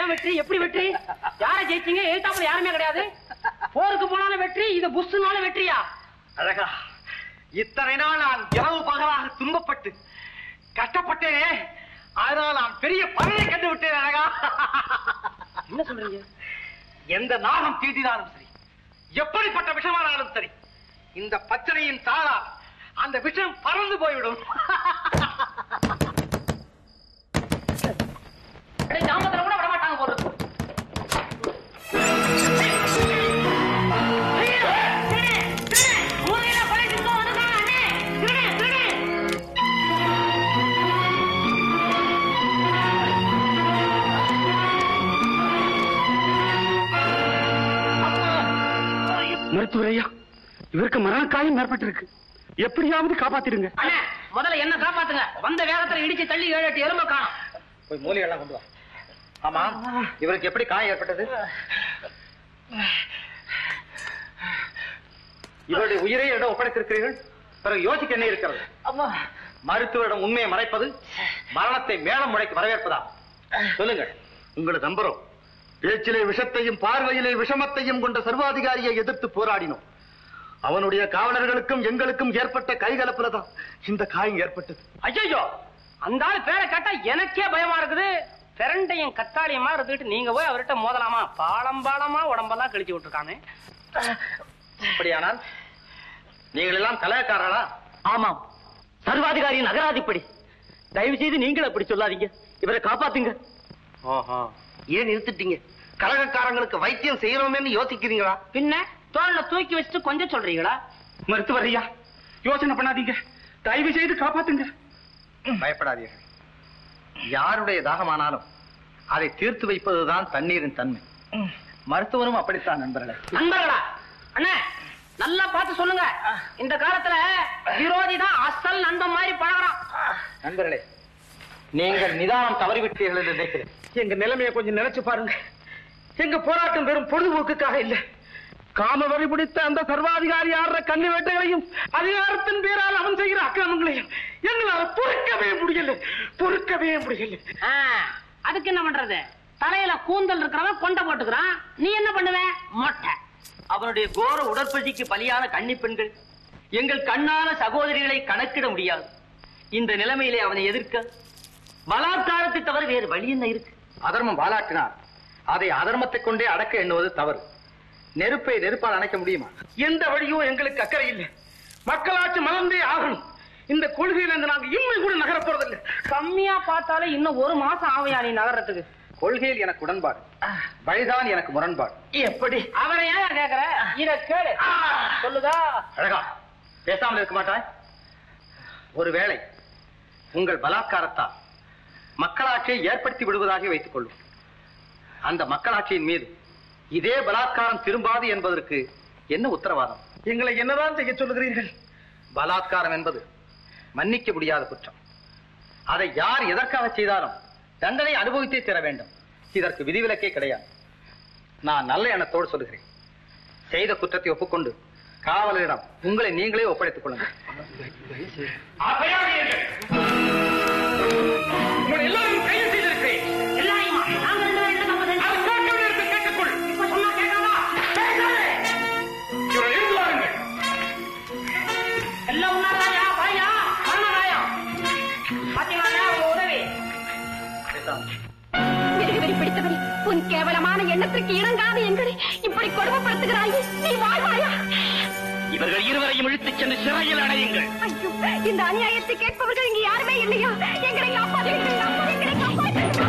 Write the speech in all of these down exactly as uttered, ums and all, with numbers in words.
ஏன் வெற்றி? எப்படி வெற்றி? யாரை ஜெயிச்சீங்க? எழுத்தாப்புல யாருமே கிடையாது. போருக்கு போனாலும் வெற்றி, இது புஷ்னாலும் வெற்றியா? அழகா, இத்தனை நாள் நான் இரவு பகலாக துன்பப்பட்டு கஷ்டப்பட்டேனே, அதனால் நான் பெரிய பலனை கண்டு விட்டேன். அழகா, என்ன சொல்றீங்க? எந்த நாகம் தீட்டினாலும் சரி, எப்படிப்பட்ட விஷமானாலும் சரி, இந்த பச்சனையின் தாளா அந்த விஷம் பறந்து போய்விடும். ஜாமத்துல கூட விடமாட்டாங்க போறது. மருத்துவரையா, இவருக்கு மரணக்காயம் ஏற்பட்டிருக்கு, எப்படியாவது காப்பாத்திருங்க. முதல்ல என்ன காப்பாத்துங்க. வந்த வேகத்துல இடிச்சு தள்ளி ஏழு எட்டு எலும்ப காணும். போய் மூலிகைலாம் கொண்டு வா. ஆமா, இவருக்கு எப்படி காயம் ஏற்பட்டது? இவருடைய உயிரை இடம் ஒப்படைத்திருக்கிறீர்கள், பிறகு யோசிக்க என்ன இருக்கிறது? மருத்துவரிடம் உண்மையை மறைப்பது மரணத்தை மேலும் முறைக்கு வரவேற்பதா? சொல்லுங்கள். உங்களை நம்புறோம். பேச்சிலே விஷத்தையும் பார்வையிலே விஷமத்தையும் கொண்ட சர்வாதிகாரியை எதிர்த்து போராடினோம். அவனுடைய காவலர்களுக்கும் எங்களுக்கும் ஏற்பட்ட கைகலப்புலதான் இந்த காயம் ஏற்பட்டது. ஐயோ, அந்த ஆள் பேரை கேட்டா எனக்கே பயமா இருக்குது. பிரண்டையும் கத்தாளியமா இருந்துட்டு நீங்க போய் அவர்கிட்ட மோதலாமா? பாலம் பாலமா உடம்பெல்லாம் கழிச்சு விட்டுருக்கானே. அப்படியானால் நீங்கள் எல்லாம் கலகக்காரர்களா? ஆமாம், சர்வாதிகாரியின் அகராதிப்படி. தயவு செய்து நீங்கள் அப்படி சொல்லாதீங்க, இவரை காப்பாத்துங்க. ஏன் நிறுத்திட்டீங்க? கலகக்காரங்களுக்கு வைத்தியம் செய்யணும்னு யோசிக்கிறீங்களா? பின்ன தோல்ல தூக்கி வச்சுட்டு கொஞ்சம் சொல்றீங்களா? மருத்துவர் ஐயா, யோசனை பண்ணாதீங்க, தயவு செய்து காப்பாத்துங்க. பயப்படாதீர்கள். யாருடைய தாகமானாலும் அதை தீர்த்து வைப்பதுதான் தண்ணீரின் தன்மை. மருத்துவரும் அப்படித்தான். நண்பர்களே. நண்பர்களா? அண்ணே, நல்லா பார்த்து சொல்லுங்க. இந்த காலத்துல விரோதி தான் அசல் நண்பன் மாதிரி பழகிறான். நண்பர்களே, நீங்கள் நிதானம் தவறிவிட்டீர்கள் என்று நினைக்கிறேன். எங்க நிலைமையை கொஞ்சம் நினைச்சு பாருங்க. எங்க போராட்டம் வெறும் பொழுதுபோக்குக்காக இல்ல. காம வரி பிடித்த அந்த சர்வாதிகாரி ஆடுற கண்ணி வேட்டைகளையும் அதிகாரத்தின் பேரால் அவன் செய்கிற அக்கிரமங்களையும் எங்களால் பொறுக்கவே முடியல பொறுக்கவே முடியல. அதுக்கு என்ன பண்றது? தலையில கூந்தல் இருக்கிறவன் கொண்ட போட்டுக்கிறான், நீ என்ன பண்ணுவ? மொட்டை. அவனுடைய கோர உடற்பயிற்சிக்கு பலியான கன்னி பெண்கள் எங்கள் கண்ணான சகோதரிகளை கணக்கிட முடியாது. இந்த நிலைமையிலே அவனை எதிர்க்க பலாத்காரத்தை தவிர வேறு வழி என்ன இருக்கு? அதர்மம் பாலாட்டினார், அதை அதர்மத்தை கொண்டே அடக்க எண்ணுவது தவறு. நெருப்பை நெருப்பால் அணைக்க முடியுமா? எந்த வழியும் எங்களுக்கு அக்கறை இல்லை. மக்களாட்சி மலர்ந்தே ஆகணும். இந்த கொள்கையில இருந்து நாங்க இம்மை கூட நகர போறதில்லை. கம்மியா பார்த்தாலே இன்னும் ஒரு மாசம் ஆவையா நீ நகரத்துக்கு? கொள்கையில் எனக்கு உடன்பாடு, வழிதான் எனக்கு முரண்பாடு. எப்படி? அவரை ஏன் கேக்குற? இத கேளு. சொல்லுதா? அழகா, பேசாமல் இருக்க மாட்டாய்? ஒருவேளை உங்கள் பலாத்காரத்தால் மக்களாட்சியை ஏற்படுத்தி விடுவதாக வைத்துக் கொள்ளும். அந்த மக்களாட்சியின் மீது இதே பலாத்காரம் திரும்பாது என்பதற்கு என்ன உத்தரவாதம்? எங்களை என்னதான் செய்ய சொல்லுகிறீர்கள்? பலாத்காரம் என்பது மன்னிக்க முடியாத குற்றம். அதை யார் எதற்காக செய்தாலும் தண்டனை அனுபவித்தே தர வேண்டும். இதற்கு விதிவிலக்கே கிடையாது. நான் நல்ல எண்ணத்தோடு சொல்லுகிறேன். செய்த குற்றத்தை ஒப்புக்கொண்டு காவலரிடம் உங்களை நீங்களே ஒப்படைத்துக் கொள்ளுங்கள். எல்லாரும் கைது செய்திருக்கிறேன். உன் கேவலமான எண்ணத்திற்கு இணங்காத எங்களை இப்படி கொடுமைப்படுத்துகிறாயே, நீ வாழ்வாயா? இவர்கள் இருவரையும் இழுத்துச் சென்று சிறையில் அடையுங்கள். ஐயோ, இந்த அநியாயத்தை கேட்பவர்கள் இங்கு யாருமே இல்லையா? எங்களை காப்பாற்றுங்கள், எங்களை காப்பாற்றுங்கள்.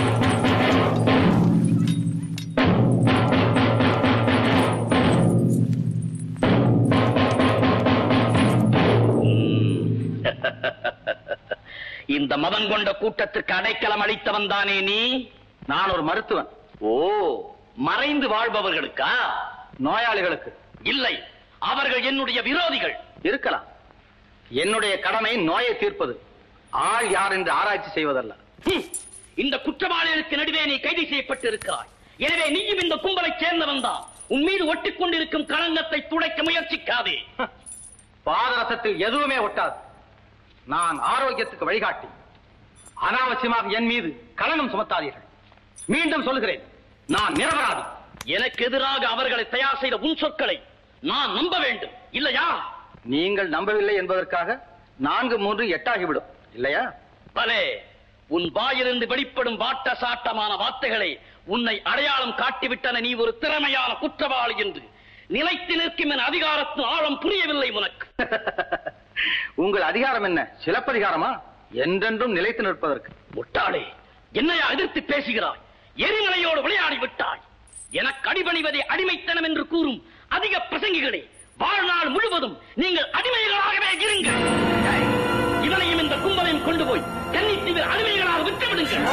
இந்த மதம் கொண்ட கூட்டத்திற்கு அடைக்கலம் அளித்தவன் தானே நீ? நான் ஒரு மருத்துவன். ஓ, மறைந்து வாழ்பவர்களுக்கா? நோயாளிகளுக்கு இல்லை, அவர்கள் என்னுடைய விரோதிகள். இருக்கலாம். என்னுடைய கடமை நோயை தீர்ப்பது, ஆள் யார் என்று ஆராய்ச்சி செய்வதல்ல. இந்த குற்றவாளிகளுக்கு நடுவே நீ கைது செய்யப்பட்டு இருக்கிறாய். எனவே நீயும் இந்த கும்பலை சேர்ந்தவன் தான். உன் மீது ஒட்டிக் கொண்டிருக்கும் களங்கத்தை துடைக்க முயற்சிக்காதே. பாதரசத்தில் எதுவுமே ஒட்டாது. நான் ஆரோக்கியத்துக்கு வழிகாட்டி. அனாவசியமாக என் மீது களங்கம் சுமத்தாதீர்கள். மீண்டும் சொல்லுகிறேன், நான் நிரபராதி. எனக்கு எதிராக அவர்களை தயார் செய்த உன் சொற்களை நான் நம்ப வேண்டும், இல்லையா? நீங்கள் நம்பவில்லை என்பதற்காக நான்கு மூன்று எட்டாகிவிடும், இல்லையா? பலே, உன் வாயிலிருந்து வெளிப்படும் வாட்ட சாட்டமான வார்த்தைகளை உன்னை அடையாளம் காட்டிவிட்டன. நீ ஒரு திறமையான குற்றவாளி என்று நிலைத்து நிற்கும் என் அதிகாரத்தின் ஆழம் புரியவில்லை உனக்கு. உங்கள் அதிகாரம் என்ன, சிலப்பதிகாரமா? என்றென்றும் நிலைத்து நிற்பதற்கு. முட்டாளே, என்னையா எதிர்த்து பேசுகிறாய்? எரிமலையோடு விளையாடி விட்டாய். எனக்கு அடிபணிவதை அடிமைத்தனம் என்று கூறும் அதிக பிரசங்கிகளே, வாழ்நாள் முழுவதும் நீங்கள் அடிமைகளாகவே இருங்கள். இவனையும் இந்த கும்பலையும் கொண்டு போய் கன்னித்தீவில் அடிமைகளாக விட்டுவிடுங்கள்.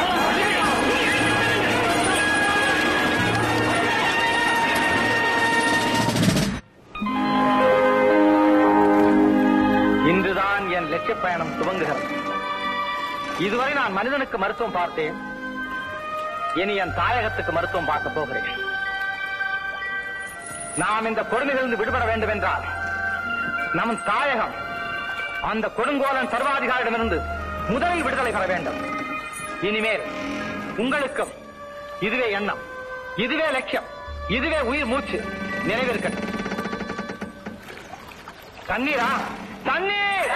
இன்றுதான் என் லட்சிய பயணம் துவங்குகிறது. இதுவரை நான் மனிதனுக்கு மருத்துவம் பார்த்தேன், இனி என் தாயகத்துக்கு மருத்துவம் பார்க்க போகிறேன். நாம் இந்த கொடுமைகளிலிருந்து விடுபட வேண்டும் என்றால் நம் தாயகம் அந்த கொடுங்கோலன் சர்வாதிகாரிடமிருந்து முதலில் விடுதலை பெற வேண்டும். இனிமேல் உங்களுக்கும் இதுவே எண்ணம், இதுவே லட்சியம், இதுவே உயிர் மூச்சு. நினைவிருக்கட்டும். தண்ணீரா? தண்ணீர்!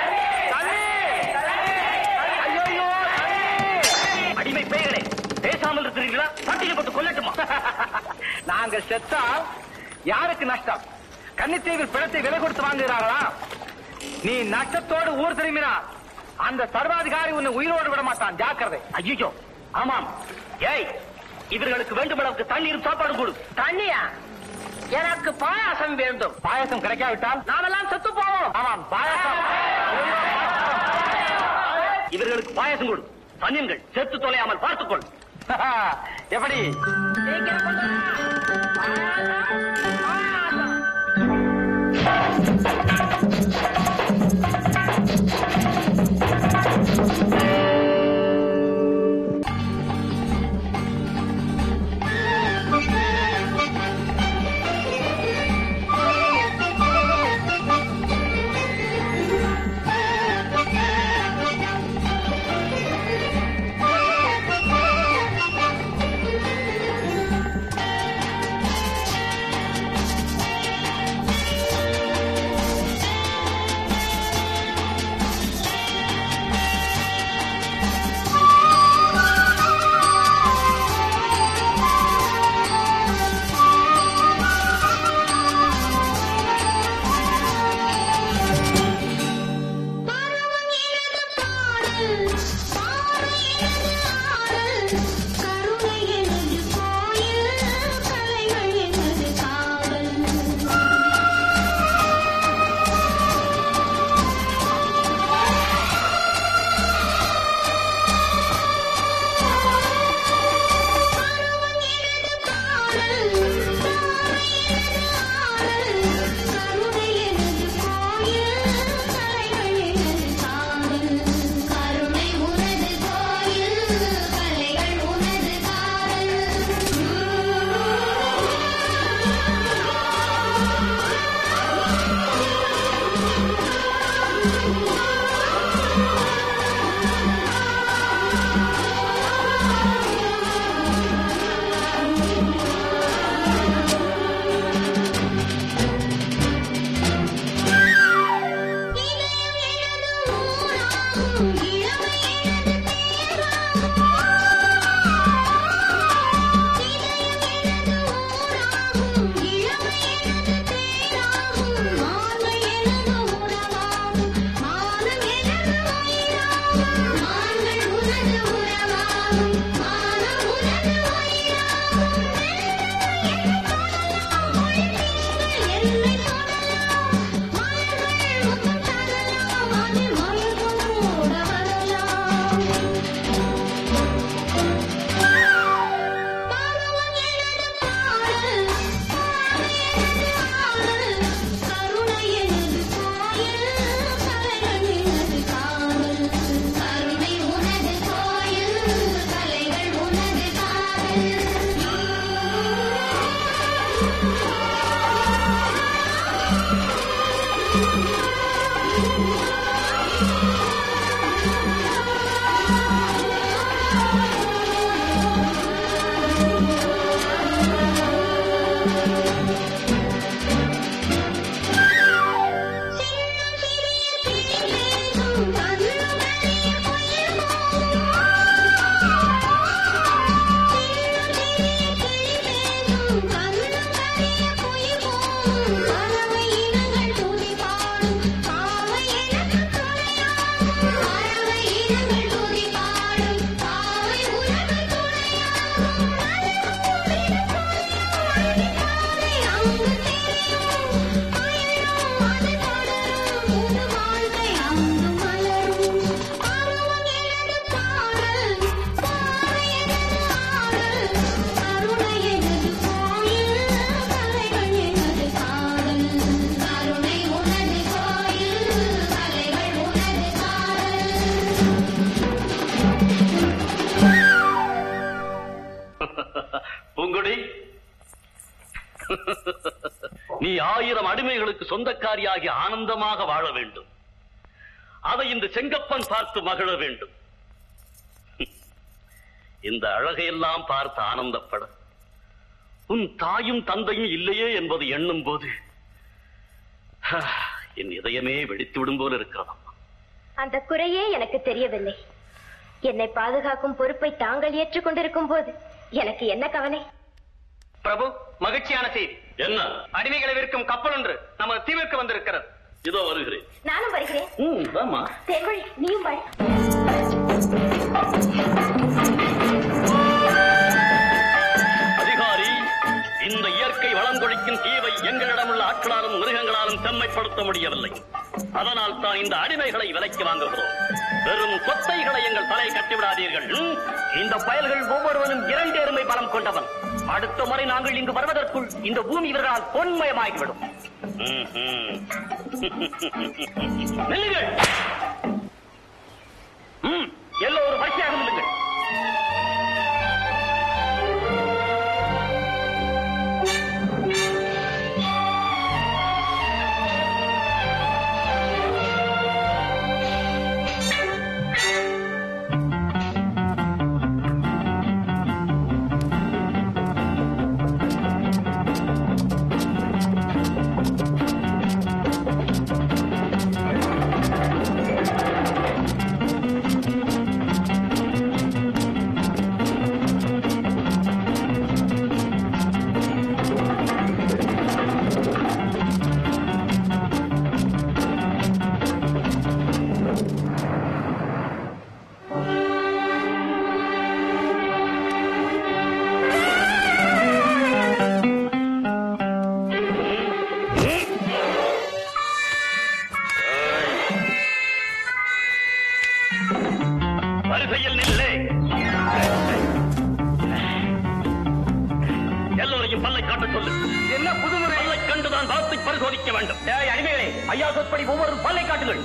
அடிமை பெயர்களே, பேசாமல் இருக்கிறீர்களா? பட்டியல் போட்டு கொல்லட்டுமா? நாங்கள் செத்தால் யாருக்கு நஷ்டம்? கன்னித்தீவில் பிணத்தை விலை கொடுத்து வாங்குகிறார்களா? நீ நஷ்டத்தோடு ஊர் திரும்பினார் அந்த சர்வாதிகாரி உன்னை உயிரோடு விட மாட்டான், ஜாக்கிரதை. ஐயோ, ஆமாம். ஏய், இவர்களுக்கு வேண்டும் அளவுக்கு தண்ணீரும் சாப்பாடு கொடு. தண்ணியா? எனக்கு பாயாசம் வேண்டும். பாயாசம் கிடைக்காவிட்டால் நாமெல்லாம் செத்து போவோம். ஆமாம், பாயாசம். இவர்களுக்கு பாயாசம் கொடு. தண்ணீர்கள் செத்து தொலையாமல் பார்த்துக்கொள். எப்படி? சீக்கிரம் கொண்டு வா. பாயாசம், பாயாசம். கருணை உனது கோயில் கலைகள் ஆயிரம் அடிமைகளுக்கு சொந்தக்காரியாகி ஆனந்தமாக வாழ வேண்டும். அதை இந்த செங்கப்பன் பார்த்து மகிழ வேண்டும். இந்த அழகையெல்லாம் பார்த்து ஆனந்தப்பட உன் தாயும் தந்தையும் இல்லையே என்பதை எண்ணும் போது என் இதயமே வெடித்து விடும் போல இருக்கிறதா. அந்த குறையே எனக்கு தெரியவில்லை. என்னை பாதுகாக்கும் பொறுப்பை தாங்கள் ஏற்றுக்கொண்டிருக்கும் போது எனக்கு என்ன கவலை? பிரபு, மகிழ்ச்சியான செய்தி. என்ன? அடிமைகளை விற்கும் கப்பல் ஒன்று நமது தீவிற்கு வந்திருக்கிறது. இதோ வருகிறேன். நானும் வருகிறேன். தேன்மொழி, நீயும் வா. அதிகாரி, இந்த இயற்கை வளங்கொழிக்கும் தீவை எங்களிடம் உள்ள ஆட்களாலும் மிருகங்களாலும் செம்மைப்படுத்த முடியவில்லை. அதனால் தான் இந்த அடிமைகளை விலைக்கு வாங்குகிறோம். வெறும் சொத்தைகளை எங்கள் தலை கட்டிவிடாதீர்கள். இந்த பயல்கள் ஒவ்வொருவனும் இரண்டு எருமை பலம் கொண்டவன். அடுத்த முறை நாங்கள் இங்கு வருவதற்குள் இந்த பூமி இவர்களால் பொன்மயமாகிவிடும். நெல்லுங்கள். எல்லோரும் வரிசையாக நில்லுங்கள். பரிசோதிக்க வேண்டும். அடிமைகளே, ஐயா சொற்படி ஒவ்வொரு பல்லை காட்டுங்கள்.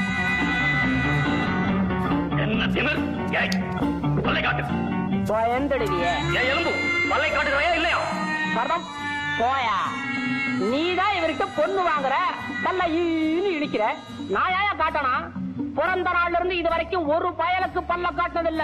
என்ன திமிர்? பல்லை காட்டு. எலும்பு பல்லை காட்டுகிறாயா இல்லையா? பரதம் போயா, நீதான் இவர்கிட்ட பொண்ணு வாங்குற, பல்ல ஈன்னு இடிக்கிற. நான் ஏயா காட்டனா? பிறந்த நாள்ல இருந்து இது வரைக்கும் ஒரு பயலுக்கு பல்ல காட்டினதில்லை.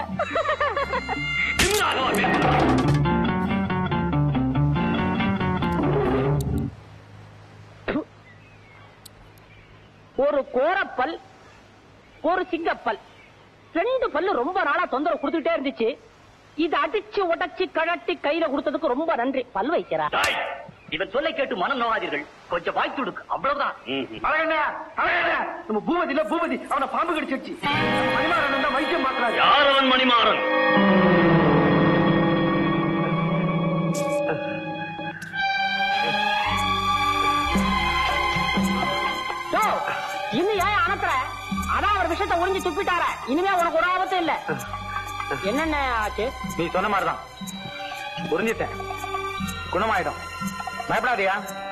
ஒரு கோரப்பல், ஒரு சிங்கப்பல், ரெண்டு பல்லு ரொம்ப நாளா தொந்தரவு கொடுத்துட்டே இருந்துச்சு. இது அடிச்சு உடைச்சு கழட்டி கையில கொடுத்ததுக்கு ரொம்ப நன்றி. பல் வைக்கிறா. இவன் சொல்லை கேட்டு மனம் நோகாதீர்கள். கொஞ்சம் வாய்த்து கொடுக்கு, அவ்வளவுதான். நம்ம பூபதியில பூபதி அவனை பாம்பு கடிச்சிருச்சு. மணிமாறன் தான் வைத்தியம் பார்க்கிறாரு. யார் அவன் மணிமாறன்? இன்னும் ஏன் அனுப்புற? அதான் ஒரு விஷயத்தை ஒளிஞ்சு துப்பிட்டார. இனிமே உனக்கு ஒரு ஆபத்து இல்ல. என்னென்ன ஆச்சு? நீ சொன்ன மாதிரிதான் புரிஞ்சிட்டேன். குணமாயிடும், பயப்படாதியா.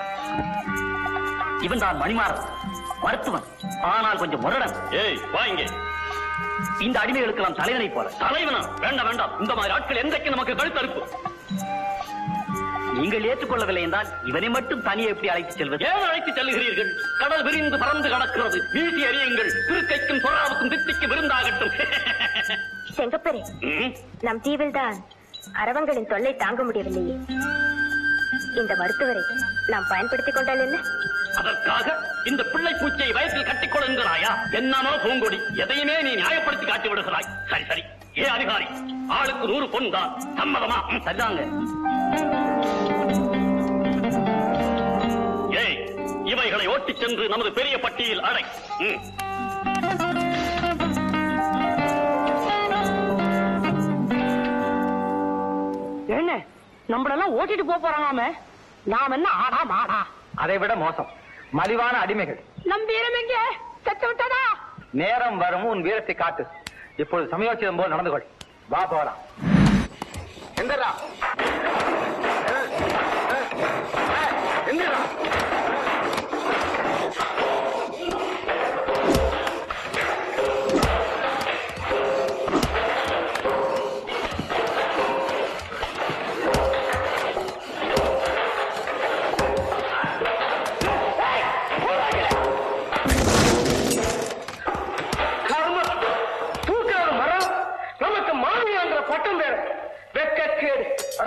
இவன் தான் மணிமாறன், மருத்துவன், ஆனால் கொஞ்சம் முரடன். ஏய் வாங்க. இந்த அடிமைகளுக்கு நாம் தலைவனை போல. தலைவனா? வேண்டாம் வேண்டாம், இந்த மாதிரி ஆட்கள் என்றைக்கு நமக்கு கழுத்தறுப்பு. நீங்கள் ஏற்றுக்கொள்ளவில்லை என்றால் இவனை மட்டும் தனியே எப்படி அழைத்து செல்வது? ஏன் அழைத்து செல்கிறீர்கள்? கடல் விரிந்து பறந்து கடக்கிறது. வீசி அறியுங்கள். திருக்கைக்கும் சொராவுக்கும் தித்திக்கு விருந்தாகட்டும். செங்கப்பரே, நம் தீவில் தான் அரவங்களின் தொல்லை தாங்க முடியவில்லையே. இந்த மருத்துவரை நாம் பயன்படுத்திக் கொண்டால் என்ன? அதற்காக இந்த பிள்ளை பூச்சியை வயத்தில் கட்டிக் கொள்கிறாயா? என்னமோ பூங்கொடி, எதையுமே நீ நியாயப்படுத்தி காட்டி விடுகிறாய். சரி சரி, ஏ அதிகாரி, ஆளுக்கு நூறு பொன் தான். சம்மதமா? சரிதாங்க. ஏய், இவைகளை ஓட்டிச் சென்று நமது பெரிய பட்டியில் அடை. என்ன நம்மளெல்லாம் ஓட்டிட்டு போறாங்க? நாம் என்ன ஆடா மாடா? அதை விட மோசம், மலிவான அடிமைகள். நம் வீரம் எங்கே? செத்து விட்டதா? நேரம் வரும், உன் வீரத்தை காட்டு. இப்பொழுது சமயோச்சிதம் போல் நடந்து கொள். வா போலாம். எந்தரா எந்தரா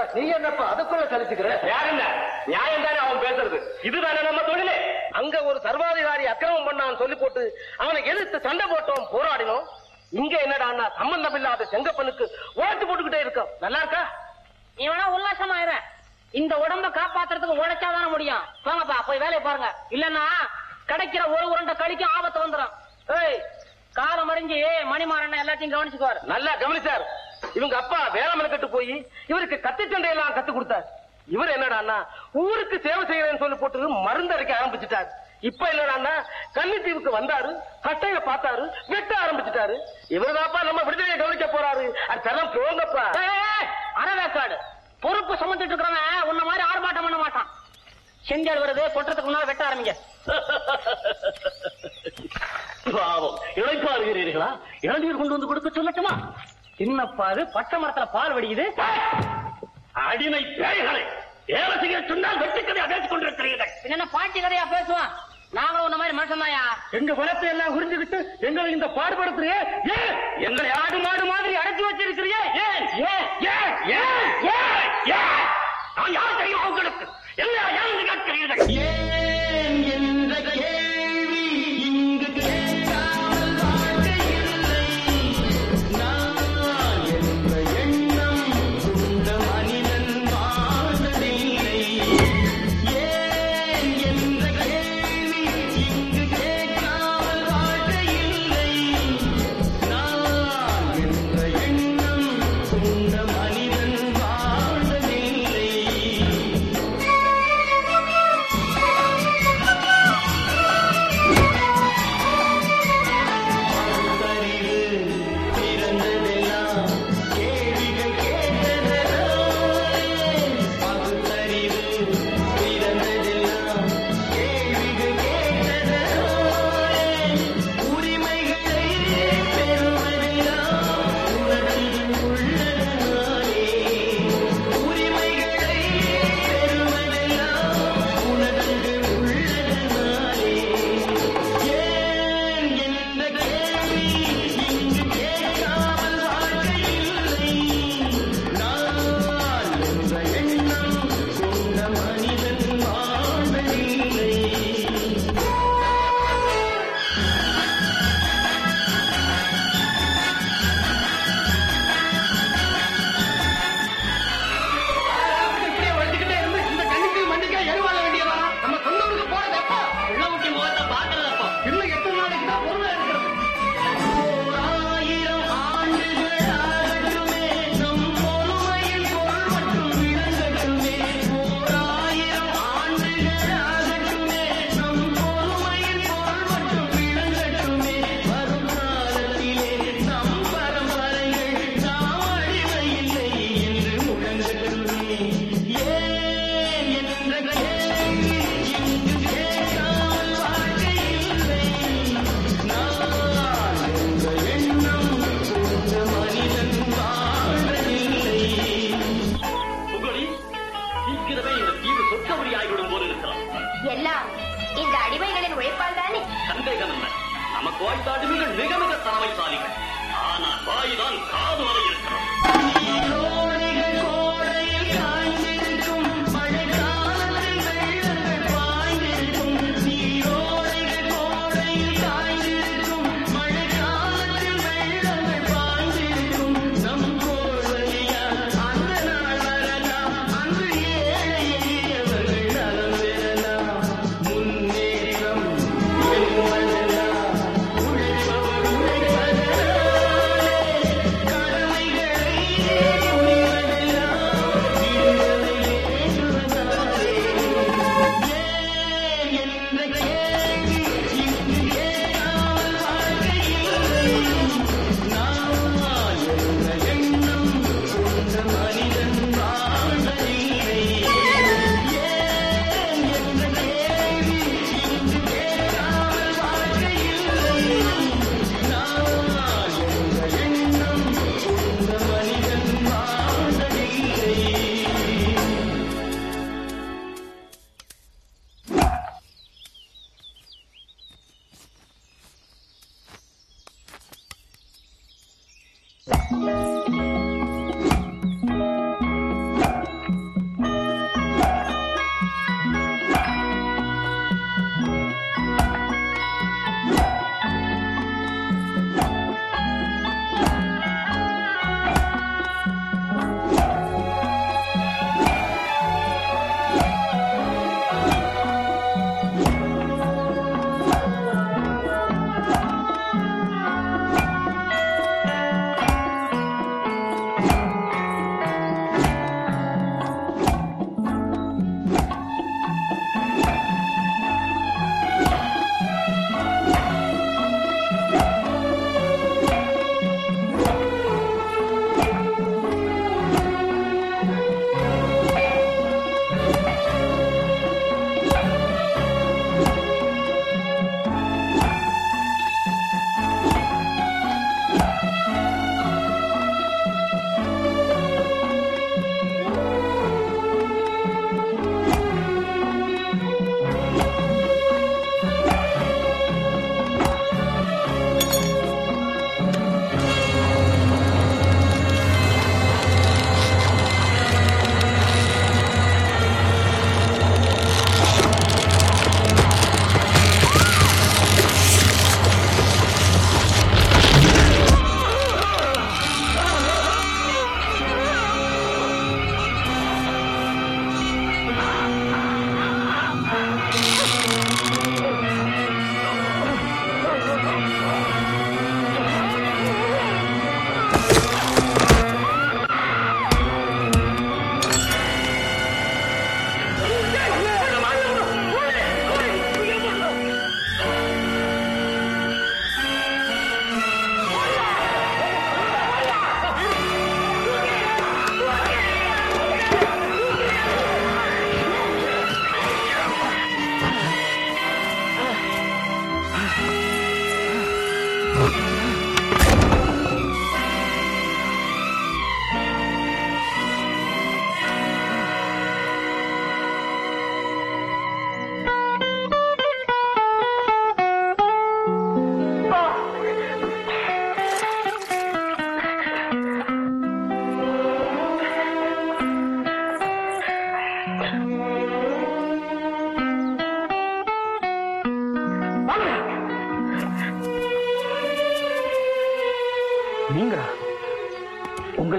நீ என்னப்பா அதுக்குள்ள சலிச்சுக்கிற? யார் என்ன நியாயம் தானே அவன் பேசுறது? இதுதானே நம்ம தொழிலே. அங்க ஒரு சர்வாதிகாரி அக்கிரமம் பண்ணான்னு சொல்லி போட்டு அவனை எதிர்த்து சண்டை போட்டோம், போராடினோம். இங்க என்னடா சம்பந்தம் இல்லாத செங்கப்பனுக்கு ஓட்டு போட்டுக்கிட்டே இருக்கோம். நல்லா இருக்கா? நீ வேணா உல்லாசமா இரு. இந்த உடம்ப காப்பாத்துறதுக்கு உழைச்சாதானே முடியும். போங்கப்பா போய் வேலையை பாருங்க. இல்லன்னா கிடைக்கிற ஒரு உருண்டை கழிக்கு ஆபத்து வந்துடும். ஏய், காலம் மறிஞ்சு மணிமாறன் எல்லாத்தையும் கவனிச்சுக்குவாரு. நல்லா கவனிச்சார். இவங்க அப்பா வேலை மெனக்கட்டு போய் இவருக்கு கத்தி சண்டை எல்லாம் கத்து கொடுத்தார். இவர் என்னடான்னா ஊருக்கு சேவை செய்யறேன்னு சொல்லி போட்டு மருந்து அரைக்க ஆரம்பிச்சுட்டாரு. இப்ப என்னடான்னா கன்னித்தீவுக்கு வந்தாரு, கட்டையில பார்த்தாரு, வெட்ட ஆரம்பிச்சுட்டாரு. இவருதாப்பா நம்ம விடுதலையை கவனிக்க போறாரு. அது தரம் போங்கப்பா. அறவேக்காடு பொறுப்பு சுமந்துட்டு இருக்கிறவன் உன்ன மாதிரி ஆர்ப்பாட்டம் பண்ண மாட்டான். செங்கல் வருது, கொட்டுறதுக்கு முன்னால வெட்ட ஆரம்பிங்க. பாவம், இழைப்பாருகிறீர்களா? இளநீர் கொண்டு வந்து கொடுக்க சொல்லட்டுமா? சின்னப்பாது பச்சை மரத்துல பால் வடிக்குது. அடிமை பேய்களை வேலை செய்ய சொன்னால் வெட்டி கதையா பேசிக் கொண்டிருக்கிறீர்கள். என்ன பாட்டி கதையா பேசுவான்? நாங்களும் உன்ன மாதிரி மனுஷன் தாயா. எங்க குலத்தை எல்லாம் உறிஞ்சுக்கிட்டு எங்களை இந்த பாடுபடுத்துறியே, ஏன் எங்களை ஆடு மாடு மாதிரி அடைச்சு வச்சிருக்கிறியே? ஏன் ஏன் ஏன் ஏன் ஏன் ஏன் நான் யார் தெரியும் உங்களுக்கு? என்ன ஏன் கேட்கிறீர்கள்? ஏன் என்ற கேள்வி இங்கு கேட்காமல் வாழ்க்கையில்லை. நான் என்ற எண்ணம் கொண்ட மனிதன் வாழ்ந்ததில்லை. ஏன் என்ற கேள்வி இங்கு கேட்காமல் வாழ்க்கையில்லை. நான் என்ற எண்ணம் கொண்ட மனிதன் வாழ்ந்ததில்லை. எல்லாம் இந்த அடிமைகளின் உழைப்பால் தானே? சந்தேகம் என்ன? நமக்கு வாய்த்த அடிமைகள் மிக மிக தலைமைசாலிகள். ஆனால் வாய்தான் காது வரை இருக்கிறோம். Come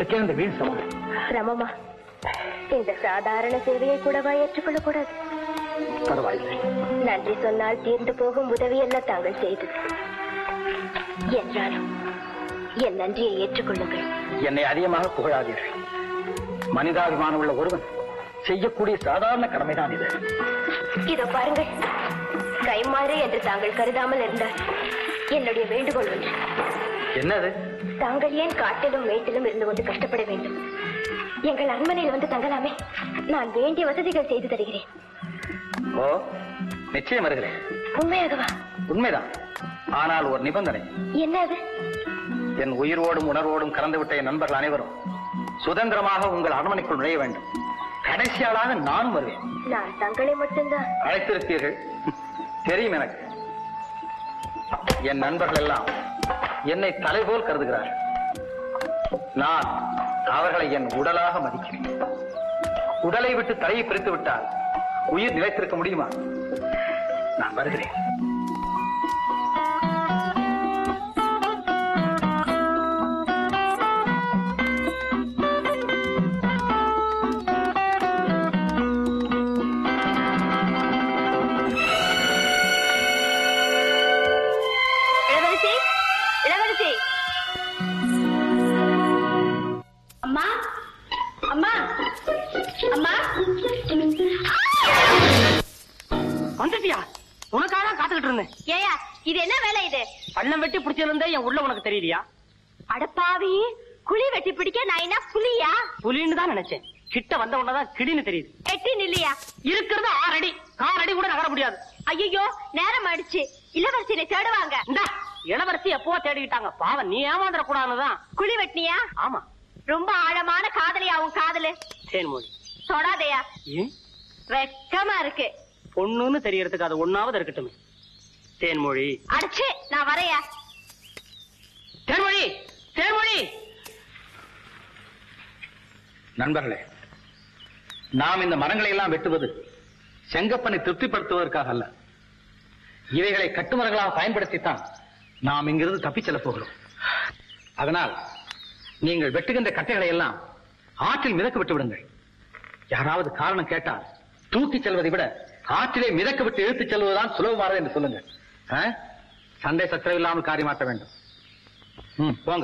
எதற்கே இந்த வீண் சவால்? ரமமா, இந்த சாதாரண சேவையை கூடவா ஏற்றுக்கொள்ள கூடாது? பரவாயில்லை. நன்றி சொன்னால் தீர்ந்து போகும் உதவியல்ல தாங்கள் செய்தது. என்றாலும் என் நன்றியை ஏற்றுக்கொள்ளுங்கள். என்னை அதிகமாக புகழாதீர்கள். மனிதாபிமானம் உள்ள ஒருவன் செய்யக்கூடிய சாதாரண கடமைதான் இது. இதோ பாருங்கள், கைமாறு என்று தாங்கள் கருதாமல் இருந்தால் என்னுடைய வேண்டுகோள் ஒன்று. என்னது? தாங்கள் ஏன் காட்டிலும் மேட்டிலும் இருந்து கொண்டு கஷ்டப்பட வேண்டும்? எங்கள் அரண்மனையில் வந்து தங்கலாமே. நான் வேண்டிய வசதிகள் செய்து தருகிறேன். ஓ, நிச்சயம் வருகிறேன். உண்மையாகவா? உண்மைதான். ஆனால் ஒரு நிபந்தனை. என்ன அது? என் உயிரோடும் உணர்வோடும் கலந்துவிட்ட என் நண்பர்கள் அனைவரும் சுதந்திரமாக உங்கள் அரண்மனைக்குள் நுழைய வேண்டும். கடைசியாளாக நானும் வருவேன். நான் தங்களை மட்டும்தான் அழைத்திருப்பீர்கள், தெரியும் எனக்கு. என் நண்பர்கள் எல்லாம் என்னை தலைபோல் கருதுகிறார்கள். நான் அவர்களை என் உடலாக மதிக்கிறேன். உடலை விட்டு தலையை பிரித்து விட்டால் உயிர் நிலைத்திருக்க முடியுமா? நான் வருகிறேன். அம்மா, அம்மா, அம்மா. வந்துட்டியா? உனக்காக காத்துக்கிட்டு இருந்தேன். ஏயா, இது என்ன வேலை இது? பள்ளம் வெட்டி பிடிச்சிருந்தே என் உள்ள உனக்கு தெரியலையா? அடப்பாவி, குழி வெட்டி பிடிக்க நான் என்ன புலியா? புலின்னு தான் நினைச்சேன். கிட்ட வந்த உடனேதான் கிடின்னு தெரியுது. எட்டி நில்லையா? இருக்கிறது ஆறு அடி, கால் அடி கூட நகர முடியாது. ஐயோ, நேரம் ஆயிடுச்சு. இளவரசியை தேடுவாங்க. இந்தா, இளவரசி எப்போ தேடிக்கிட்டாங்க. பாவம், நீ ஏமாந்துட கூடாதுதான். குழி வெட்டினியா? ஆமா. ரொம்ப ஆழமான காதலியா உன் காதலு? தேன்மொழி, தொடாதையா. ஏன்? வெக்கமா இருக்கு. பொண்ணுன்னு தெரியறதுக்கு அது ஒண்ணாவது இருக்கட்டுமே. தேன்மொழி, அடிச்சு நான் வரையா. தேன்மொழி, தேன்மொழி. நண்பர்களே, நாம் இந்த மரங்களை எல்லாம் வெட்டுவது செங்கப்பனை திருப்திப்படுத்துவதற்காக அல்ல. இவைகளை கட்டுமரங்களாக பயன்படுத்தித்தான் நாம் இங்கிருந்து தப்பிச் செல்ல போகிறோம். அதனால் நீங்கள் வெட்டுகின்ற கட்டைகளை எல்லாம் ஆற்றில் மிதக்க விட்டு விடுங்கள். யாராவது காரணம் கேட்டால் தூக்கிச் செல்வதை விட ஆற்றிலே மிதக்க விட்டு இழுத்துச் செல்வதுதான் சுலபமானது என்று சொல்லுங்கள். ஆ? சண்டை சச்சரவு இல்லாமல் காரியமாற்ற வேண்டும். ம், போங்க.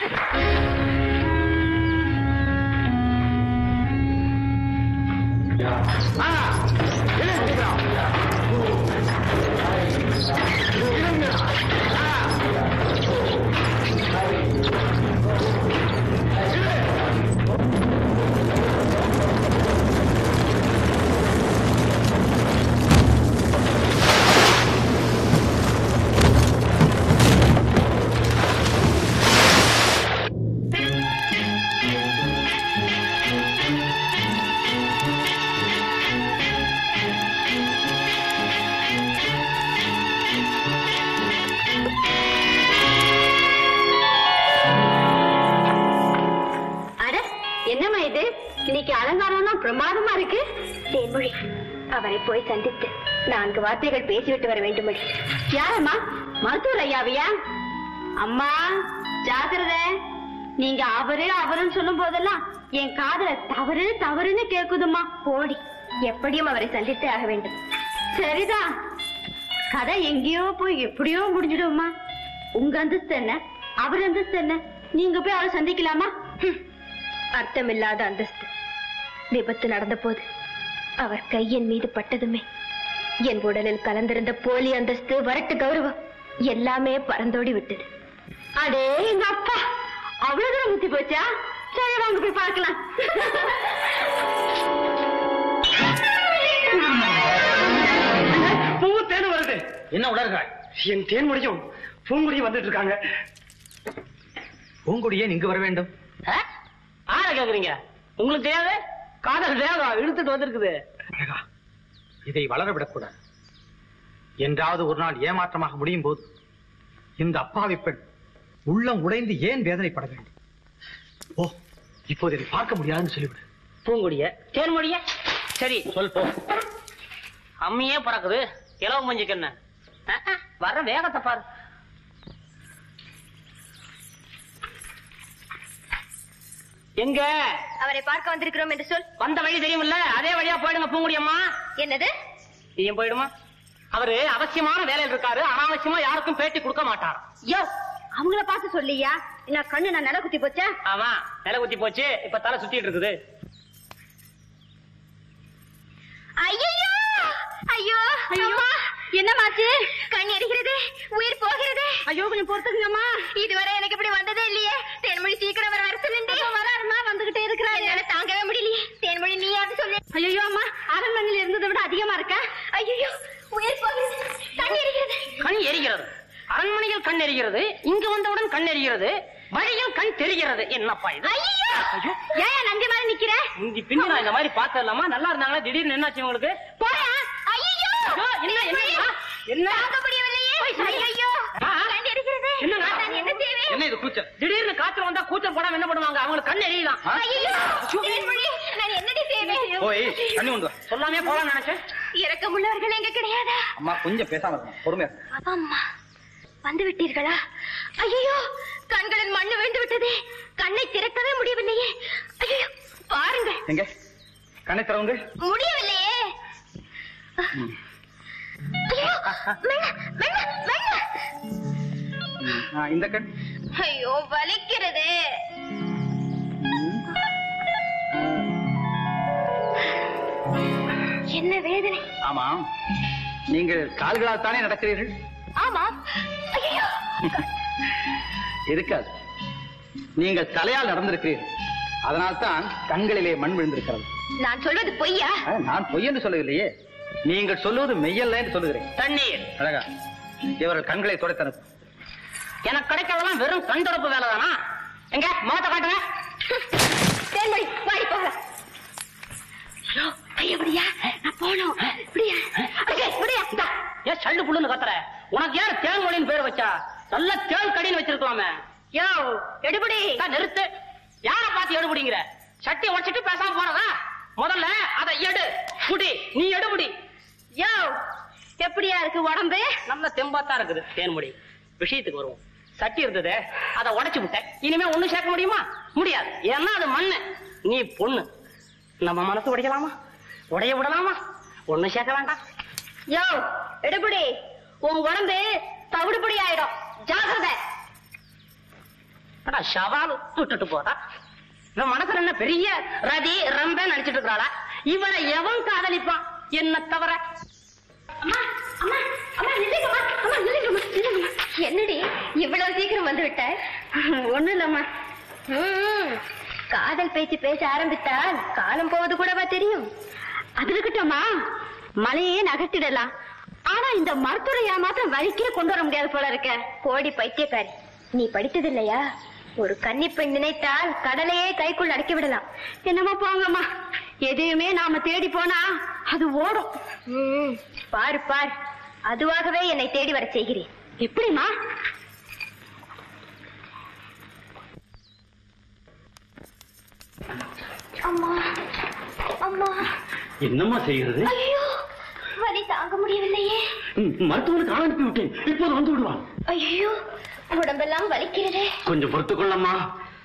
பிரமாதமா இருக்கு. தேன்மொழி, அவரை போய் சந்தித்து நான்கு வார்த்தைகள் பேசிவிட்டு வர வேண்டும். யாரம்மா? மருத்துவர் ஐயாவையா? அம்மா ஜாக்கிரத. நீங்க அவரு அவருன்னு சொல்லும் போதெல்லாம் என் காதுல தவறு தவறுன்னு கேக்குதுமா. போடி, எப்படியும் அவரை சந்தித்தே ஆக வேண்டும். சரிதான், கதை எங்கேயோ போய் எப்படியோ முடிஞ்சிடுமா. உங்க அந்தஸ்து என்ன, அவர் அந்தஸ்து என்ன? நீங்க போய் அவரை சந்திக்கலாமா? அர்த்தமில்லாத அந்தஸ்து. விபத்து நடந்த போது அவர் கையின் மீது பட்டதுமே என் உடலில் கலந்திருந்த போலி அந்தஸ்து, வரட்டு கௌரவம் எல்லாமே பறந்தோடி விட்டது. அடே எங்க அப்பா, அவ்வளவுதான் முத்தி போச்சா? சரி, வாங்க போய் பார்க்கலாம். பூ தேன் வருது. என்ன உலர்காய்? என் தேன்மொழியும் பூங்குடியும் வந்துட்டு இருக்காங்க. பூங்குடியே இங்கு வர வேண்டும்? ஆர கேக்குறீங்க? உங்களுக்கு தெரியாது? காதல் வேகம் இழுத்துட்டு வந்திருக்குது. இதை வளர விடக்கூடாது. என்றாவது ஒரு நாள் ஏமாற்றமாக முடியும் போது இந்த அப்பாவி பெண் உள்ளம் உடைந்து ஏன் வேதனைப்பட வேண்டும்? ஓ, இப்போது இதை பார்க்க முடியாதுன்னு சொல்லிவிடு. பூங்குடிய தேன்மொழிய சரி சொல் போ. அம்மியே பறக்குது, இலவ மஞ்சுக்கு என்ன? வர வேகத்தை பாரு. எங்க அவரை பார்க்க வந்திருக்கிறோம் என்று சொல். வந்த வழி தெரியுமில்ல, அதே வழியா போயிடுங்க பூங்குடியம்மா. என்னது? நீயும் போயிடுமா? அவரு அவசியமான வேலையில் இருக்காரு, அனாவசியமா யாருக்கும் பேட்டி கொடுக்க மாட்டார். யோ, அவங்கள பார்த்து சொல்லியா? என்ன கண்ணு நான் நில குத்தி போச்சா? ஆமா, நில குத்தி போச்சு, இப்ப தலை சுத்திட்டு இருக்குது. ஐயோ ஐயோ ஐயோ, என்னமாச்சு? கண் எரிகிறது, உயிர் போகிறது. ஐயோ, கொஞ்சம் பொறுத்துக்குங்கம்மா. இதுவரை எனக்கு இப்படி வந்ததே இல்லையே. தேன்மொழி சீக்கிரம் வர வர சொல்லுங்க. வராருமா, வந்துகிட்டே இருக்கிறா. என்னால தாங்கவே முடியலையே. தேன்மொழி நீ யாரு சொல்லு. ஐயோ அம்மா, அரண்மனையில் இருந்ததை விட அதிகமா இருக்கா? ஐயோ, உயிர் போகிறது, கண் எரிகிறது. கண் எரிகிறது? அரண்மனையில் கண் எரிகிறது, இங்கு வந்தவுடன் கண் எரிகிறது, வழியில் கண் தெரிகிறது. என்னப்பா இது? ஐயோ, ஏன் நந்தி மாதிரி நிக்கிற? முந்தி பின்ன நான் இந்த மாதிரி பார்த்தது இல்லாமா? நல்லா இருந்தாங்களா, திடீர்னு என்னாச்சு உங்களுக்கு? போயா? ஐயோ, என்ன என்ன என்ன தாங்க முடியவில்லையே. ஐயோ, கண் எரிகிறது. நான் என்ன செய்வேன்? என்ன இது கூச்சல்? திடீர்னு காய்ச்சல் வந்தா கூச்சல் போடாம என்ன பண்ணுவாங்க? அவங்களுக்கு கண் எரியலாம். ஐயோ, தேன்மொழி, நான் என்னடி செய்வேன்? போய் தண்ணி கொண்டு வா. சொல்லாமே போலாம் நினைச்சேன். இரக்கமுள்ளவர்கள் எங்க கிடையாதா? அம்மா கொஞ்சம் பேசாம இருக்கணும், பொறுமையா. அம்மா, வந்து விட்டீர்களா? ஐயோ, கண்களின் மண்ணு விழுந்து விட்டதே. கண்ணை திறக்கவே முடியவில்லையே. ஐயோ, பாருங்க. எங்க கண்ணை திறவுங்க. முடியவில்லையே. ஐயோ, மெல்ல, மெல்ல, மெல்ல. இந்த கண். ஐயோ, வலிக்கிறது. என்ன வேதனை? ஆமா, நீங்கள் கால்களால் தானே நடக்கிறீர்கள்? ஆமா. ஐயோ, இருக்காது, நீங்கள் தலையால் நடந்திருக்கிறீர்கள். அதனால்தான் கண்களிலே மண் விழுந்திருக்கிறது. நான் சொல்வது பொய்யா? நான் பொய் என்று சொல்லவில்லையே, நீங்கள் சொல்லுவது மெய்யல்ல என்று சொல்லுகிறேன். தண்ணீர். அழகா, இவர்கள் கண்களை துடைத்தனர். எனக்கு கிடைக்கிறதெல்லாம் வெறும் கண் தொடப்பு வேலை தானா? எங்க முகத்தை காட்டுங்க. தேன்மொழி, வாடி போகலாம். ஐயோ, கையபடியா? நான் போனோம். இப்படியா? அங்கே, இப்படியா? இந்தா. ஏன் சல்லு புள்ளுன்னு கத்துற? உனக்கு யார் தேன்மொழின்னு பேர் வச்சா? நல்ல தேன் கடின்னு வச்சிருக்கலாமே. யோ, எடுபடி. நிறுத்து. யார பார்த்து எடுபடிங்கிற? சட்டி உடச்சிட்டு பேசாம போறதா? முதல்ல அதை எடு. புடி, நீ எடுபடி. யோ, எப்படியா இருக்கு உடம்பு? நல்ல தெம்பாத்தான் இருக்குது. தேன்மொழி, விஷயத்துக்கு வருவோம். சட்டி இருந்தது, அதை உடைச்சு விட்டேன். இனிமே ஒண்ணும் சேர்க்க முடியுமா? முடியாது. ஏன்னா அது மண்ணு, நீ பொண்ணு. நம்ம மனசு உடைக்கலாமா? உடைய விடலாமா? ஒண்ணும் சேர்க்க வேண்டாம். யோ, எடுபடி. உன் உடம்பு தவிடுபடி ஆயிடும். ஜாகிரதை. சவால் விட்டுட்டு போறா. இவன் மனசுல என்ன பெரிய ரதி ரம்ப நினைச்சிட்டு இருக்கிறாளா? இவரை எவன் காதலிப்பான் என்ன தவிர? அம்மா, அம்மா, அம்மா, நில்லுங்கம்மா. அம்மா, நில்லுங்கம்மா, நில்லுங்கம்மா. என்னடி இவ்வளவு சீக்கிரம் வந்து விட்ட? ஒண்ணும் இல்லம்மா. ம், காதல் பேச்சு பேச ஆரம்பித்தால் காலம் போவது கூடவா தெரியும்? அது இருக்கட்டும்மா, மலையே நகர்த்திடலாம். ஆனா இந்த மருத்துவரையா மாத்திரம் வழிக்கே கொண்டு வர முடியாது போல இருக்க. கோடி பைத்தியக்காரி, நீ படித்தது இல்லையா? ஒரு கன்னி பெண் நினைத்தால் கடலையே கைக்குள் அடக்கி விடலாம். என்னமா போங்கம்மா, எதையுமே நாம தேடி போனா அது ஓடும். ம், பாரு பாரு, அதுவாகவே என்னை தேடி வர செய்கிறேன். எப்படிமா? அம்மா, அம்மா. என்னம்மா செய்கிறது? ஐயோ, வலி தாங்க முடியவில்லையே. மருத்துவனுக்கு அனுப்பி விட்டேன், இப்போது வந்து விடுவான். ஐயோ, உடம்பெல்லாம் வலிக்கிறதே. கொஞ்சம் பொறுத்துக் கொள்ளம்மா.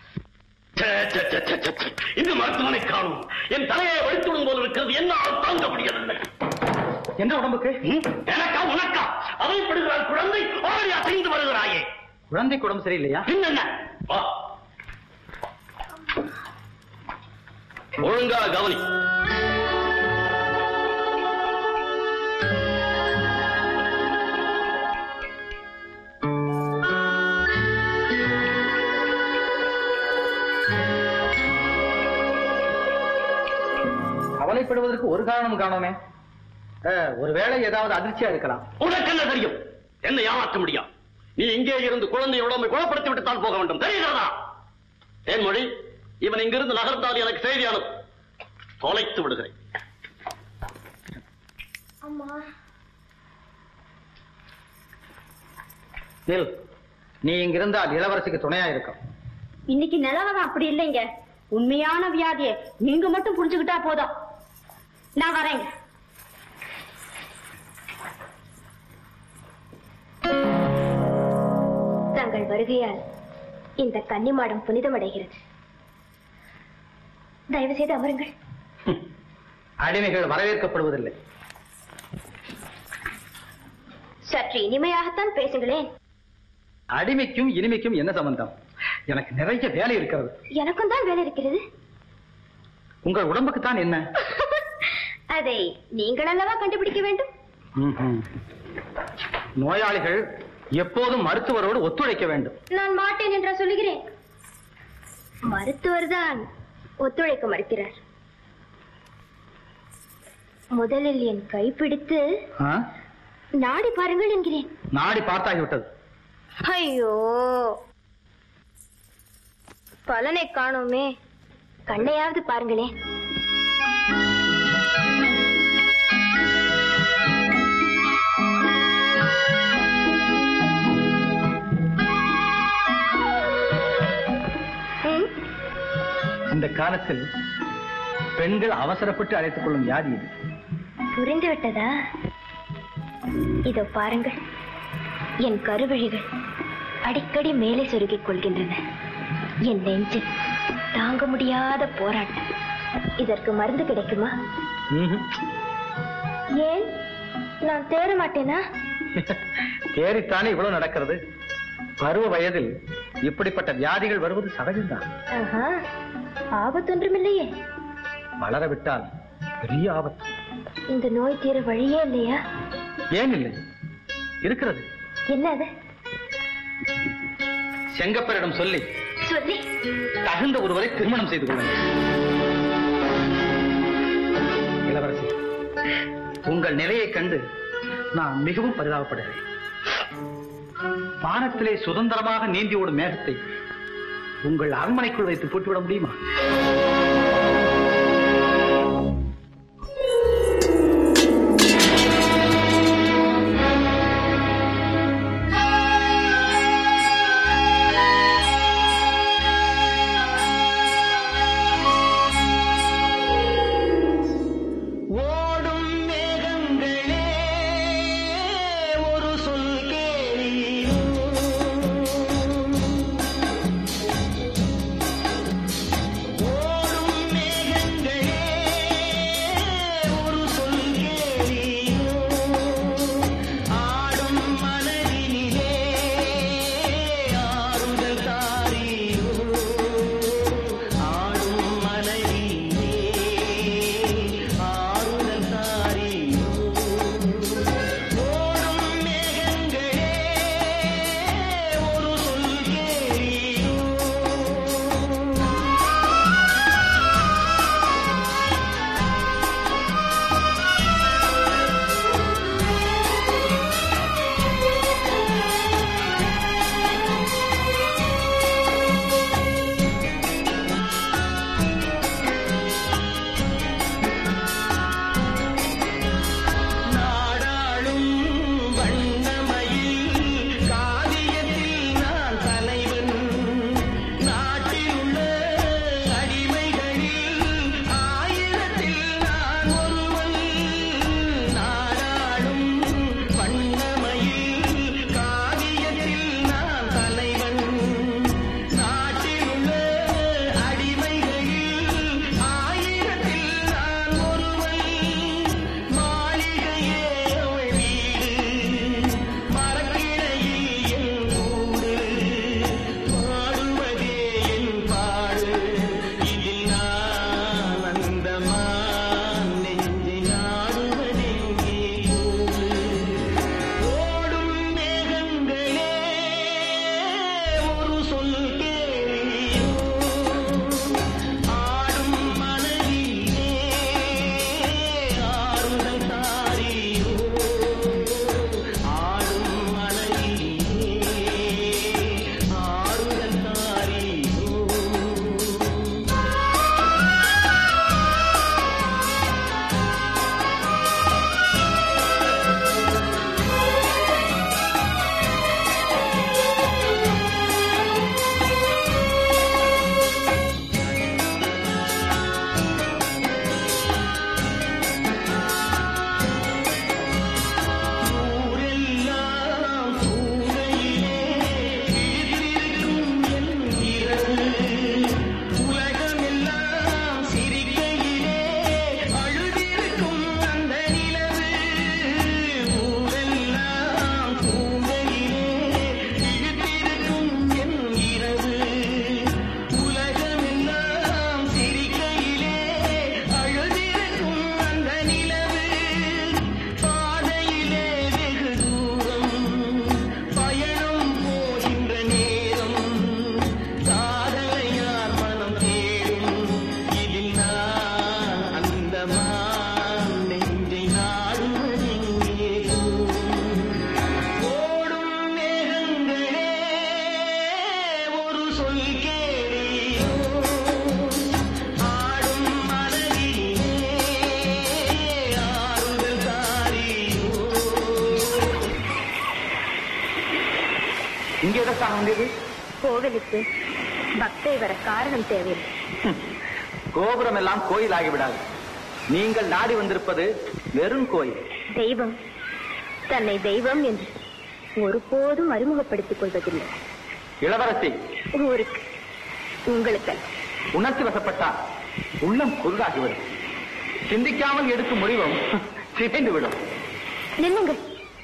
இந்த மருத்துவனை காணும், என் தலையை வலித்துடும் போல இருக்கிறது. என்னால் தாங்க முடியவில்லை. என்ன உடம்புக்கு? எனக்கா உனக்கா? அவைப்படுகிறார் குழந்தை, ஆடி அசைந்து வருகிறாயே. குழந்தைக்கு உடம்பு சரியில்லையா? என்ன? வா, ஒழுங்கா கவனி. கவலைப்படுவதற்கு ஒரு காரணம் காணோமே. ஒருவேளை ஏதாவது அதிர்ச்சியா இருக்கலாம். உனக்கு என்ன தெரியும்? என்ன ஏமாற்ற முடியும்? நீ இங்கே இருந்து குழந்தைய உடம்பை குணப்படுத்தி விட்டுத்தான் போக வேண்டும், தெரிகிறதா? தேன்மொழி, இவன் இங்கிருந்து நகர்ந்தால் எனக்கு செய்தி அனுப்பு. தொலைத்து விடுகிறேன். நீ இங்கிருந்தால் இளவரசிக்கு துணையா இருக்கும். இன்னைக்கு நிலவரம் அப்படி இல்லைங்க. உண்மையான வியாதியை நீங்க மட்டும் புரிஞ்சுக்கிட்டா போதும். நான் வரேங்க. தங்கள் வருகையால் இந்த கன்னிமாடம் புனிதமடைகிறது. தயவு செய்து அமருங்கள். அடிமைகள் வரவேற்கப்படுவதில்லை. சற்று இனிமையாகத்தான் பேசுங்களேன். அடிமைக்கும் இனிமைக்கும் என்ன சம்பந்தம்? எனக்கு நிறைய வேலை இருக்கிறது. எனக்கும் தான் வேலை இருக்கிறது. உங்கள் உடம்புக்கு தான் என்ன? அதை நீங்கள் அல்லவா கண்டுபிடிக்க வேண்டும். நோயாளிகள் எப்போதும் மருத்துவரோடு ஒத்துழைக்க வேண்டும். நான் மாட்டேன் என்ற சொல்லுகிறேன். மருத்துவர் தான் ஒத்துழைக்க மறுக்கிறார். முதலில் என் கைப்பிடித்து நாடி பாருங்கள் என்கிறேன். நாடி பார்த்தாகிவிட்டது. ஐயோ, பலனை காணோமே. கண்ணையாவது பாருங்களேன். இந்த காலத்தில் பெண்கள் அவசரப்பட்டு அழைத்துக் கொள்ளும் வியாதி இது. புரிந்து விட்டதா? இதோ பாருங்கள், என் கருவிழிகள் அடிக்கடி மேலே சொருகிக் கொள்கின்றன. என் நெஞ்சில் தாங்க முடியாத போராட்டம். இதற்கு மருந்து கிடைக்குமா? ஏன், நான் தேற மாட்டேனா? தேறித்தானே இவ்வளவு நடக்கிறது. பருவ வயதில் இப்படிப்பட்ட வியாதிகள் வருவது சகஜம்தான். ஆபத்தொன்றுமில்லையே. வளரவிட்டால் பெரிய ஆபத்து. இந்த நோய் தீர வழியே இல்லையா? ஏன் இல்லை, இருக்கிறது. என்னது? செங்கப்பரிடம் சொல்லி சொல்லி தகுந்த ஒருவரை திருமணம் செய்து கொள்ளுங்கள். இளவரசி, உங்கள் நிலையை கண்டு நான் மிகவும் பரிதாபப்படுகிறேன். வானத்திலே சுதந்திரமாக நீந்தி ஓடும் மேகத்தை உங்கள் அரண்மனைக்குள் வைத்து போட்டுவிட முடியுமா? ஓடும் இங்க எதற்காக வந்தது? கோவிலுக்கு பக்தை வர காரணம் தேவையில்லை. கோபுரம் எல்லாம் கோயில் ஆகிவிடாது. நீங்கள் நாடி வந்திருப்பது வெறும் கோயில். தெய்வம் தன்னை தெய்வம் என்று ஒருபோதும் அறிமுகப்படுத்திக் கொள்வதில்லை. இளவரசி, ஊருக்கு உங்களுக்கு உணர்ச்சி வசப்பட்டால் உள்ளம் குருடாகிவிடும். சிந்திக்காமல் எடுக்கும் முடிவும் சிதைந்து விடும். நில்லுங்கள்.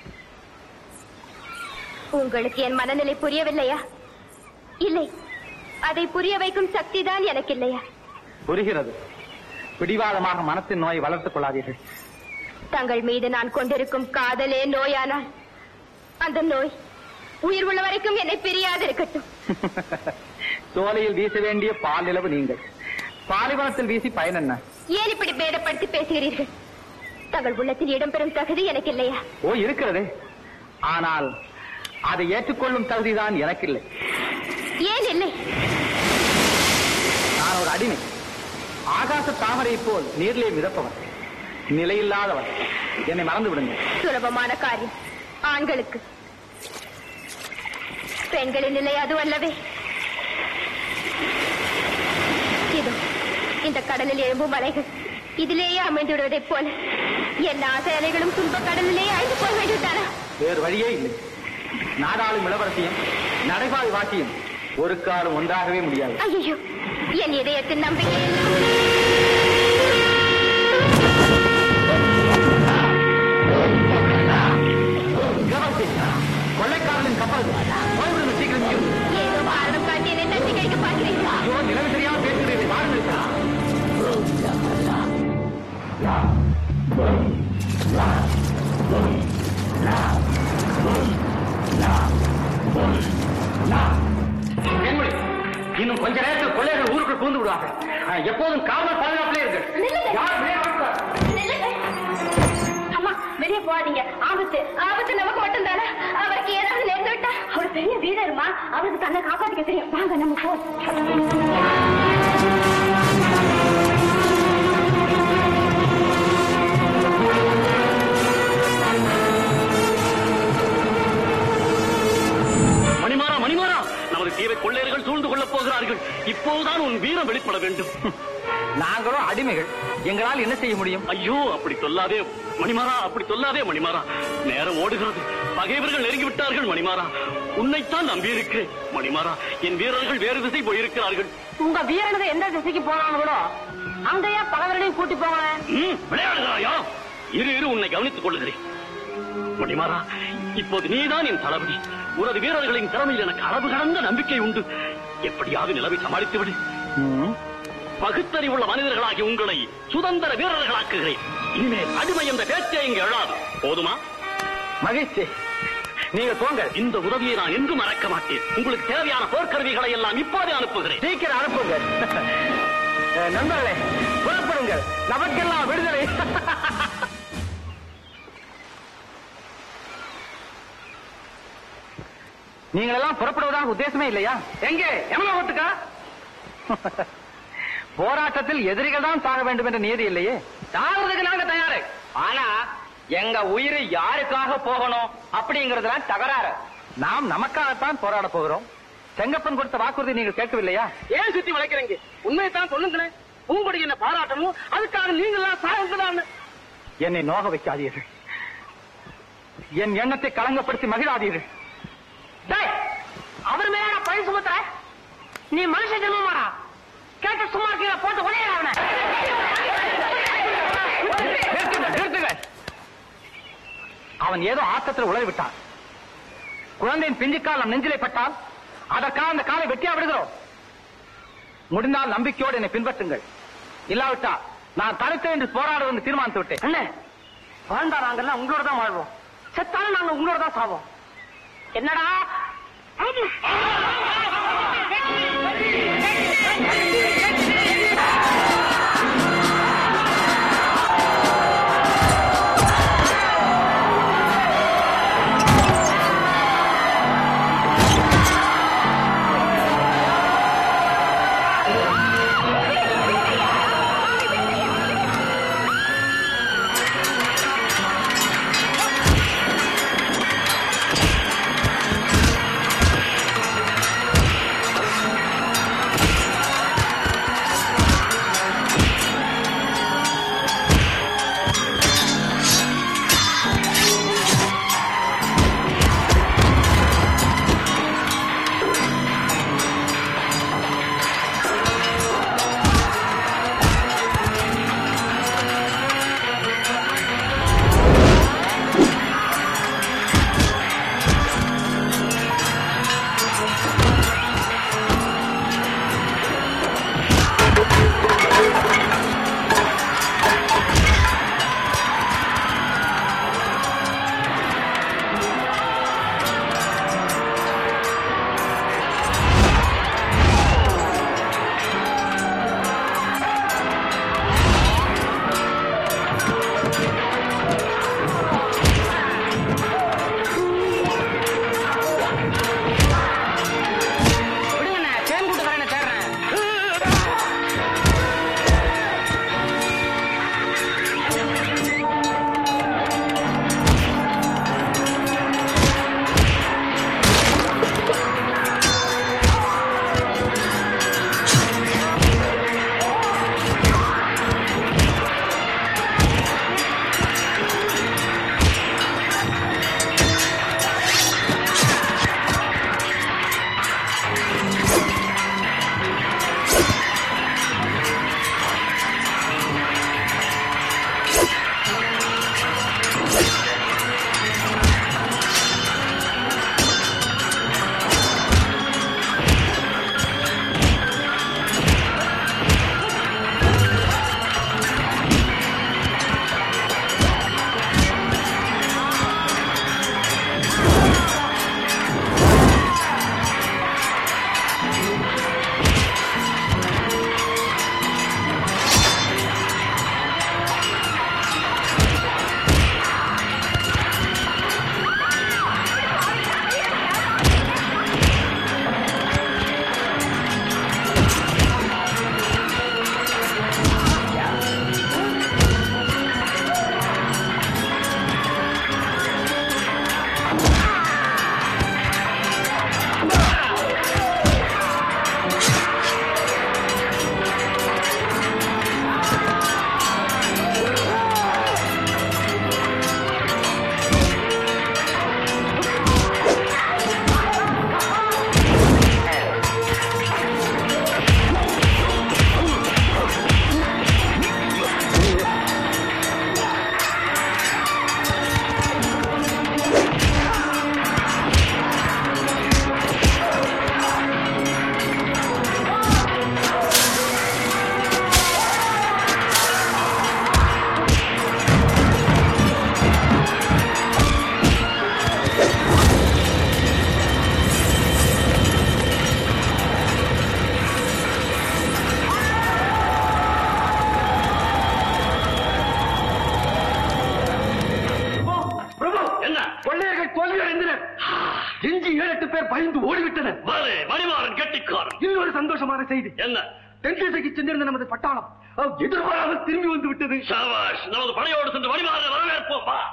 உங்களுக்கு என் மனநிலை புரியவில்லையா? இல்லை, அதை புரிய வைக்கும் சக்தி தான் எனக்கு இல்லையா? புரிகிறது. பிடிவாதமாக மனத்தின் நோயை வளர்த்துக் கொள்ளாதீர்கள். தங்கள் மீது நான் கொண்டிருக்கும் காதலே நோயானால் அந்த நோய் உயிர் உள்ள வரைக்கும் என்னை பிரியாது இருக்கட்டும். சோலையில் வீச வேண்டிய பால் நிலவு நீங்கள். பாலைவனத்தில் வீசி பயன் என்ன? ஏன் இப்படி பேதப்படுத்தி பேசுகிறீர்கள்? தங்கள் உள்ளத்தில் இடம்பெறும் தகுதி எனக்கு இல்லையா? ஓ, இருக்கிறது. ஆனால் அதை ஏற்றுக்கொள்ளும் தகுதிதான் எனக்கு இல்லை. ஏன் இல்லை? நான் ஒரு அடிமை. ஆகாச தாமரை போல் நீரிலே மிதப்பவன், நிலையில்லாதவன். என்னை மறந்து விடுங்கள். சுலபமான காரியம் ஆண்களுக்கு. பெண்களின் நிலை அது அல்லவே. இதோ இந்த கடலில் எழும்பும் அலைகள் இதிலேயே அமைந்து விடுவதைப் போல என் ஆசை அலைகளும் துன்ப கடலிலேயே அழிந்து போக வேண்டியதானா? வேறு வழியே இல்லை. நாடாளும் இளவரசியும் நடைபாய் வாக்கியும் ஒரு காலம் ஒன்றாகவே முடியாது. ஐயோ, என் இதயத்தின் நம்பிக்கை கொள்ளைக்காரனின் கப்பல் சீக்கிரம் ஏதோ காரணம் காட்டி என்னை தட்டி கழிக்க பார்க்கிறீர்களா? நிலைமை தெரியாமல் பேசுகிறீர்கள். வாருங்கள். இன்னும் கொஞ்ச நேரத்தில் கொள்ளையர்கள் ஊருக்குள் புகுந்து விடுவார்கள். எப்போதும் காவல் பாதுகாப்பிலே இருங்கள். அம்மா, வெளியே போகாதீங்க. ஆபத்து ஆபத்து நமக்கு மட்டும் தானே. அவருக்கு ஏதாவது நேர்ந்து விட்டா அவர் பெரிய வீரருமா, அவருக்கு தன்னை காப்பாற்றிக்க தெரியும். வாங்க நம்ம போ. மணிமாறா, மணிமாறா, நமது தீவை கொள்ளையர்கள் சூழ்ந்து கொள்ளப் போகிறார்கள். இப்போதுதான் உன் வீரம் வெளிப்பட வேண்டும். நாங்களும் அடிமைகள், எங்களால் என்ன செய்ய முடியும்? ஐயோ, அப்படி சொல்லாதே மணிமாறா, அப்படி சொல்லாதே மணிமாறா. நேரம் ஓடுகிறது. பகைவர்கள் நெருங்கிவிட்டார்கள் மணிமாறா. உன்னைத்தான் நம்பியிருக்கிறேன் மணிமாறா. என் வீரர்கள் வேறு திசை போயிருக்கிறார்கள். உங்க வீரனுக்கு எந்த திசைக்கு போனாங்களோ அங்கேயே பகைவர்களையும் கூட்டி போங்களேன். விளையாடுகிறாயா? இரு இரு உன்னை கவனித்துக் கொள்ளுகிறேன் மணிமாறா. இப்போது நீதான் என் தளபதி. உனது வீரர்களின் திறமையில் எனக்கு அளவு கடந்த நம்பிக்கை உண்டு. எப்படியாவது நிலைமை சமாளித்து விடு. பகுத்தறிவுள்ள மனிதர்களாகி உங்களை சுதந்திர வீரர்களாக்குகிறேன். இனிமேல் அடிமை என்ற பேச்சே இங்கு எழாது. போதுமா? மகிழ்ச்சி. நீங்க போங்க. இந்த உதவியை நான் என்றும் மறக்க மாட்டேன். உங்களுக்கு தேவையான போர்க்கருவிகளை எல்லாம் இப்போதே அனுப்புகிறேன். சீக்கிரம் அனுப்புங்க. நண்பர்களே, புறப்படுங்கள். நமக்கெல்லாம் விடுதலை. நீங்கள் எல்லாம் புறப்படுவதாக உத்தேசமே இல்லையா? எங்கே எமலோகத்துக்கா? போராட்டத்தில் எதிரிகள் தான் சாக வேண்டும் என்ற நியதி இல்லையே. சாகிறதுக்கு நாங்க தயாரு. ஆனா எங்க உயிரை யாருக்காக போகணும் அப்படிங்கறதுல தகராறு. நாம் நமக்காகத்தான் போராட போகிறோம். செங்கப்பன் கொடுத்த வாக்குறுதி நீங்கள் கேட்கவில்லையா? ஏன் சுத்தி வளைக்கிறீங்க? உண்மையைத்தான் சொல்லுங்களேன். பூங்கொடி என்ன பாராட்டணும், அதுக்காக நீங்களாம் சாகுதான். என்னை நோக வைக்காதீர்கள். என் எண்ணத்தை களங்கப்படுத்தி மகிழாதீர்கள். அவர் மேல பழி சுமத்துற நீ மனுஷ ஜென்மமாடா. கேட்டு சும்மா கீழே போட்டு உடையறான. அவன் ஏதோ ஆத்தத்தில் உளறி விட்டான். குழந்தையின் பிஞ்சுக்கால் நம் நெஞ்சிலை பட்டால் அதற்காக அந்த காலை வெட்டியா விடுகிறோம். முடிந்தால் நம்பிக்கையோடு என்னை பின்பற்றுங்கள். இல்லாவிட்டா நான் தனித்து என்று போராடுவது தீர்மானித்து விட்டேன். என்ன வாழ்ந்தா நாங்கெல்லாம் உங்களோட தான் வாழ்வோம், செத்தாலும் நாங்க உங்களோட தான் சாவோம். என்னடா எஞ்சி ஏழு எட்டு பேர் பயந்து ஓடிவிட்டனர். மணிமாறன் கெட்டிக்காரன். இன்னொரு சந்தோஷமான செய்தி. என்ன? தென்திசைக்கு சென்றிருந்த நமது பட்டாளம் எதிர்பாராமல் திரும்பி வந்து விட்டது. ஷாபாஷ். நமது படையோடு சென்று மணிமாறனை வரவேற்போம். வா.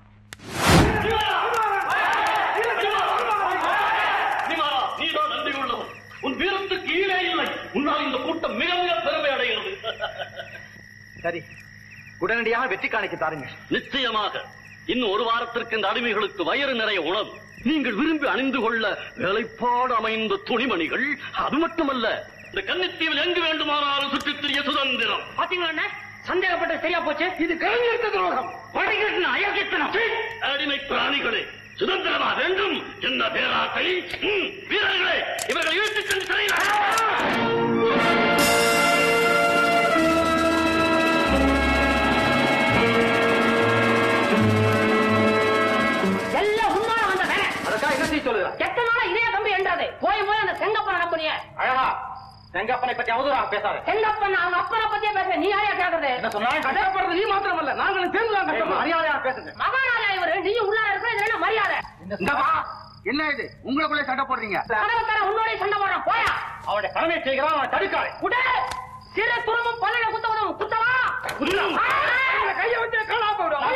நீதான் நன்றி உள்ளவன். உன் வீரத்துக்கு ஈடே இல்லை. உன்னால் இந்த கூட்டம் மிக மிக பெருமை அடைகிறது. சரி, உடனடியாக வெற்றி காணிக்க தாருங்கள். நிச்சயமாக. இன்னும் ஒரு வாரத்திற்கு இந்த அடிமைகளுக்கு வயிறு நிறைய உணவு, நீங்கள் விரும்பி அணிந்து கொள்ள வேலைப்பாடு அமைந்த துணிமணிகள், அது மட்டுமல்ல இந்த கன்னித்தீவில் எங்கு வேண்டுமானாலும் சுற்றித் திரிய சுதந்திரம். பாத்தீங்களா, சந்தேகப்பட்ட சரியா போச்சு. இது கலைஞருக்கு துரோகம், படைகளுக்கு அயோக்கியத்தனம். அடிமை பிராணிகளே, சுதந்திரமா வேண்டும் என்ன பேராசை? வீரர்களே, இவர்களை இழுத்துச் சென்று சிறையில். எத்தனை நாளா இதே தம்பி என்றது போய் போய் அந்த செங்கப்பனை நம்புனிய. அழகா, செங்கப்பனை பத்தி அவதூறாக பேசாத. செங்கப்பன் அவங்க அப்பனை பத்தியே பேச நீ யாரையா கேக்குறது? என்ன சொன்னாலும் கட்டப்படுறது நீ மாத்திரமல்ல, நாங்களும் சேர்ந்து மரியாதையாக பேசுங்க. மகாராஜா இவரு, நீங்க உள்ளார இருக்கிற இதுல என்ன மரியாதை? என்ன இது உங்களுக்குள்ளே சண்டை போடுறீங்க? கதவத்தர உன்னோட சண்டை போடுறான். போயா அவனுடைய கடமை செய்கிறான், அவன் தடுக்காரு. உடே சிறு துருமும் பல்லில குத்தவதும் குத்தவா கையை வச்சு காணா போடும்.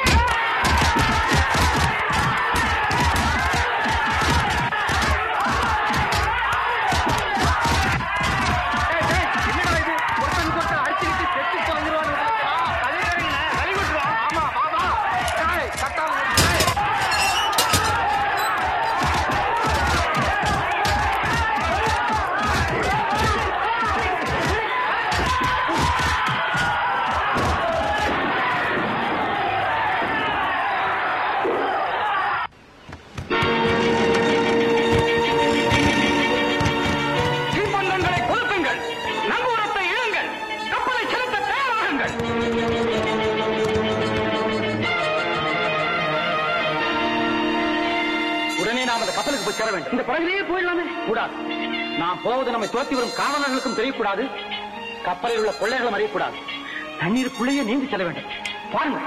இந்த படகுலேயே போயிடலாமே. கூடாது. நாம் போவது நம்மை துரத்தி வரும் காவலர்களுக்கும் தெரியக்கூடாது, கப்பலில் உள்ள கொள்ளைகளும் அறியக்கூடாது. தண்ணீருக்குள்ளேயே நீந்தி செல்ல வேண்டும். பாருங்கள்.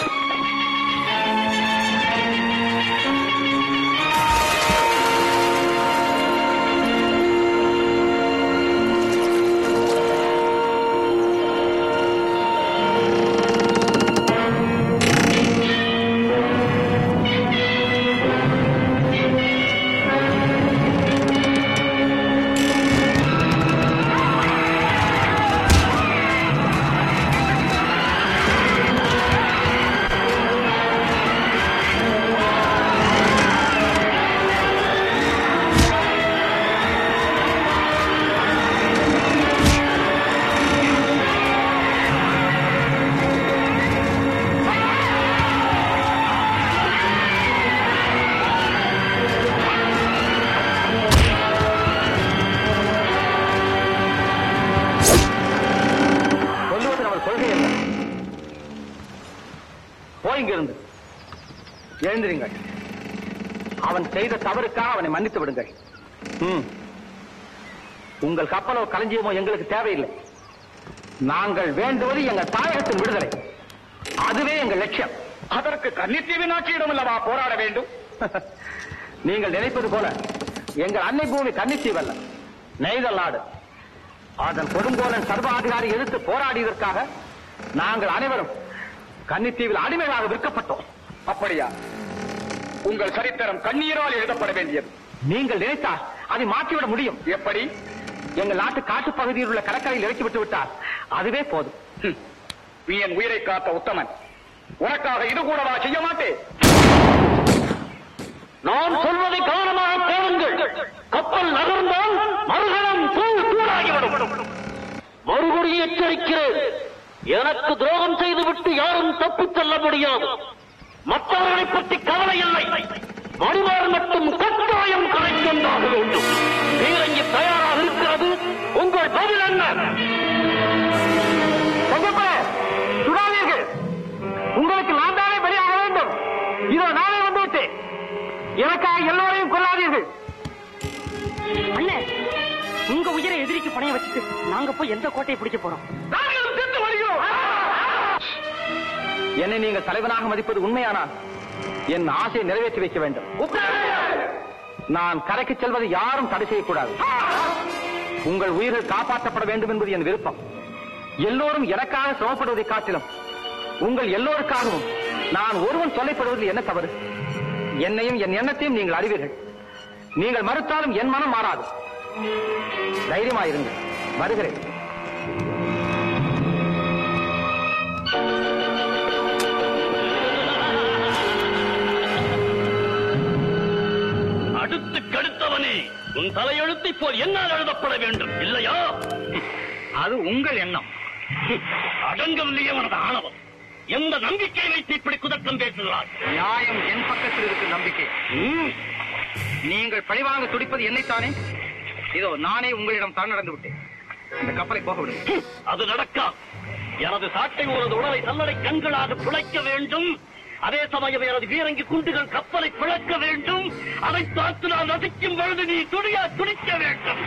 இங்கிருந்து எழுந்திருங்கள். அவன் செய்த தவறுக்காக அவனை மன்னித்து விடுங்கள். உங்கள் கப்பலோ களஞ்சியமோ எங்களுக்கு தேவையில்லை. நாங்கள் வேண்டுவது எங்கள் தாயகத்தின் விடுதலை. அதுவே எங்கள் லட்சியம். அதற்கு கன்னித்தீவின் ஆட்சியிடம் அல்லவா போராட வேண்டும்? நீங்கள் நினைப்பது போல எங்கள் அன்னை பூமி கன்னித்தீவு அல்ல, நெய்தல் நாடு. அதன் கொடுங்கோலன் சர்வாதிகாரி எதிர்த்து போராடியதற்காக நாங்கள் அனைவரும் கன்னித்தீவில் அடிமைகளாக விற்கப்பட்டோம். அப்படியா? உங்கள் சரித்திரம் கண்ணீரால் எழுதப்பட வேண்டியது. நீங்கள் நினைத்தால் அதை மாற்றிவிட முடியும். எப்படி? எங்கள் நாட்டு காட்டு பகுதியில் உள்ள கடற்கரையில் இறக்கிவிட்டு விட்டால் அதுவே போதும். நீ என் உயிரை காத்த உத்தமன், உனக்காக இது கூடவா செய்ய மாட்டேன்? நான் சொல்வதை கவனமாக கேளுங்கள். கப்பல் நகர்ந்தால் மறுகணம் தூள் தூளாகிவிடும். மறுபடி எச்சரிக்கிறேன், எனக்கு துரோகம் செய்துவிட்டு யாரும் தப்பிச் செல்ல முடியாது. மற்றவர்களை பற்றி கவலை இல்லை. மணிமாறன் மட்டும் கட்டாயம் கலைக்கொண்டாக வேண்டும். பீரங்கி தயாராக இருக்கிறது. உங்கள் பதில் என்ன? சுடாதீர்கள். உங்களுக்கு நான் தானே பலியாக வேண்டும். இதோ நானே வந்துவிட்டேன். எனக்காக எல்லோரையும் கொள்ளாதீர்கள். அண்ணே, உங்க உயிரை எதிரிக்கு பணைய வச்சுட்டு நாங்க போய் எந்த கோட்டையை பிடிக்க போறோம்? என்னை நீங்கள் தலைவனாக மதிப்பது உண்மையானால் என் ஆசையை நிறைவேற்றி வைக்க வேண்டும். நான் கரைக்கு செல்வதை யாரும் தடை செய்யக்கூடாது. உங்கள் உயிர்கள் காப்பாற்றப்பட வேண்டும் என்பது என் விருப்பம். எல்லோரும் எனக்காக சிரமப்படுவதை காட்டிலும் உங்கள் எல்லோருக்காகவும் நான் ஒருவன் தொல்லைப்படுவதில் என்ன தவறு? என்னையும் என் எண்ணத்தையும் நீங்கள் அறிவீர்கள். நீங்கள் மறுத்தாலும் என் மனம் மாறாது. தைரியமாயிருங்கள். வருகிறேன். அடுத்து கடுத்தவனே, உன் தலையெழுத்தை போல் என்னால் எழுதப்பட வேண்டும் இல்லையா? அது உங்கள் எண்ணம். அடங்கவில்லையே உனது ஆணவம். எந்த நம்பிக்கை வைத்து இப்படி குதர்க்கம் பேசுகிறார்? நியாயம் என் பக்கத்தில் இருக்கும் நம்பிக்கை. நீங்கள் பழிவாங்க துடிப்பது என்னைத்தானே? இதோ நானே உங்களிடம் தான் நடந்து விட்டேன். இந்த கப்பலை போக விடுங்க. அது நடக்கா. எனது சாட்டை உனது உடலை நல்லடை கண்களாக பிழைக்க வேண்டும். அதே சமயம் எனது வீரங்கி குண்டுகள் கப்பலை பிளக்க வேண்டும். அதை பார்த்து நான் ரசிக்கும் பொழுது நீ துணியா துடிக்க வேண்டும்.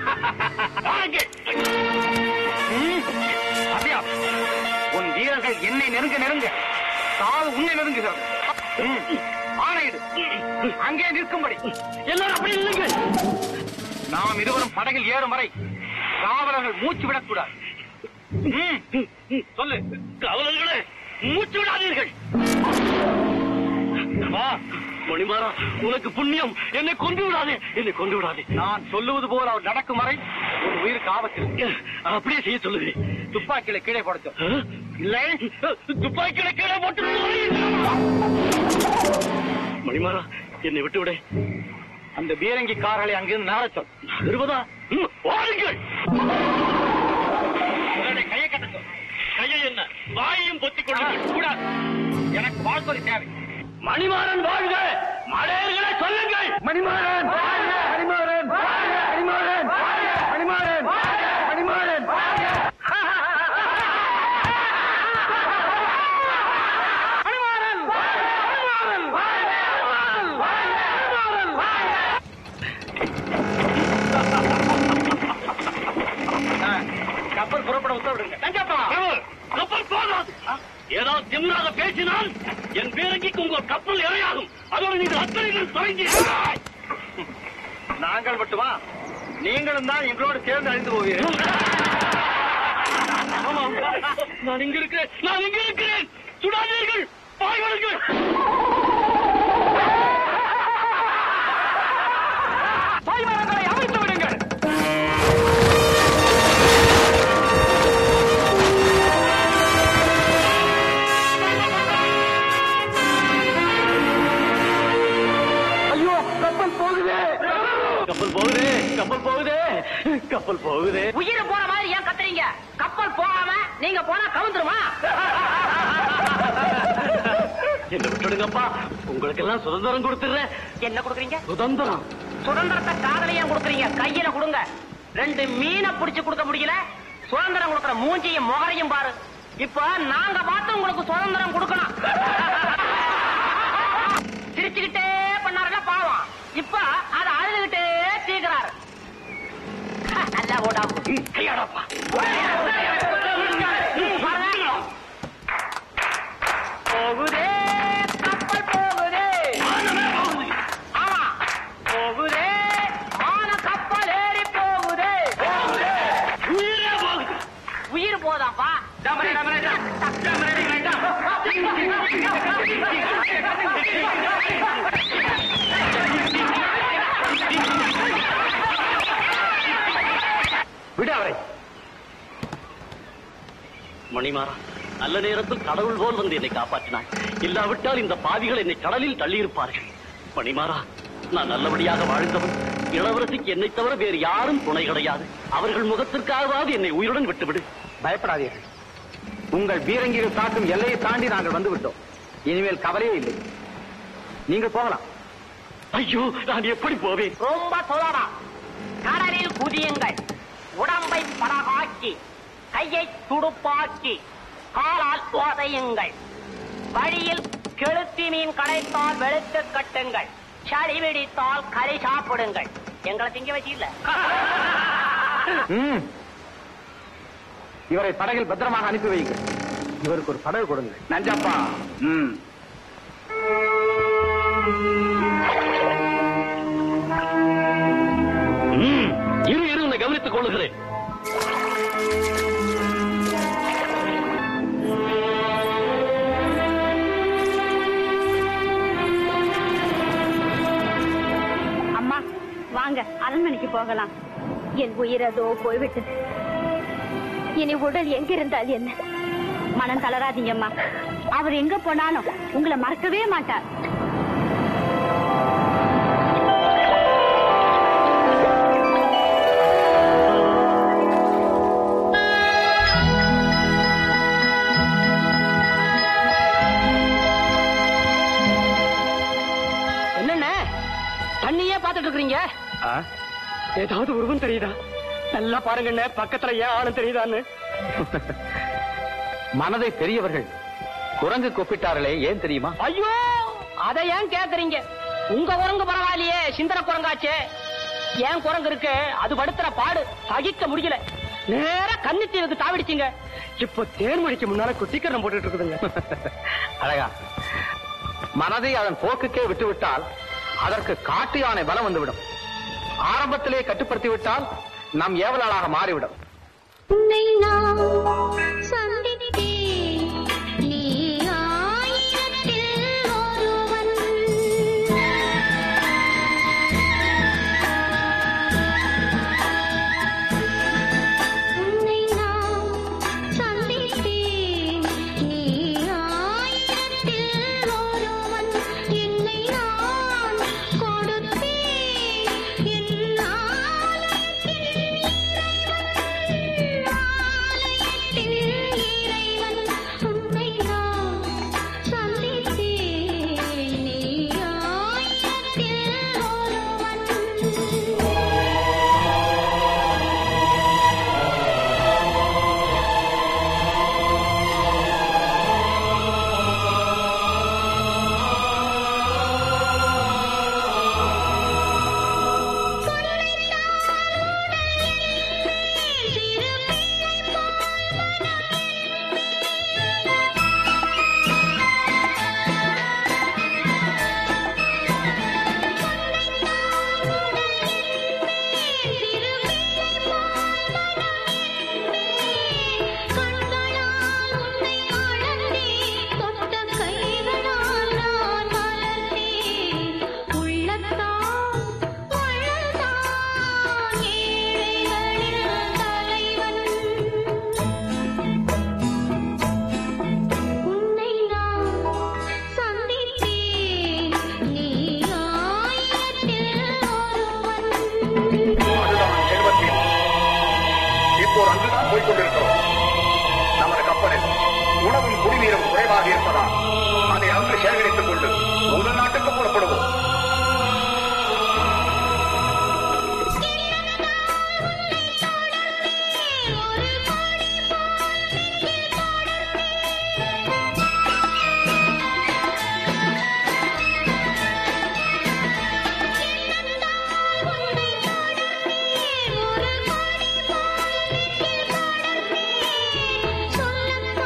அப்படியா? உன் வீரர்கள் என்னை நெருங்க நெருங்க சாவு உன்னை நெருங்குகிறது. ஆணையிடு. அங்கே நிற்கும்படி. எல்லாரும் அப்படி இல்லைங்கள். நாம் இருவரும் படகில் ஏறும் வரை காவலர்கள் மூச்சு விடக்கூடாது. சொல்லு. காவலர்களே, மூச்சு விடாதீர்கள். மணிமாறா, உனக்கு புண்ணியம். என்னை கொண்டு விடாதே, என்னை கொண்டு விடாதே. நான் சொல்லுவது போல் அவர் நடக்கும் வரை ஒரு உயிருக்கு ஆபத்து. அப்படியே செய்ய சொல்லுகிறேன். துப்பாக்கியில கீழே போடச்சோம். இல்லை, துப்பாக்கியில கீழே போட்டு மணிமாறா, என்னை விட்டு விட. அந்த பீரங்கி கார்களை அங்கிருந்து நகரச்சோம். இருபதா? வாருங்கள். கையை கட்டச்சோம். கையை என்ன? வாயையும் பொத்திக் கொள்ளுங்கள். கூடாது. எனக்கு வாழ்வதை தேவை. மணிமாறன் வாழ்க! மலையர்களை சொல்லுங்கள். மணிமாறன் மணிமாறன் மணிமாறன் மணிமாறன் மணிமாறன் கப்பல் புறப்பட உத்தரவிடுங்க. கப்பல் போகாது. ஏதாவது திமிராக பேசினால் என் பேரங்கிக்கு உங்கள் கப்பல் இரையாகும். அதோடு நீங்கள் அத்தனை தொடங்கி. நாங்கள் மட்டுமா? நீங்களும் தான் எங்களோடு சேர்ந்து அழிந்து போவீர்கள். ஆமாம், நான் இங்க இருக்கிறேன். நான் இங்க இருக்கிறேன். சுடாதீர்கள். பாய்வர்கள். பாய்மரங்களை அமைத்து விடுங்கள். கப்பல் போகுதே, கப்பல் போகுதே, கப்பல் போகுதே. உயிரை போற மாதிரி ஏன் கத்துறீங்க? கப்பல் போகாம நீங்க போனா கவுந்துருமா? என்ன விட்டுடுங்கப்பா. உங்களுக்கு எல்லாம் சுதந்திரம் கொடுத்துறேன். என்ன கொடுக்குறீங்க? சுதந்திரம். சுதந்திரத்தை காதலையும் கொடுக்குறீங்க. கையில கொடுங்க. ரெண்டு மீனை பிடிச்சு கொடுக்க முடியல. சுதந்திரம் கொடுக்குற மூஞ்சியும் முகரையும் பாரு. இப்ப நாங்க பார்த்து உங்களுக்கு சுதந்திரம் கொடுக்கணும். சிரிச்சுக்கிட்டே பண்ணாருல பாவம். இப்ப அதை அழுதுகிட்டே தீர்க்கிறாரு. நல்லா ஓடா கையாடப்பா. போகுதே கப்பல் போகுதே. ஆமா போகுதே. மான கப்பல் ஏறி போகுதே. உயிரே போகுது. உயிர் போதாப்பா. விடு அவரை. மணிமாறா, நல்ல நேரத்தில் கடவுள் போல் வந்து என்னை காப்பாற்றினார். இல்லாவிட்டால் இந்த பாவிகள் என்னை கடலில் தள்ளியிருப்பார்கள். மணிமாறா, நான் நல்லபடியாக வாழ்ந்தவன். இளவரசிக்கு என்னை தவிர வேறு யாரும் துணை கிடையாது. அவர்கள் முகத்திற்காகவாது என்னை உயிருடன் விட்டுவிடு. பயப்படாதீர்கள். உங்கள் பீரங்கிகள் தாக்கும் எல்லையை தாண்டி நாங்கள் வந்து விட்டோம். இனிமேல் கவலையே இல்லை. நீங்கள் போகலாம். ஐயோ, நான் எப்படி போவேன்? ரொம்ப சொல்லலாம். கடலில் குதியுங்கள். உடம்பை படகாக்கி கையை துடுப்பாக்கி காலால் ஓதையுங்கள். வழியில் கெளுத்தி மீன் கிடைத்தால் வெளுத்து கட்டுங்கள். சளி வெடித்தால் கறி சாப்பிடுங்கள். எங்களை திங்க வச்சில்ல. இவரை படகில் பத்திரமாக அனுப்பி வையுங்கள். இவருக்கு ஒரு படகு கொடுங்கள். நஞ்சப்பா. ம் கொள்கிறேன். அம்மா வாங்க, அரண்மனைக்கு போகலாம். என் உயிரதோ போய்விட்டது. இனி உடல் எங்க இருந்தால் என்ன? மனம் தளராதீங்கம்மா. அவர் எங்க போனாலும் உங்களை மறக்கவே மாட்டார். என்னென்ன தண்ணியே பாத்துட்டு இருக்கீங்க? ஏதாவது உருவம் தெரியுதா? நல்லா பாருங்க, பக்கத்துல ஏன் ஆளும் தெரியுதான்னு. மனதை பெரியவர்கள் குரங்கு கூப்பிட்டார்களே, ஏன் தெரியுமா? ஐயோ, அதை ஏன் கேக்குறீங்க? உங்க குரங்கு பரவாயில்லையே, சிந்தன குரங்காச்சே. ஏன் குரங்கு இருக்கு, அது படுத்துற பாடு சகிக்க முடியல. நேர கன்னித்தீவுக்கு தாவிடுச்சுங்க. இப்போ தேன்மொழிக்கு முன்னால குட்டிக்கரணம் போட்டுட்டு இருக்குதுங்க. அழகா, மனதை அதன் போக்குக்கே விட்டுவிட்டால் அதற்கு காட்டு யானை பலம் வந்துவிடும். ஆரம்பத்திலே கட்டுப்படுத்தி விட்டால் நம் ஏவலாளாக மாறிவிடும். உன்னை நான் சந்தித்தேன், நீ ஆயிரத்தில் ஒருவன். உன்னை நான் சந்தித்தேன், நீ ஆயிரத்தில் ஒருவன். என்னை நான் கொடுத்தேன், என் ஆலயத்தில் இறைவன். உன்னை நான் சந்தித்தேன், நீ ஆயிரத்தில் ஒருவன். கண்களால் உன்னை அளந்தேன், தொட்ட கைகளால் நான் மலர்ந்தேன். உள்ளத்தால் வளர்ந்தான் ஏழைகளின் தலைவன். உன்னை நான் சந்தித்தேன், நீ ஆயிரத்தில் ஒருவன். அதுதான் செல்வத்தின். இப்போ அங்குதான் போய்க் கொண்டிருக்கிறோம். நமது கப்பலில் உணவும் குடிநீரும் குறைவாக இருப்பதால் அதை அங்கு சேகரித்துக் கொண்டு உங்கள் நாட்டுக்கு புறப்படுவோம்.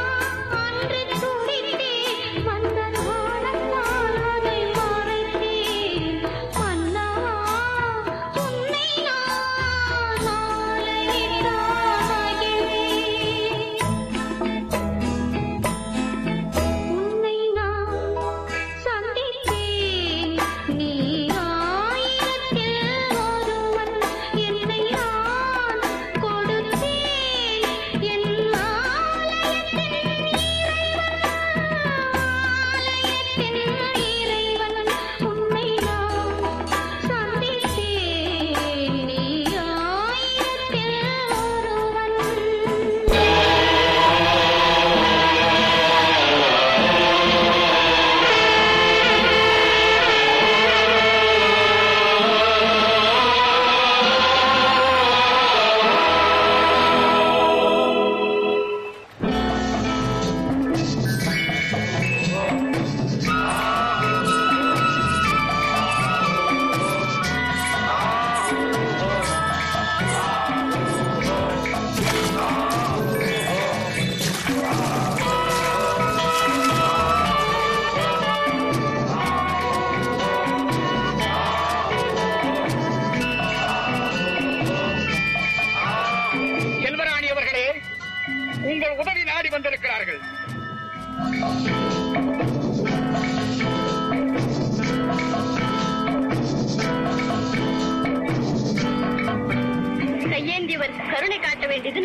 சொல்லத்தான் அன்று துடித்தேன், வந்த நாளத்தான் அதை மறைத்தேன்.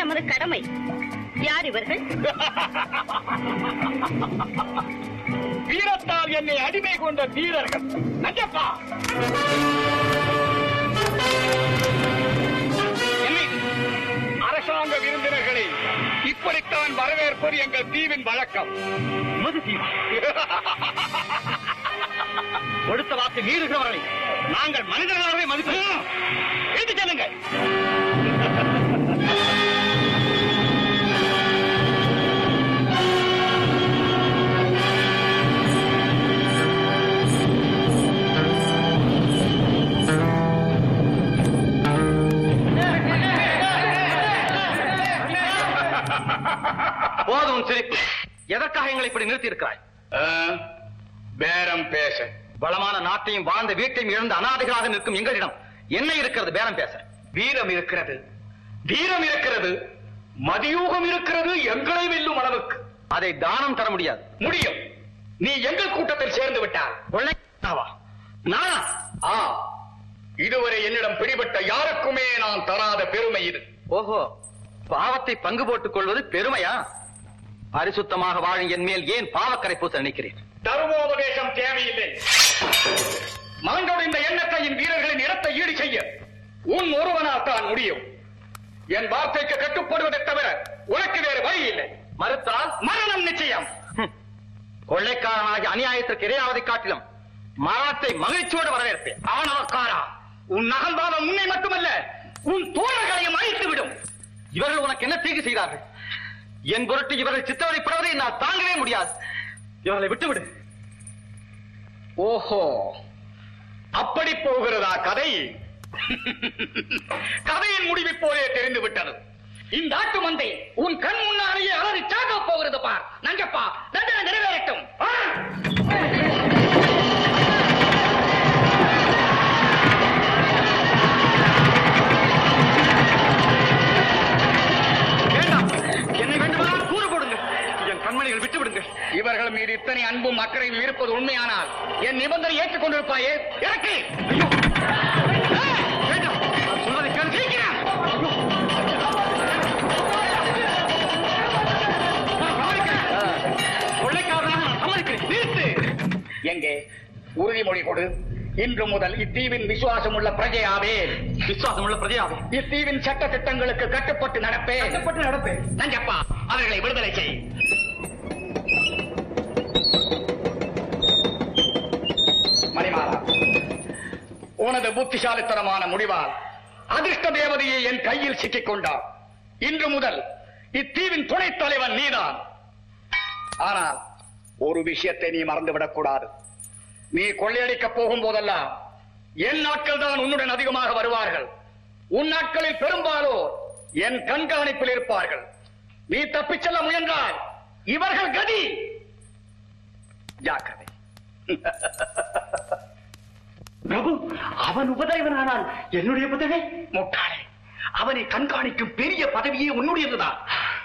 நமது கடமை. யார் இவர்கள்? வீரத்தால் என்னை அடிமை கொண்ட வீரர்கள். நஞ்சப்பா, அரசாங்க விருந்தினர்களை இப்படித்தான் வரவேற்பது எங்கள் தீவின் வழக்கம். கொடுத்த வாக்கு மீறுகிறவர்களை நாங்கள் மனிதர்களாகவே மதிப்போம். எழுதி செல்லுங்கள். போதும் சிரிப்பு. எதற்காக எங்களை இப்படி நிறுத்தி இருக்கிறாய்? பேரம் பேச. வளமான நாட்டையும் வாழ்ந்த வீட்டையும் இழந்த அனாதைகளாக நிற்கும் எங்களிடம் என்ன இருக்கிறது பேரம் பேச? வீரம் இருக்கிறது, வீரம் இருக்கிறது, மதியூகம் இருக்கிறது. எங்களை வெல்லும் அளவுக்கு அதை தானம் தர முடியாது. முடியும். நீ எங்கள் கூட்டத்தில் சேர்ந்து விட்டால். கொள்ளைக்காவா? நானா? ஆ, இதுவரை என்னிடம் பிடிபட்ட யாருக்குமே நான் தராத பெருமை இது. ஓஹோ, பாவத்தை பங்கு போட்டுக் கொள்வது பெருமையா? பரிசுத்தமாக வாழும் என் மேல் ஏன் பாவக்கரை பூச நினைக்கிறேன்? தர்மோபதேசம் தேவையில்லை. மாண்டோடு இந்த எண்ணத்தையின் வீரர்களின் இடத்தை ஈடு செய்ய உன் ஒருவனால் தான் முடியும். என் வார்த்தைக்கு கட்டுப்படுவதை தவிர உனக்கு வேறு வழி இல்லை. மறுத்தால் மரணம் நிச்சயம். கொள்ளைக்காரனாகி அநியாயத்திற்கு இரையாவதை காட்டிலும் மரணத்தை மகிழ்ச்சியோடு வரவேற்பேன். ஆணவக்காரா, உன் நகம்பாவம் உன்னை மட்டுமல்ல உன் தோழர்களையும் அழித்துவிடும். இவர்கள் உனக்கு என்ன தீங்கு செய்கிறார்கள்? என் பொருட்டு இவர்கள் சித்தவதைப்படுவதை நான் தாங்கவே முடியாது. இவர்களை விட்டுவிடு. ஓஹோ, அப்படி போகிறதா கதை? கதையின் முடிவு போலே தெரிந்து விட்டது. இந்த ஆட்டு மந்தை உன் கண் முன்னாலேயே அலறி சாக போகிறது பார். நஞ்சப்பா, தண்டனை நிறைவேறட்டும். என்னை வேண்டுமானால் கூறு போடுங்கள். என் கண்மணிகள் விட்டு விடுங்கள். இவர்கள் மீது இத்தனை அன்பும் அக்கறையும் இருப்பது உண்மையானால் என் நிபந்தனை ஏற்றுக் கொண்டிருப்பாயே. எனக்கு வேண்டாம், நான் சொல்வதை கேள். சீக்கிரம். கொள்ளைக்காரனாக நான் சம்மதிக்கிறேன். நிறுத்து. எங்கே உறுதிமொழி கொடு. இன்று முதல் இத்தீவின் விசுவாசம் உள்ள பிரஜையாவே, விசுவாசம் உள்ள பிரஜையாவே இத்தீவின் சட்ட திட்டங்களுக்கு கட்டுப்பட்டு நடப்பேன். கட்டுப்பட்டு நடப்பேன். நஞ்சப்பா, அவர்களை விடுதலை செய். மணிமாலா, உனது புத்திசாலித்தனமான முடிவால் அதிர்ஷ்ட தேவதையை என் கையில் சிக்கிக் கொண்டார். இன்று முதல் இத்தீவின் துணைத் தலைவன் நீதான். ஆனால் ஒரு விஷயத்தை நீ மறந்துவிடக் கூடாது. நீ கொள்ளையடிக்கப் போகும் போதெல்லாம் என் நாட்கள் தான் உன்னுடன் அதிகமாக வருவார்கள். உன் நாட்களில் பெரும்பாலோ என் கண்காணிப்பில் இருப்பார்கள். நீ தப்பிச் செல்ல முயன்றால் இவர்கள் கதி. ஜாக்கிரதை. பிரபு, அவன் உபதேவனானால் என்னுடைய பதவி? முட்டாளே, அவனை கண்காணிக்கும் பெரிய பதவியே உன்னுடையதுதான்.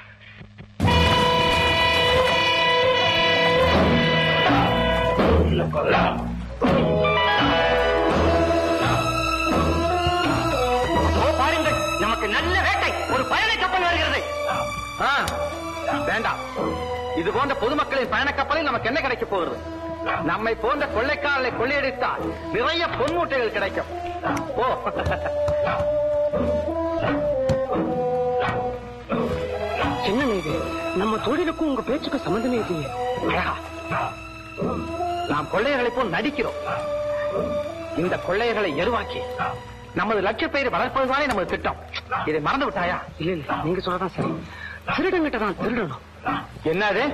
பாருங்கள், நமக்கு நல்ல வேட்டை. ஒரு பயண கப்பல் வருகிறது. வேண்டாம், இது போன்ற பொதுமக்களின் பயண கப்பலில் நமக்கு என்ன கிடைக்க போகிறது? நம்மை போன்ற கொள்ளைக்காரர்களை கொள்ளையடித்தால் நிறைய பொன்மூட்டைகள் கிடைக்கும். ஓ, என்ன இது? நம்ம தொழிலுக்கும் உங்க பேச்சுக்கும் சம்பந்தமே இல்லையே. அழகா, நாம் கொள்ளையர்களை போல் நடிக்கிறோம். இந்த கொள்ளையர்களை எருவாக்கி நமது லட்சிய பெயரை வளர்ப்பதுதானே நமது திட்டம். இதை மறந்து விட்டாயா? இல்ல இல்ல, நீங்க சொல்லதான் சரி. திருடங்கிட்ட தான் திருடணும். என்னது?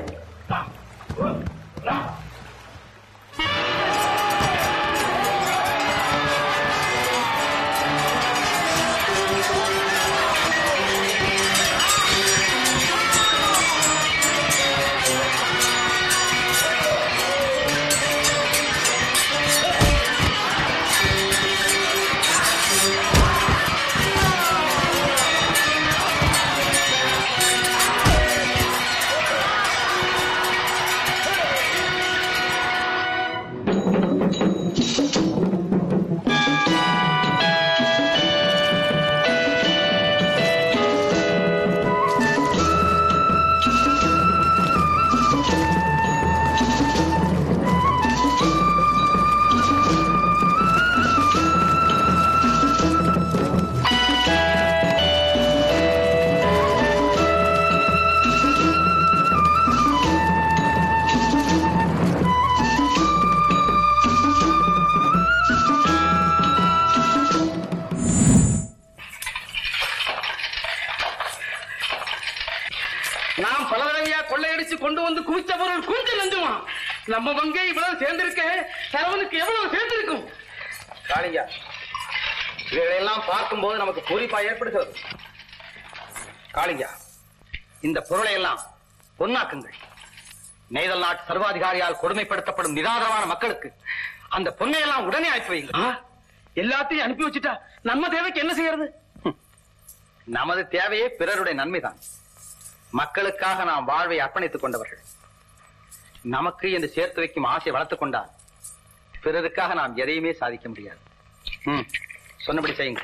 நம்ம வங்கை இவ்வளவு சேர்ந்திருக்க தலைவனுக்கு எவ்வளவு சேர்ந்திருக்கும்? காளியா, இவைகளெல்லாம் பார்க்கும்போது நமக்கு பூரிப்பா ஏற்படுகிறது. காளியா, இந்த பொருளை எல்லாம் பொன்னாக்குங்கள். நெய்தல் நாட்டு சர்வாதிகாரியால் கொடுமைப்படுத்தப்படும் நிராதரவான மக்களுக்கு அந்த பொண்ணை எல்லாம் உடனே அனுப்பி வைங்க. எல்லாத்தையும் அனுப்பி வச்சுட்டா நம்ம தேவைக்கு என்ன செய்யறது? நமது தேவையே பிறருடைய நன்மைதான். மக்களுக்காக நாம் வாழ்வை அர்ப்பணித்துக் கொண்டவர்கள். நமக்கு என்று சேர்த்து வைக்கும் ஆசை வளர்த்துக் கொண்டால் பிறருக்காக நாம் எதையுமே சாதிக்க முடியாது. ம், சொன்னபடி செய்யுங்க.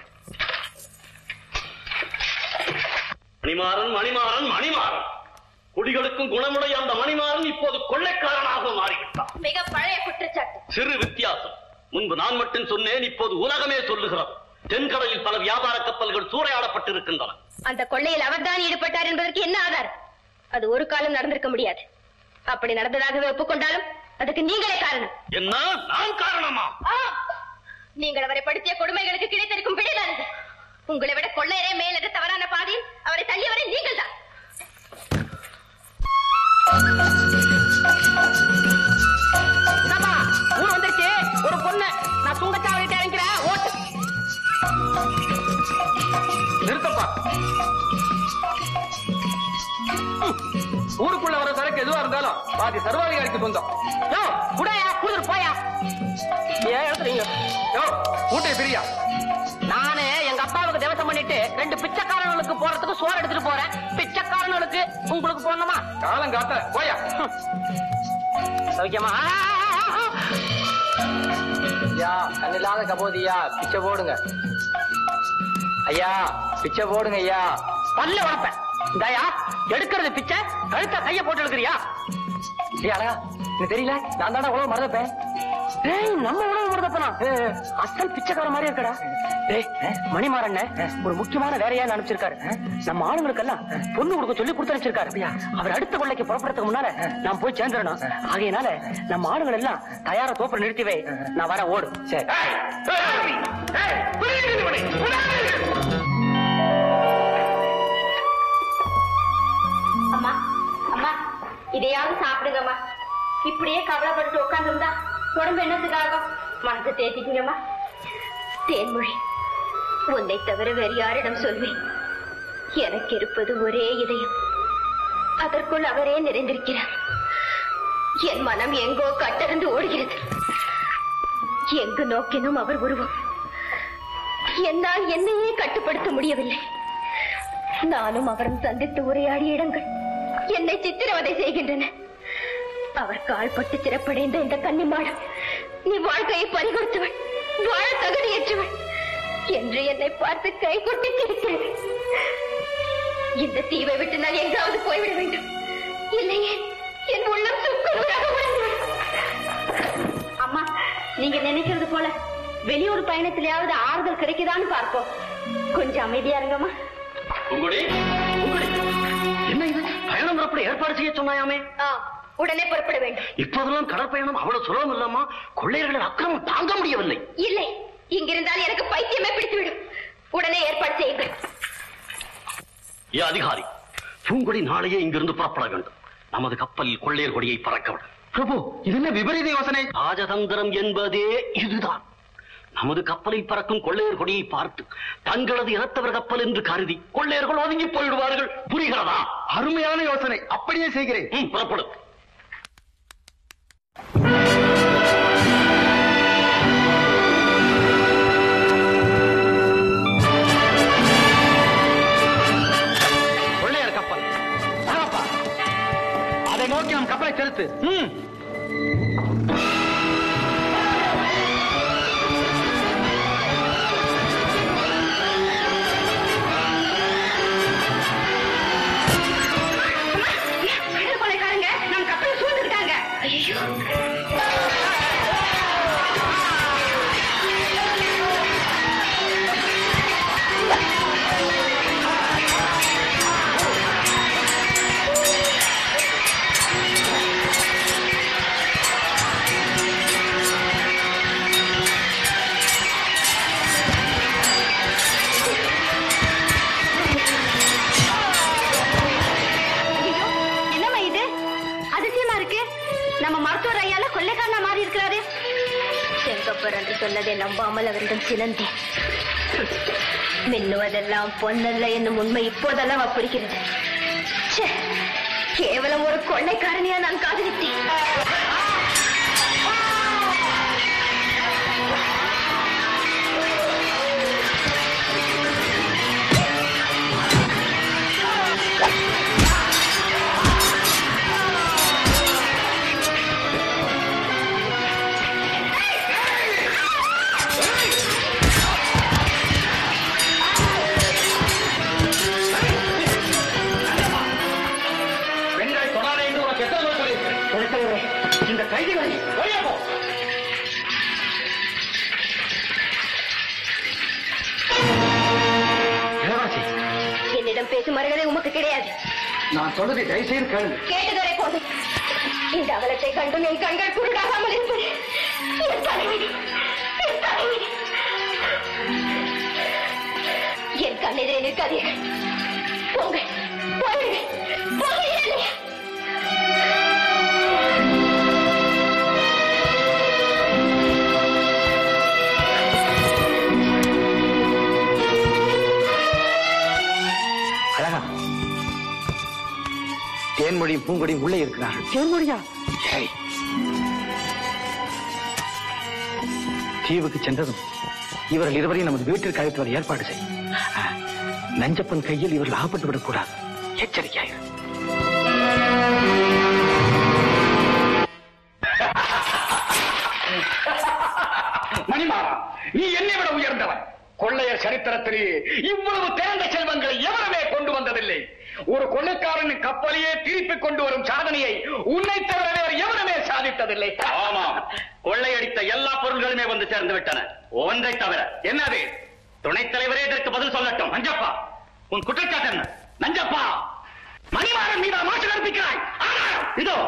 மணிமாறன் மணிமாறன் மணிமாறன் குடிகளுக்கும் குணமுடைய அந்த மணிமாறன் இப்போது கொள்ளைக்காரனாக மாறிவிட்டான். மிக பழைய குற்றச்சாட்டு. சிறு வித்தியாசம். முன்பு நான் மட்டும் சொன்னேன், இப்போது உலகமே சொல்லுகிறது. தென்கடலில் பல வியாபார கப்பல்கள் சூறையாடப்பட்டிருக்கின்றன. அந்த கொள்ளையில் அவர்தான் ஈடுபட்டார் என்பதற்கு என்ன ஆதாரம்? அது ஒரு காலம் நடந்திருக்க முடியாது. அப்படி நடந்ததாகவே ஒப்புக்கொண்டாலும் அதுக்கு நீங்களே காரணம். என்ன, நான் காரணமா? நீங்கள் அவரை படுத்திய கொடுமைகளுக்கு கிடைத்திருக்கும் பிழைதான் இது. உங்களை விட கொள்ளையரே மேலது தவறான பாதையில் அவரை தள்ளியவரை நீங்கள் தான். ஊர் வந்துருச்சு. ஒரு பொண்ணு நான் சுங்கச்சாவடி இறங்கிறேன். ஓட்டு நிறுத்தப்பா. ஊருக்குள்ள வர சரக்கு எதுவா இருந்தாலும் பாதி சர்வாதிகாரிக்கு சொந்தம். யோ குடையா குடுத்துட்டு போயா. ஏன் எடுத்துறீங்க? யோ, ஊட்டை பிரியா. நானு எங்க அப்பாவுக்கு தேவசம் பண்ணிட்டு ரெண்டு பிச்சைக்காரங்களுக்கு போறதுக்கு சோறு எடுத்துட்டு போறேன். பிச்சைக்காரங்களுக்கு உங்களுக்கு போடணுமா? காலம் காத்த போயா. சௌக்கியமா? ஐயா, கண்ணில்லாத கபோதியா, பிச்சை போடுங்க. ஐயா, பிச்சை போடுங்க ஐயா. பல்ல உடப்பேன். இந்தாயா எடுக்கிறது பிச்சை, கழுத்த கைய போட்டு எடுக்கிறியா? அழகா, எனக்கு தெரியல, நான் தானே உழவு மறந்துப்பேன். டேய், நம்ம உணவு மறந்தப்பனா அசல் பிச்சைக்கார மாதிரி இருக்கடா. டேய், மணிமாறன் ஒரு முக்கியமான வேலையா அனுப்பிச்சிருக்காரு. நம்ம ஆளுங்களுக்கெல்லாம் பொண்ணு கொடுக்க சொல்லி கொடுத்து அனுப்பிச்சிருக்காரு. அவர் அடுத்த கொள்ளைக்கு புறப்படுறதுக்கு முன்னால நான் போய் சேர்ந்துடணும். ஆகையினால நம்ம ஆளுங்கள் எல்லாம் தயார தோப்ப நிறுத்திவை. நான் வர ஓடு. சரி. அம்மா அம்மா இதையாவது சாப்பிடுங்கம்மா. இப்படியே கவலைப்பட்டு உட்கார்ந்துருந்தா உடம்பு என்னத்துக்காகும்? மனசு தேத்திக்கங்கம்மா. தேன்மொழி, உன்னை தவிர வேறு யாரிடம் சொல்வேன்? எனக்கு இருப்பது ஒரே இதயம். அதற்குள் அவரே நிறைந்திருக்கிறார். என் மனம் எங்கோ கட்டறந்து ஓடுகிறது. எங்கு நோக்கினும் அவர் உருவம். என்னால் என்னையே கட்டுப்படுத்த முடியவில்லை. நானும் அவரும் சந்தித்து உரையாடிய இடங்கள் என்னை சித்திரவதை செய்கின்றன. அவர் கால்பட்டு சிறப்படைந்த இந்த கன்னிமாடம் நீ வாழ்க்கையை பறிகொடுத்தவள், வாழ தகுதியேற்றவள் என்று என்னை பார்த்து கை கொட்டி சிரிக்கிறது. இந்த தீவை விட்டு நான் எங்காவது போய்விட வேண்டும். இல்லையே என் உள்ளம் சுக்குநூறாக உடைந்துவிடும். அம்மா, நீங்க நினைக்கிறது போல வெளியூர் பயணத்திலேயாவது ஆறுதல் கிடைக்குதான்னு பார்ப்போம். கொஞ்சம் அமைதியா இருங்கம்மா. என்ன இது? பயணம் புறப்பட ஏற்பாடு செய்ய சொன்னாயாமே? உடனே புறப்பட வேண்டும். இப்போதெல்லாம் கடற்பயணம் அவ்வளவு சுலபம் இல்லாமா? கொள்ளையர்களின் அக்கிரமம் தாங்க முடியவில்லை. இல்லை, இங்கிருந்தால் எனக்கு பைத்தியமே பிடித்துவிடும். உடனே ஏற்பாடு செய்யுங்கள். ஏ அதிகாரி, பூங்கொடி நாளையே இங்கிருந்து புறப்பட வேண்டும். நமது கப்பலில் கொள்ளையர் கொடியை பறக்க விடும். பிரபு, இது என்ன விபரீத யோசனை? ராஜதந்திரம் என்பதே இதுதான். நமது கப்பலில் பறக்கும் கொள்ளையர் கொடியை பார்த்து தங்களது இனத்தவர் கப்பல் என்று கருதி கொள்ளையர்கள் ஒதுங்கி போய்விடுவார்கள். புரிகிறதா? அருமையான யோசனை, அப்படியே செய்கிறேன். புறப்படும். கொள்ளையர் கப்பல் அதை நோக்கி நம் கப்பலை செலுத்து. கொலைக்காரங்க நம் கப்பலை சூழ்ந்துட்டாங்க. ஐயோ, நம்ம மருத்துவர் ஐயால கொள்ளைக்காரனா மாறி இருக்கிறாரு. செங்கப்பர் என்று சொன்னதை நம்பாமல் அவரிடம் சினந்தேன். மின்னுவதெல்லாம் பொன்னல்ல என்னும் உண்மை இப்போதெல்லாம் புரிகிறது. கேவலம் ஒரு கொள்ளைக்காரனையா நான் காதலித்தேன். இந்த கைதிகளை என்னிடம் பேசும் மரியாதை உமக்கு கிடையாது. நான் சொல்றதை தயவு செய்து கேளுங்க. கேட்டதரை போதும். இந்த அவலத்தை கண்டும் என் கண்கள் குருடாகாமல் இருப்பது என் தலைவிதி, என் தலைவிதி. என் கண்ணெதிரே நிற்காதீர்கள். போங்க, போயிடுங்க, போகிறீர்களே. தேன்மொழியும் பூங்கொடியும் உள்ளே இருக்கிறார்கள். தேன்மொழியா? தீவுக்கு சென்றதும் இவர்கள் இருவரையும் நமது வீட்டிற்கு அழைத்து வர ஏற்பாடு செய். நஞ்சப்பன் கையில் இவர்கள் ஆகப்பட்டு விடக்கூடாது. எச்சரிக்கையாயிரு. மணிமாறா, நீ என்னை விட உயர்ந்தவன். கொள்ளையர் சரித்திரத்திலேயே இவ்வளவு திறந்த செல்வங்களை எவருமே கொண்டு வந்ததில்லை. ஒரு கொள்ளைக்காரனின் கப்பலையே திருப்பிக் கொண்டு வரும் சாதனையை உன்னை தவிர வேறு எவருமே சாதித்ததில்லை. ஆமாம், கொள்ளையடித்த எல்லா பொருள்களுமே வந்து சேர்ந்து விட்டன, ஒன்றை தவிர. என்னது? துணைத் தலைவரே இதற்கு பதில் சொல்லட்டும். நஞ்சப்பா, உன் குற்றச்சாட்டு என்ன? நஞ்சப்பா, மணிமாறன் மீது மாற்று கற்பிக்கிறாய். இதோ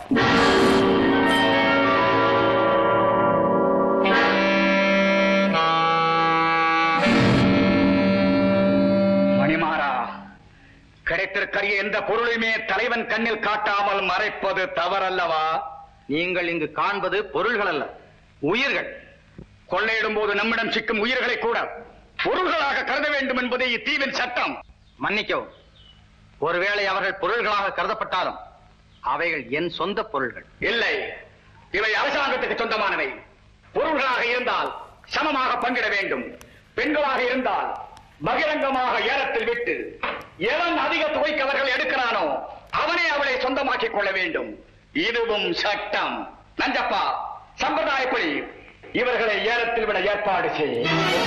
மணிமாறா, கிடைத்திருக்கிற எந்த பொருளையுமே தலைவன் கண்ணில் காட்டாமல் மறைப்பது தவறல்லவா? நீங்கள் இங்கு காண்பது பொருள்கள் அல்ல, உயிர்கள். கொள்ளையிடும் போது நம்மிடம் சிக்கும் உயிர்களை கூட பொருள்களாக கருத வேண்டும் என்பதே இத்தீவின் சட்டம். மன்னிக்கவும், ஒருவேளை அவர்கள் பொருள்களாக கருதப்பட்டாலும் அவைகள் என் சொந்த பொருள்கள் இல்லை. இவை அரசாங்கத்துக்கு சொந்தமானவை. பொருள்களாக இருந்தால் சமமாக பங்கிட வேண்டும். பெண்களாக இருந்தால் பகிரங்கமாக ஏலத்தில் விட்டு எவன் அதிக தொகைக்கு அவர்கள் எடுக்கிறானோ அவனே அவளை சொந்தமாக்கிக் கொள்ள வேண்டும். இதுவும் சட்டம். நஞ்சப்பா, சம்பிரதாயப்படி இவர்களை ஏலத்தில் விட ஏற்பாடு செய்.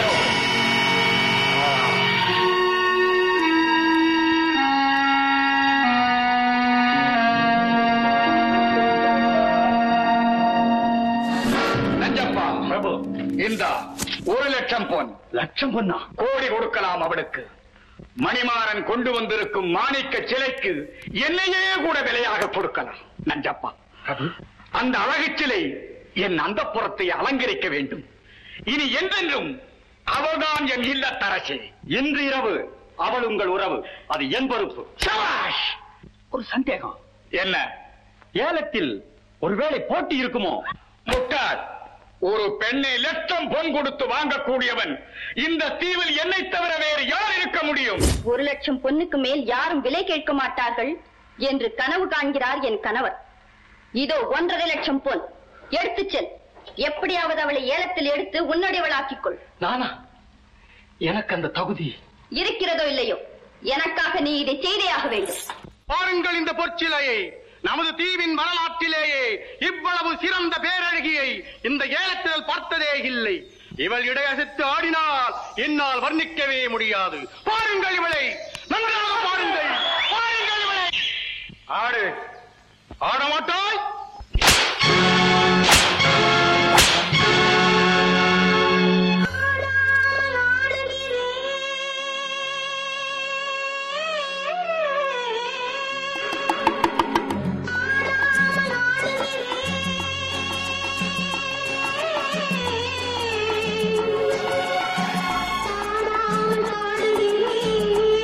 நஞ்சப்பா பிரபு, இந்த ஒரு லட்சம் பொன். லட்சம் பொன்னா? கோடி கொடுக்கலாம் அவளுக்கு. மணிமாறன் கொண்டு வந்திருக்கும் மாணிக்க சிலைக்கு என்னையே கூட விலையாக கொடுக்கலாம். நஞ்சப்பா, அந்த அழகு சிலை என் அந்தப்புறத்தை அலங்கரிக்க வேண்டும். இனி என்றென்றும் அவள்தான் என் இல்லத்தரசி. இன்று இரவு அவள் உங்கள் உறவு, அது என் பொறுப்பு. சபாஷ்! ஒரு சந்தேகம். என்ன? ஏலத்தில் ஒருவேளை போட்டி இருக்குமோ? முட்டாள்! ஒரு பெண்ணை லட்சம் பொன் கொடுத்து வாங்கக்கூடியவன் இந்த தீவில் என்னை தவிர வேறு யார் இருக்க முடியும்? ஒரு லட்சம் பொன்னுக்கு மேல் யாரும் விலை கேட்க மாட்டார்கள் என்று கனவு காண்கிறார் என் கணவர். இதோ ஒன்றரை லட்சம் பொன், எடுத்துச் செல். எப்படியாவது அவளை ஏலத்தில் எடுத்து உன்னுடையவளாக்கிக் கொள். நானா? எனக்கு அந்த தகுதி இருக்கிறதோ இல்லையோ, எனக்காக நீ இதை செய்தே ஆக வேண்டும். பாருங்கள் இந்த பொற்சிலையை. நமது தீவின் வரலாற்றிலேயே இவ்வளவு சிறந்த பேரழகியை இந்த ஏலத்தில் பார்த்ததே இல்லை. இவள் இடையசைத்து ஆடினால் என்னால் வர்ணிக்கவே முடியாது. பாருங்கள் இவளை, நன்றாக பாருங்கள். பாருங்கள் இவளை. ஆடு. ஆட மாட்டாய்?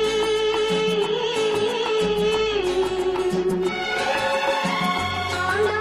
ஆட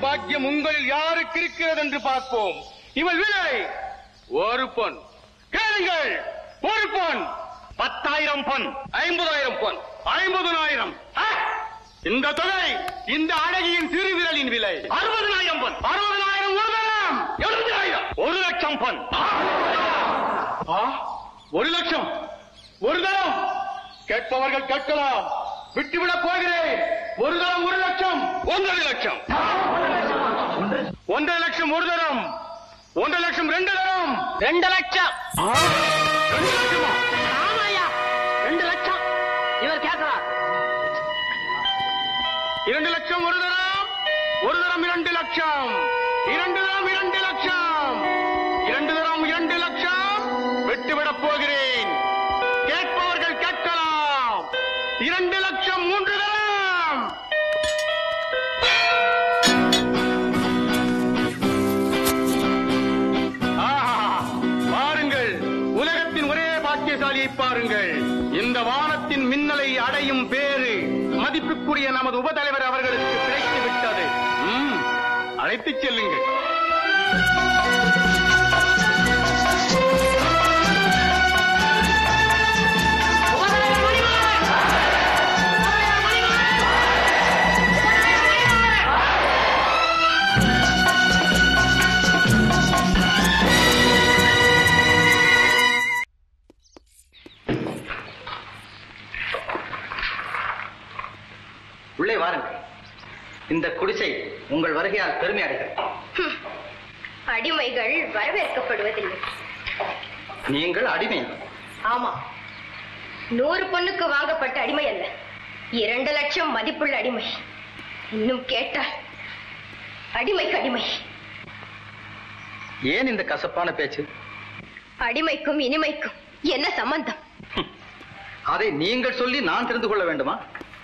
பாக்கியம் உங்களில் யாருக்கு இருக்கிறது என்று பார்ப்போம். இவள் விலை ஒரு பொன். கேளுங்கள், ஒரு பொன். பத்தாயிரம் பொன். ஐம்பதாயிரம் பொன். ஐம்பதனாயிரம். இந்த தொகை இந்த அழகியின் திருவிரலின் விலை அறுபதனாயிரம் பொன். அறுபதனாயிரம் ஒரு தரம். எழுபதாயிரம். ஒரு லட்சம் பொன். ஒரு லட்சம் ஒரு தரம். கேட்பவர்கள் கேட்கலாம், விட்டுவிடப் போகிறேன். ஒரு தரம் ஒரு லட்சம். ஒன்றரை லட்சம். ஒன்றரை லட்சம் ஒரு தரம். ஒன்றரை லட்சம் ரெண்டு தரம். ரெண்டு லட்சம். ரெண்டு லட்சமா? ஆமாயா, ரெண்டு லட்சம். இவர் கேட்கிறார். இரண்டு லட்சம் ஒரு தரம். ஒரு தரம் இரண்டு லட்சம். இரண்டு தரம் இரண்டு லட்சம். இரண்டு தரம் இரண்டு லட்சம். விட்டுவிடப் போகிறேன். கேட்பவர்கள் கேட்கலாம். இரண்டு லட்சம் மூன்று தரம். பாருங்கள், உலகத்தின் ஒரே பாக்கியசாலியை பாருங்கள். இந்த வானத்தின் மின்னலை அடையும் பேரு மதிப்புக்குரிய நமது உபதலைவர் அவர்களுக்கு கிடைத்து விட்டது. ம், அழைத்துச் செல்லுங்கள். உள்ளே வாருங்கள். இந்த குடிசை உங்கள் வருகையால் பெருமை அடைகிறது. அடிமைகள் வரவேற்கப்படுவதில்லை. நீங்கள் அடிமை? ஆமா, நூறு பொண்ணுக்கு வாங்கப்பட்ட அடிமை அல்ல, இரண்டு லட்சம் மதிப்புள்ள அடிமை. இன்னும் கேட்டால் அடிமைக்கு அடிமை. ஏன் இந்த கசப்பான பேச்சு? அடிமைக்கும் இனிமைக்கும் என்ன சம்பந்தம்? அதை நீங்கள் சொல்லி நான் தெரிந்து கொள்ள வேண்டுமா?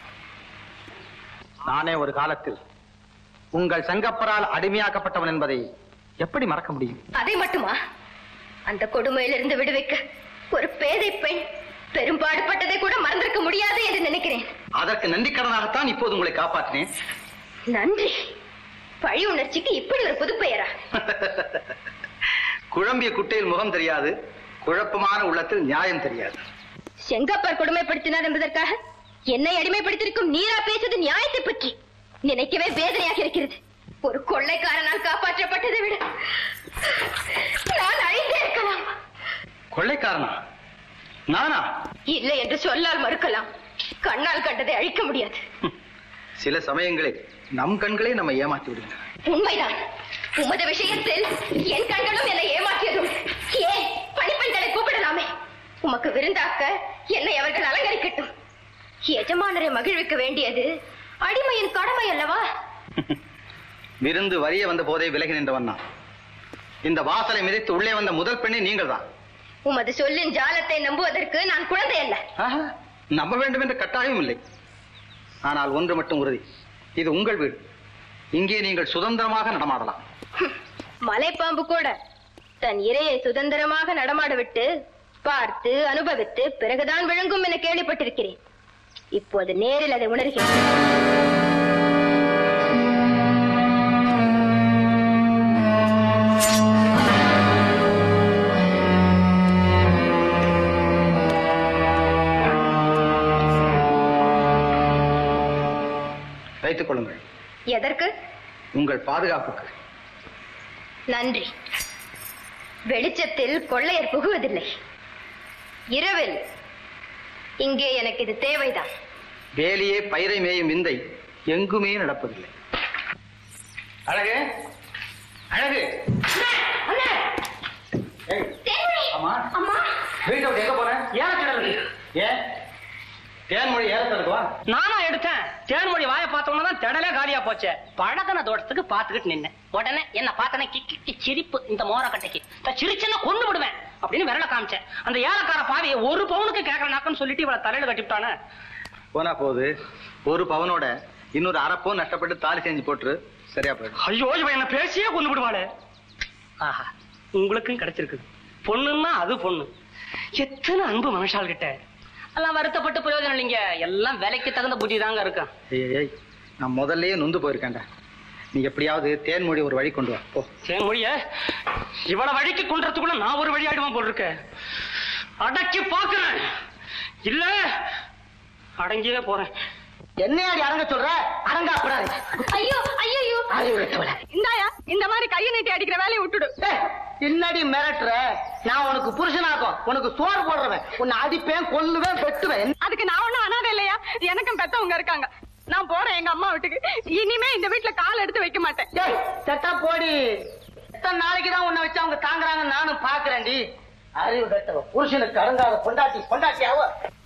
நானே ஒரு காலத்தில் உங்கள் சங்கப்பரால் அடிமையாக்கப்பட்டவன் என்பதை எப்படி மறக்க முடியும்? அதை மட்டுமா? அந்த கொடுமையிலிருந்து விடுவிக்க ஒரு பேதை பெண் பெரும்பாடுபட்டதை கூட மறந்திருக்க முடியாது என்று நினைக்கிறேன். அதற்கு நன்றி கடனாகத்தான் இப்போது உங்களை காப்பாற்றினேன். நன்றி? பழி உணர்ச்சிக்கு இப்படி ஒரு புது பெயரா? குழம்பிய குட்டையில் முகம் தெரியாது, குழப்பமான உள்ளத்தில் நியாயம் தெரியாது. செங்கப்பர் கொடுமைப்படுத்தினார் என்பதற்காக என்னை அடிமைப்படுத்திருக்கும் நீரா பேசுவது நியாயத்தை பற்றி நினைக்கவே வேதனையாக இருக்கிறது. ஒரு கொள்ளைக்காரனால் காப்பாற்றப்பட்டதை விட நான் அழிந்தே இருக்கலாம். கொள்ளைக்காரனா? நானா? இல்லை என்று சொல்லால் மறுக்கலாம், கண்ணால் கண்டதை அழிக்க முடியாது. சில சமயங்களில் நம் கண்களே நம்ம ஏமாற்றி விடுகின்றன. உண்மைதான். உமது விஷயத்தில் என் கண்களும் என்னை ஏமாற்றியதும். ஏன் பணிப்பெண்களை கூப்பிடலாமே? உமக்கு விருந்தாக்க என்னை அவர்கள் அலங்கரிக்கட்டும். எஜமானரை மகிழ்விக்க வேண்டியது அடிமையின் கடமை அல்லவா? விருந்து வரிய வந்த போதே விலகி நின்றவன் நான். இந்த வாசலை மிதித்து உள்ளே வந்த முதல் பெண்ணை நீங்கள் தான். உமது சொல்லின் ஜாலத்தை நம்புவதற்கு நான் குழந்தை அல்ல. நம்ப வேண்டும் என்ற கட்டாயம் இல்லை. ஆனால் ஒன்று மட்டும் உறுதி, இது உங்கள் வீடு. இங்கே நீங்கள் சுதந்திரமாக நடமாடலாம். மலைப்பாம்பு கூட தன் இரையை சுதந்திரமாக நடமாட விட்டு பார்த்து அனுபவித்து பிறகுதான் விழுங்கும் என கேள்விப்பட்டிருக்கிறேன். இப்போது நேரில் அதை உணர்கிறேன். வைத்துக் கொள்ளுங்கள். எதற்கு? உங்கள் பாதுகாப்புக்கு. நன்றி. வெளிச்சத்தில் கொள்ளையர் புகுவதில்லை, இரவில் இங்கே எனக்கு இது தேவைதான். வேலியே பயிரை மேயும் விந்தை எங்குமே நடப்பதில்லை. அழகு, அழகு. ஆமா, வீட்டை விட்டு எங்க போறேன்? ஏன் ஏன் தேன்மொழி ஏறத்தடுக்குவா? நானா எடுத்தேன். தேன்மொழி வாயை பார்த்தோம்னா திடலே காலியா போச்சு. பழக்கன தோட்டத்துக்கு பாத்துக்கிட்டு நின்னேன். உடனே என்ன பார்த்தனே கிக்கி சிரிப்பு. இந்த மோர கட்டைக்கு சிரிச்சுன்னா கொண்டு விடுவேன் அப்படின்னு விரல காமிச்சேன். அந்த ஏலக்கார பாவி ஒரு பவுனுக்கு கேட்கறாக்குன்னு சொல்லிட்டு இவளை தலையில கட்டிவிட்டானே. போனா போகுது, ஒரு பவனோட இன்னொரு அரை பவுன் நஷ்டப்பட்டு தாலி செஞ்சு போட்டு சரியா போயிடும். ஐயோ, இவன் என்ன பேசியே கொண்டு விடுவாளே. ஆஹா, உங்களுக்கும் கிடைச்சிருக்குது. பொண்ணுன்னா அது பொண்ணு. எத்தனை அன்பு மனுஷால் கிட்ட. எல்லாம் வருத்தப்பட்டு பிரயோஜனம் இல்லைங்க. எல்லாம் விலைக்கு தகுந்த புத்தி தாங்க இருக்கும். ஏய், நான் முதல்லயே நொந்து போயிருக்கேன்டா. நீ எப்படியாவது தேன்மொழி ஒரு வழி கொண்டு வா போ. தேன்மொழிய இவள வழிக்கு கொண்டுறதுக்குள்ள நான் ஒரு வழி ஆயிடுவான் போல் இருக்க. அடக்கி பாக்குறேன், இல்ல அடங்கியே போறேன். என்னையாடி அடங்க சொல்ற? அடங்க கூடாது. ஐயோ ஐயோ இந்தாயா, இந்த மாதிரி கையை நீட்டி அடிக்கிற வேலையை விட்டுடு. என்னடி மிரட்டுற? நான் உனக்கு புருஷனாக்கும், உனக்கு சோறு போடுறவன். உன்னை அடிப்பேன், கொல்லுவேன், வெட்டுவேன். அதுக்கு நான் ஒண்ணும் அனாதை இல்லையா? எனக்கும் பெத்தவங்க இருக்காங்க. நான் போறேன் எங்க அம்மா வீட்டுக்கு. இனிமே இந்த வீட்டுல கால் எடுத்து வைக்க மாட்டேன். செத்தா போடி. எத்தனை நாளைக்குதான் உன்னை வச்சு அவங்க தாங்குறாங்க நானும் பாக்குறேன்டி. அறிவு கட்டவ புருஷனுக்கு அடங்காத பொண்டாட்டி பொண்டாட்டி ஆவ.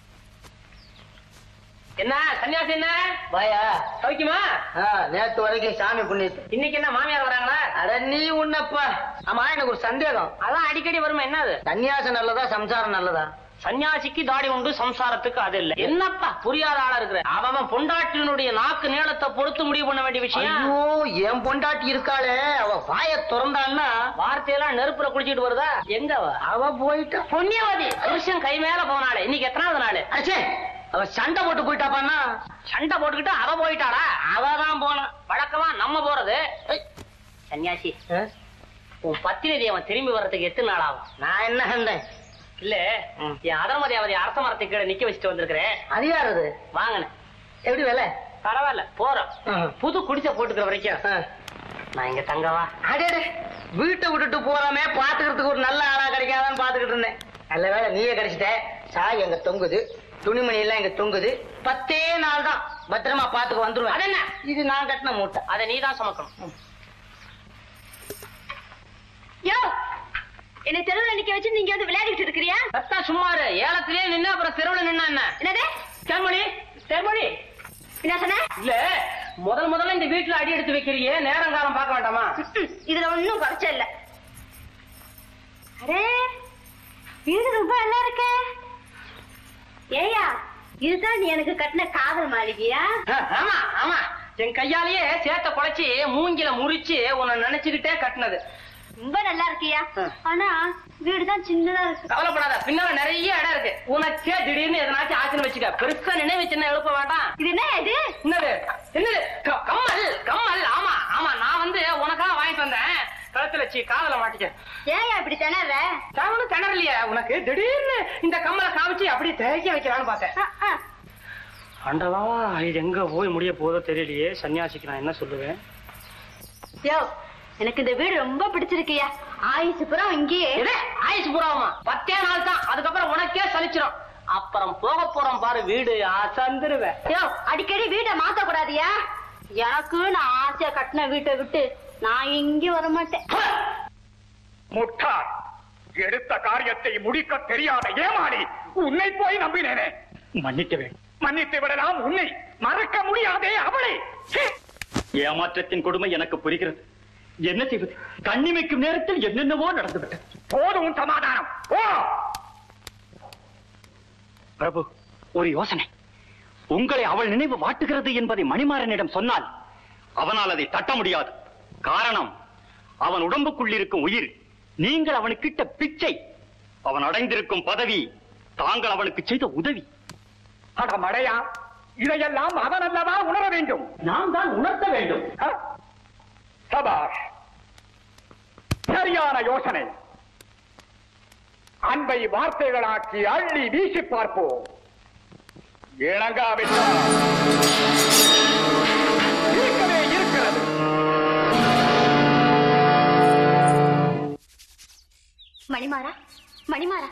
என்ன சன்னியாசி என்ன வாயா சௌக்கியமா? நேத்து வரைக்கும் சாமி புண்ணியத்து. இன்னைக்கு என்ன மாமியார் வராங்களா? அட நீ உன்னப்பா. ஆமா, எனக்கு ஒரு சந்தேகம். அதான் அடிக்கடி வருமா என்னது? சன்னியாசம் நல்லதா சம்சாரம் நல்லதா? சன்னியாசிக்கு தாடி உண்டு, சம்சாரத்துக்கு அது இல்ல. என்னப்பா புரியாத ஆளா இருக்கிற? அவன் பொண்டாட்டினுடைய நாக்கு நீளத்தை பொறுத்து முடிவு பண்ண வேண்டிய விஷயம். ஐயோ, என் பொண்டாட்டி இருக்காளே, அவ வாய திறந்தான்னா வார்த்தையெல்லாம் நெருப்புல குளிச்சிட்டு வருதா? எங்க அவ? அவ போயிட்டா. புண்ணியவதி. புருஷன் கை மேல போனாலே. இன்னைக்கு எத்தனாவது நாள்? அச்சே, அவ சண்டை போட்டு போயிட்டாப்பான்னா. சண்டை போட்டுக்கிட்டு அவ போயிட்டாளா? அவதான் போன. வழக்கமா நம்ம போறது. சன்னியாசி, உன் பத்தினி அவன் திரும்பி வர்றதுக்கு எத்தனை நாள் ஆகும்? நான் என்ன கண்டேன்? இல்ல, என் அதர்மதியாவதி அரச மரத்துக்கு கீழே நிக்க வச்சுட்டு வந்திருக்கிறேன். அது யாரு? வாங்கினேன். எப்படி வேலை? பரவாயில்ல, போறோம். புது குடிசை போட்டுக்கிற வரைக்கும் நான் இங்க தங்கவா? அடே, வீட்டை விட்டுட்டு போறாமே, பாத்துக்கிறதுக்கு ஒரு நல்ல ஆளா கிடைக்காதான்னு பாத்துக்கிட்டு இருந்தேன். நல்ல வேலை நீயே கிடைச்சிட்ட. சாய் எங்க தொங்குது, துணிமணி எல்லாம் எங்க தொங்குது. பத்தே நாள் தான், பத்திரமா பாத்துக்க வந்துருவேன். அது என்ன? இது நான் கட்டின மூட்டை. அதை நீதான் சுமக்கணும். யோ, என்ன தெருவுல நிக்க வச்சு நீங்க வந்து விளையாடிட்டு இருக்கிறியா? சத்தா சும்மாரு. ஏலத்திலே நின்னு அப்புறம் தெருவுல நின்னா என்ன? என்னது? தேன்மொழி, தேன்மொழி. என்ன சொன்ன? இல்ல, முதல் முதல்ல இந்த வீட்டுல அடி எடுத்து வைக்கிறியே, நேரம் காலம் பார்க்க வேண்டாமா? இதுல ஒண்ணும் குறைச்ச இல்ல. அரே, வீடு ரொம்ப நல்லா இருக்க. ஏயா, இதுதான் நீ எனக்கு கட்டின காதல் மாளிகையா? ஆமா ஆமா, என் கையாலேயே சேத்த குழைச்சி மூங்கில முறிச்சு உன்னை நினைச்சுக்கிட்டே கட்டினது. ரொம்ப நல்லா இருக்கியா? ஆனா வீடுதான் சின்னதா இருக்கு. கவலைப்படாத, பின்னால நிறைய இடம் இருக்கு. உனக்கே திடீர்னு எதனாச்சும் ஆச்சுன்னு வச்சுக்க, பெருசா நினைவு சின்ன எழுப்ப வேண்டாம். இது என்ன இது? என்னது என்னது? க- கம்மல் கம்மல். ஆமா ஆமா, நான் வந்து உனக்காக வாங்கிட்டு வந்தேன். கழுத்துல வச்சு காதல மாட்டிக்க. ஏயா இப்படி திணற? நான் திணறலையே, உனக்கு திடீர்னு இந்த கம்மலை காமிச்சு அப்படியே தேய்க்க வைக்கலான்னு பார்த்தேன். ஆண்டவா, இது எங்க போய் முடிய போதோ தெரியலையே. சன்னியாசிக்கு நான் என்ன சொல்லுவேன்? யோ, எனக்கு இந்த வீடு ரொம்ப பிடிச்சிருக்கியா? ஆயுசு புறம் இங்கேயே. ஆயுசு புறாமா? பத்தே நாள் தான், அதுக்கப்புறம் உனக்கே சலிச்சிடும். அப்புறம் போக போறோம் பாரு, வீடு அசந்துருவேன். யோ, அடிக்கடி வீட்டை மாத்த கூடாதியா? எனக்கு நான் ஆசையா கட்டின வீட்டை விட்டு நான் இங்க வர மாட்டேன். முட்டாள், எடுத்த காரியத்தை முடிக்க தெரியாத ஏமாளி, உன்னை போய் நம்பினேனே. மன்னிக்க வேண்டும். மன்னித்து விடலாம் உன்னை, மறக்க முடியாதே அவளை. சீ! ஏமாற்றத்தின் கொடுமை எனக்கு புரிகிறது. என்ன செய்வது? கண்ணிமைக்கும் நேரத்தில் என்னென்னவோ நடந்துவிட்டது. போதும் சமாதானம். ஓ பிரபு, ஒரு யோசனை. உங்களை அவள் நினைவு வாட்டுகிறது என்பதை மணிமாறனிடம் சொன்னால் அவனால் அதை தட்ட முடியாது. காரணம், அவன் உடம்புக்குள் இருக்கும் உயிர். நீங்கள் அவனுக்கிட்ட பிச்சை. அவன் அடைந்திருக்கும் பதவி தாங்கள் அவனுக்கு செய்த உதவி. அட மடையா, இதையெல்லாம் அவன் அல்லவா உணர வேண்டும். நாம் தான் உணர்த்த வேண்டும். ஆ? சபாஷ், சரியான யோசனை. அன்பை வார்த்தைகளாக்கி அள்ளி வீசி பார்ப்போம். இணங்காவிட்டால் இருக்கவே இருக்கிறது. மணிமாறா, மணிமாறா,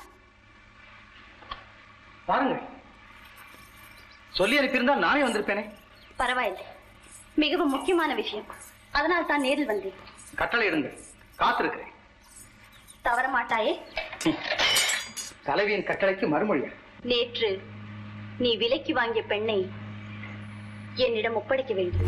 பாருங்கள், சொல்லி அனுப்பியிருந்தா நானே வந்திருப்பேனே. பரவாயில்லை, மிகவும் முக்கியமான விஷயம். அதனால் தான் நேரில் வந்தேன். கட்டளை இடுங்க, காத்திருக்கிறேன். தவற மாட்டாயே? தலைவியின் கட்டளைக்கு மறுமொழியா? நேற்று நீ விலைக்கு வாங்கிய பெண்ணை என்னிடம் ஒப்படைக்க வேண்டும்.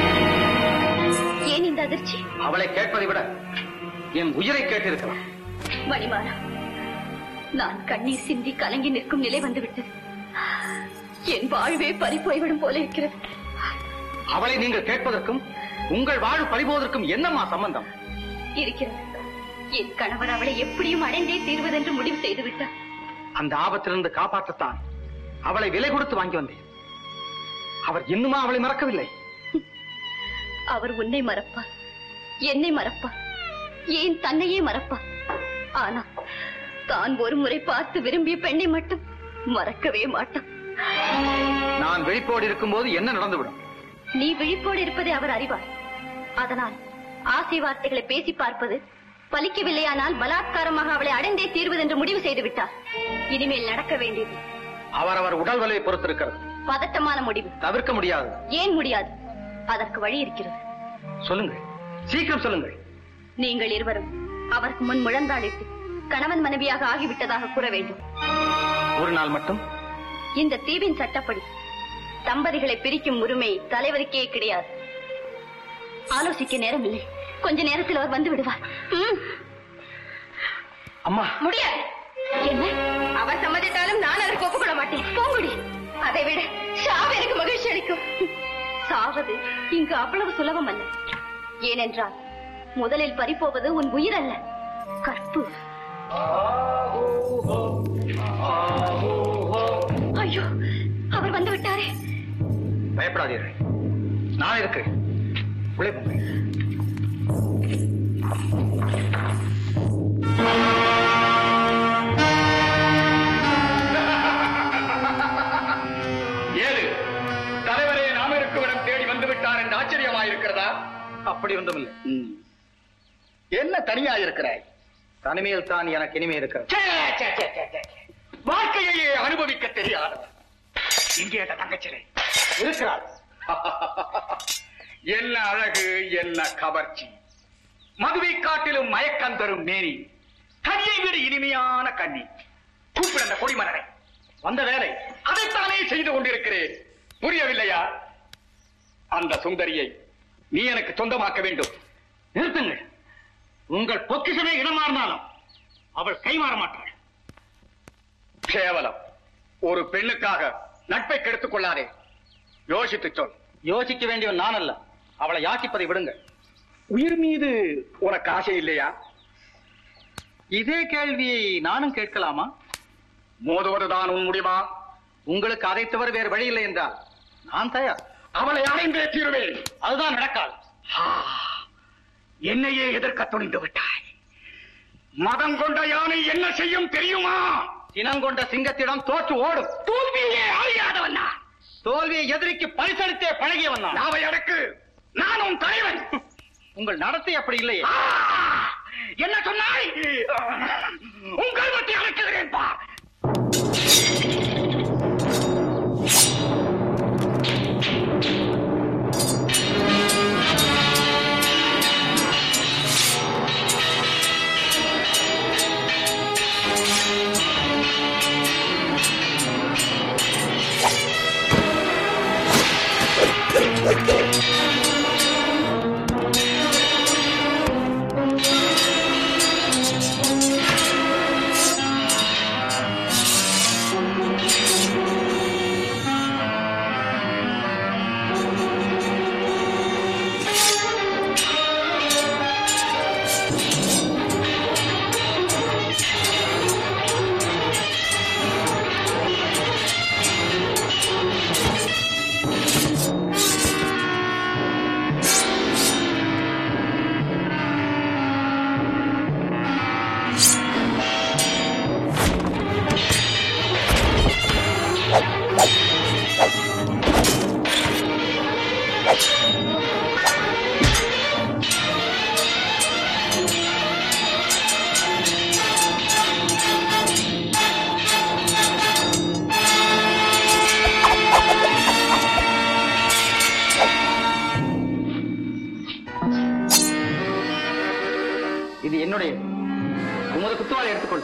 ஏன் இந்த அதிர்ச்சி? அவளை கேட்பதை விட என் உயிரை கேட்டிருக்கலாம். மணிமாறா, நான் கண்ணீர் சிந்தி கலங்கி நிற்கும் நிலை வந்துவிட்டது. என் வாழ்வே பறி போய்விடும் போல இருக்கிறது. அவளை நீங்கள் கேட்பதற்கும் உங்கள் வாழ்வு பறிபோவதற்கும் என்னம்மா சம்பந்தம்? இருக்கிறது. என் கணவர் அவளை எப்படியும் அடைந்தே தீர்வதென்று முடிவு செய்து விட்டார். அந்த ஆபத்திலிருந்து காப்பாற்றத்தான் அவளை விலை கொடுத்து வாங்கி வந்தேன். அவர் இன்னுமா அவளை மறக்கவில்லை? அவர் உன்னை மறப்பார், என்னை மறப்பார், ஏன் தன்னையே மறப்பார். ஆனா தான் ஒரு முறை பார்த்து விரும்பிய பெண்ணை மட்டும் மறக்கவே மாட்டான். நான் விழிப்போடு இருக்கும் போது என்ன நடந்துவிடும்? நீ விழிப்போடு இருப்பதை அவர் அறிவார். அதனால் ஆசை வார்த்தைகளை பேசி பார்ப்பது பலிக்கவில்லையானால் பலாத்காரமாக அவளை அடைந்தே தீர்வது என்று முடிவு செய்து விட்டார். இனிமேல் நடக்க வேண்டியது அவர் அவர் உடல் வலியை பொறுத்திருக்கிறது. பதட்டமான முடிவு. தவிர்க்க முடியாது. ஏன் முடியாது? அதற்கு வழி இருக்கிறது. சொல்லுங்கள், சீக்கிரம் சொல்லுங்கள். நீங்கள் இருவரும் அவருக்கு முன் முழந்தாளிட்டு கணவன் மனைவியாக ஆகிவிட்டதாக கூற வேண்டும். ஒரு நாள் மட்டும்? இந்த தீவின் சட்டப்படி தம்பதிகளை பிரிக்கும் உரிமை தலைவருக்கே கிடையாது. ஆலோசிக்க நேரம் இல்லை. கொஞ்ச நேரத்தில் அவர் வந்து விடுவார். அம்மா, முடியாது. என்ன? அவர் சம்மதித்தாலும் நான் அதற்கு ஒப்புக்கொள்ள மாட்டேன். போங்குடி. அதை விட சாவு எனக்கு மகிழ்ச்சி அளிக்கும். சாவது இங்கு அவ்வளவு சுலபம் அல்ல. ஏனென்றால் முதலில் பறிப்போவது உன் உயிர் அல்ல, கற்பு. ஐயோ, அவர் வந்து விட்டாரே. பயப்படாதீர்கள், நான் இருக்கிறேன். உள்ளே போங்க. ஏது தலைவரே நாம இருக்கும் இடம் தேடி வந்து விட்டார் என்று ஆச்சரியமாயிருக்கிறதா? அப்படி ஒன்றுமில்லை. என்ன தனியா இருக்கிறாய்? தனிமையில் தான் எனக்கு இனிமே இருக்கிறது. வாழ்க்கையே அனுபவிக்க தெரியாதவர் இங்கே தங்கச்சிலை இருக்கிறார். என்ன அழகு, என்ன கவர்ச்சி! மதுவை காட்டிலும் மயக்கம் தரும் மேனி, கனியை விட இனிமையான கண்ணி. கூப்பிட அந்த கொடிமலரை. வந்த வேலை அதைத்தானே செய்து கொண்டிருக்கிறேன். புரியவில்லையா? அந்த சுந்தரியை நீ எனக்கு சொந்தமாக்க வேண்டும். நிறுத்துங்கள். உங்கள் பொக்கிஷமே இடமாறினாலும் அவள் கைமாற மாட்டாள். கேவலம். ஒரு பெண்ணுக்காக நட்பை கெடுத்துக் கொள்ளாதே. யோசித்து சொல். யோசிக்க வேண்டியவன் நான் அல்ல, அவளை யாசிப்பதை விடுங்கள். உயிர் மீது உனக்கு ஆசை இல்லையா? இதே கேள்வியை நானும் கேட்கலாமா? மோதுவதுதான் உன் முடிவா? உங்களுக்கு அதை தவிர வேறு வழி இல்லை என்றால் நான் தயார். அவளை அடைந்தே தீருவேன். அதுதான் நடக்காது. என்னையே எதிர்க்க துணிந்து விட்டாய். மதம் கொண்ட யானை என்ன செய்யும் தெரியுமா? சினங்கொண்ட சிங்கத்திடம் தோற்று ஓடும். தோல்வியே அறியாதவன் நான். தோல்வியை எதிரிக்கு பரிசளித்தே பழகியவன் நான். நாவை அடக்கு. நானும் தலைவன். உங்கள் நடத்தை அப்படி இல்லையே. என்ன சொன்னாய்? உங்கள் பற்றி அழைக்கிறேன் பா. இது என்னுடைய. உமது குத்துவாளை எடுத்துக்கொள்.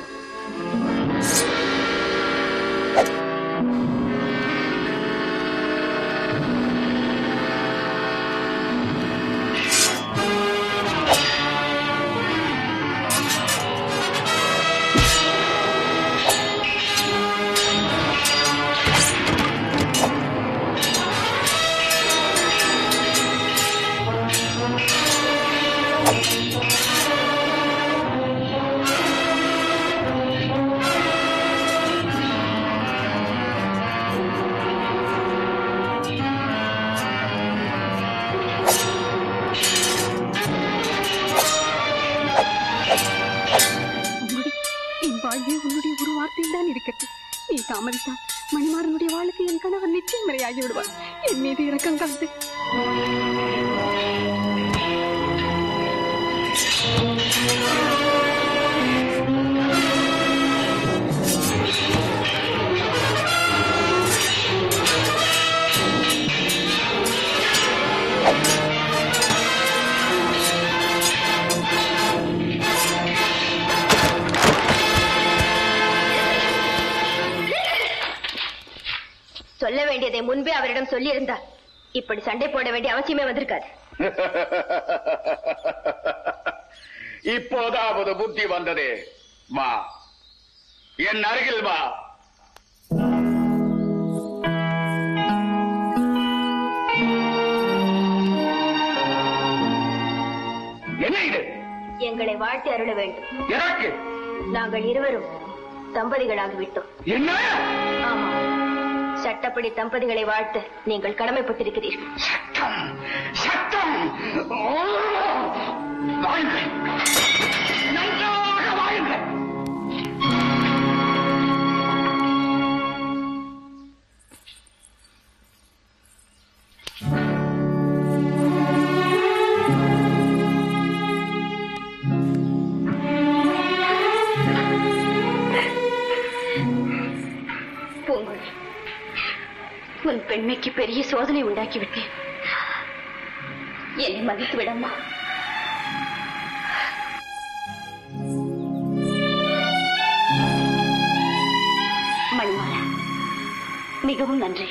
தாமதித்தால் மணிமாறனுடைய வாழ்க்கை என் கணவர் நிச்சயம் வரையாகி விடுவார். என் மீது இரக்கம் காத்து. சொல்ல வேண்டியதை முன்பே அவரிடம் சொல்லி இருந்தார் இப்படி சண்டை போட வேண்டிய அவசியமே வந்திருக்காது. இப்போதாவது புத்தி வந்ததே. வா, என் அருகில் வா. என்ன இது? எங்களை வாழ்த்தி அருள வேண்டும். எனக்கு நாங்கள் இருவரும் தம்பதிகளாகிவிட்டோம். என்ன? ஆமா, சட்டப்படி தம்பதிகளை வாழ்த்த நீங்கள் கடமைப்பட்டிருக்கிறீர்கள். சட்டம், சட்டம். வாயுங்கள், நன்றாக வாயுங்கள். பூங்குழலி, உன் பெண்மைக்கு பெரிய சோதனை உண்டாக்கிவிட்டேன். என்னை மன்னித்து விடம்மா. மணிமாறா, மிகவும் நன்றி.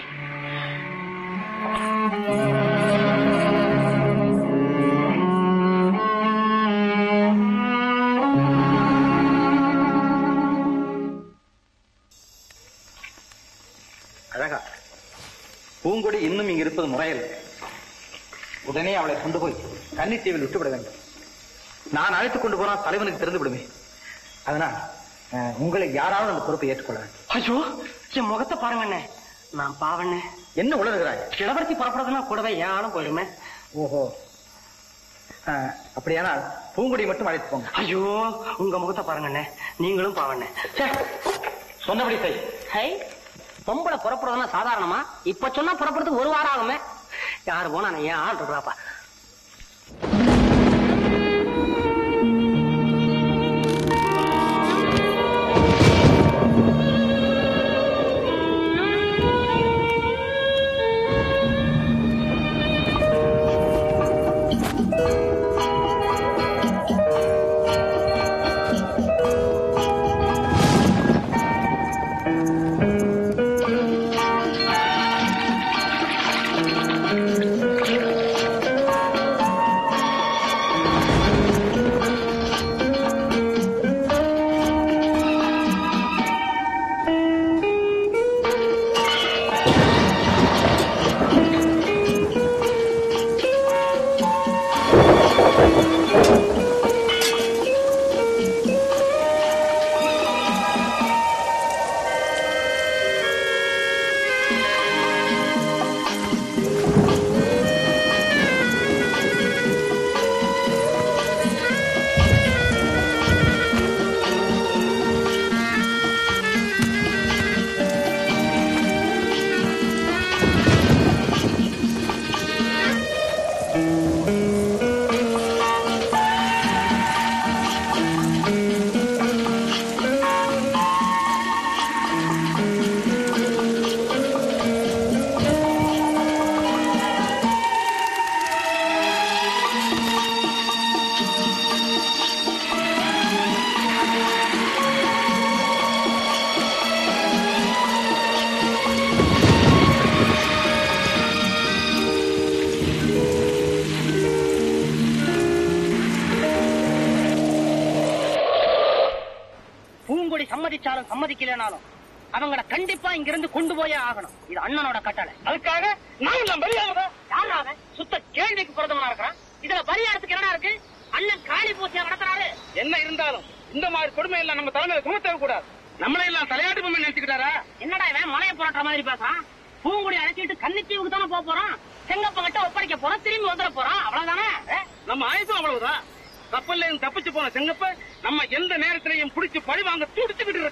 அழகா, பூங்கொடி இன்னும் இங்கு இருப்பது முறையில். உடனே அவளை கொண்டு போய் கன்னித்தீவில் விட்டுவிட வேண்டும். நான் அழைத்துக் கொண்டு போனால் தலைவனுக்கு திறந்து விடுவேன். அதனால் அஹ், உங்களை யாராவது அந்த பொறுப்பை ஏற்றுக்கொள்ள வேண்டும். ஐயோ, என் முகத்தை பாருங்க அண்ணே. நான் பாவண்ணே. என்ன உணர்கிறாய்? கிழவர்த்தி புறப்படுறதுன்னா கூடவே ஏன் ஆளும் போயிடுமே. ஓஹோ, அஹ், அப்படியானால் பூங்கொடி மட்டும் அழைத்து போங்க. ஐயோ, உங்க முகத்தை பாருங்க அண்ணே. நீங்களும் பாவண்ணே. ச்சே, சொன்னபடி செய். ஹை, பொம்பளை புறப்படுறதுன்னா சாதாரணமா? இப்ப சொன்னா புறப்படுறதுக்கு ஒரு வாரம் ஆகுமே. யாரு போனா ஏன் ஆள் இருக்கிறாப்பா. சம்மதிச்சாலும் சம்மதிக்கலனாலும் அவங்களை கண்டிப்பா இங்க இருந்து கொண்டு போயே ஆகணும். இது அண்ணனோட கட்டளை. அதுக்காக நான் பலியாகிறதா? யாராவது சுத்த கேள்விக்கு பிறந்தவனா இருக்கிறான். இதுல பலியாறதுக்கு என்னடா இருக்கு? அண்ணன் காளி பூஜையை நடத்துறாரு. என்ன இருந்தாலும் இந்த மாதிரி கொடுமை எல்லாம் நம்ம தலைமையில சுமத்தவே கூடாது. நம்மளை எல்லாம் தலையாட்டு பொம்மை நினைச்சுக்கிட்டாரா? என்னடா இவன் மலையை புரட்டுற மாதிரி பேசுறான். பூங்குடி அழைச்சிட்டு கன்னித்தீவுக்கு தானே போக போறோம். செங்கப்பங்கிட்ட ஒப்படைக்க போறோம், திரும்பி வந்துட போறோம், அவ்வளவுதானே. நம்ம ஆயுதம் அவ்வளவுதான். கப்பல்ல இருந்து தப்பிச்சு போன செங்கப்ப நம்ம எந்த நேரத்திலையும் புடிச்சு பழி வாங்க துடிச்சுக்கிட்டு இருக்கான்.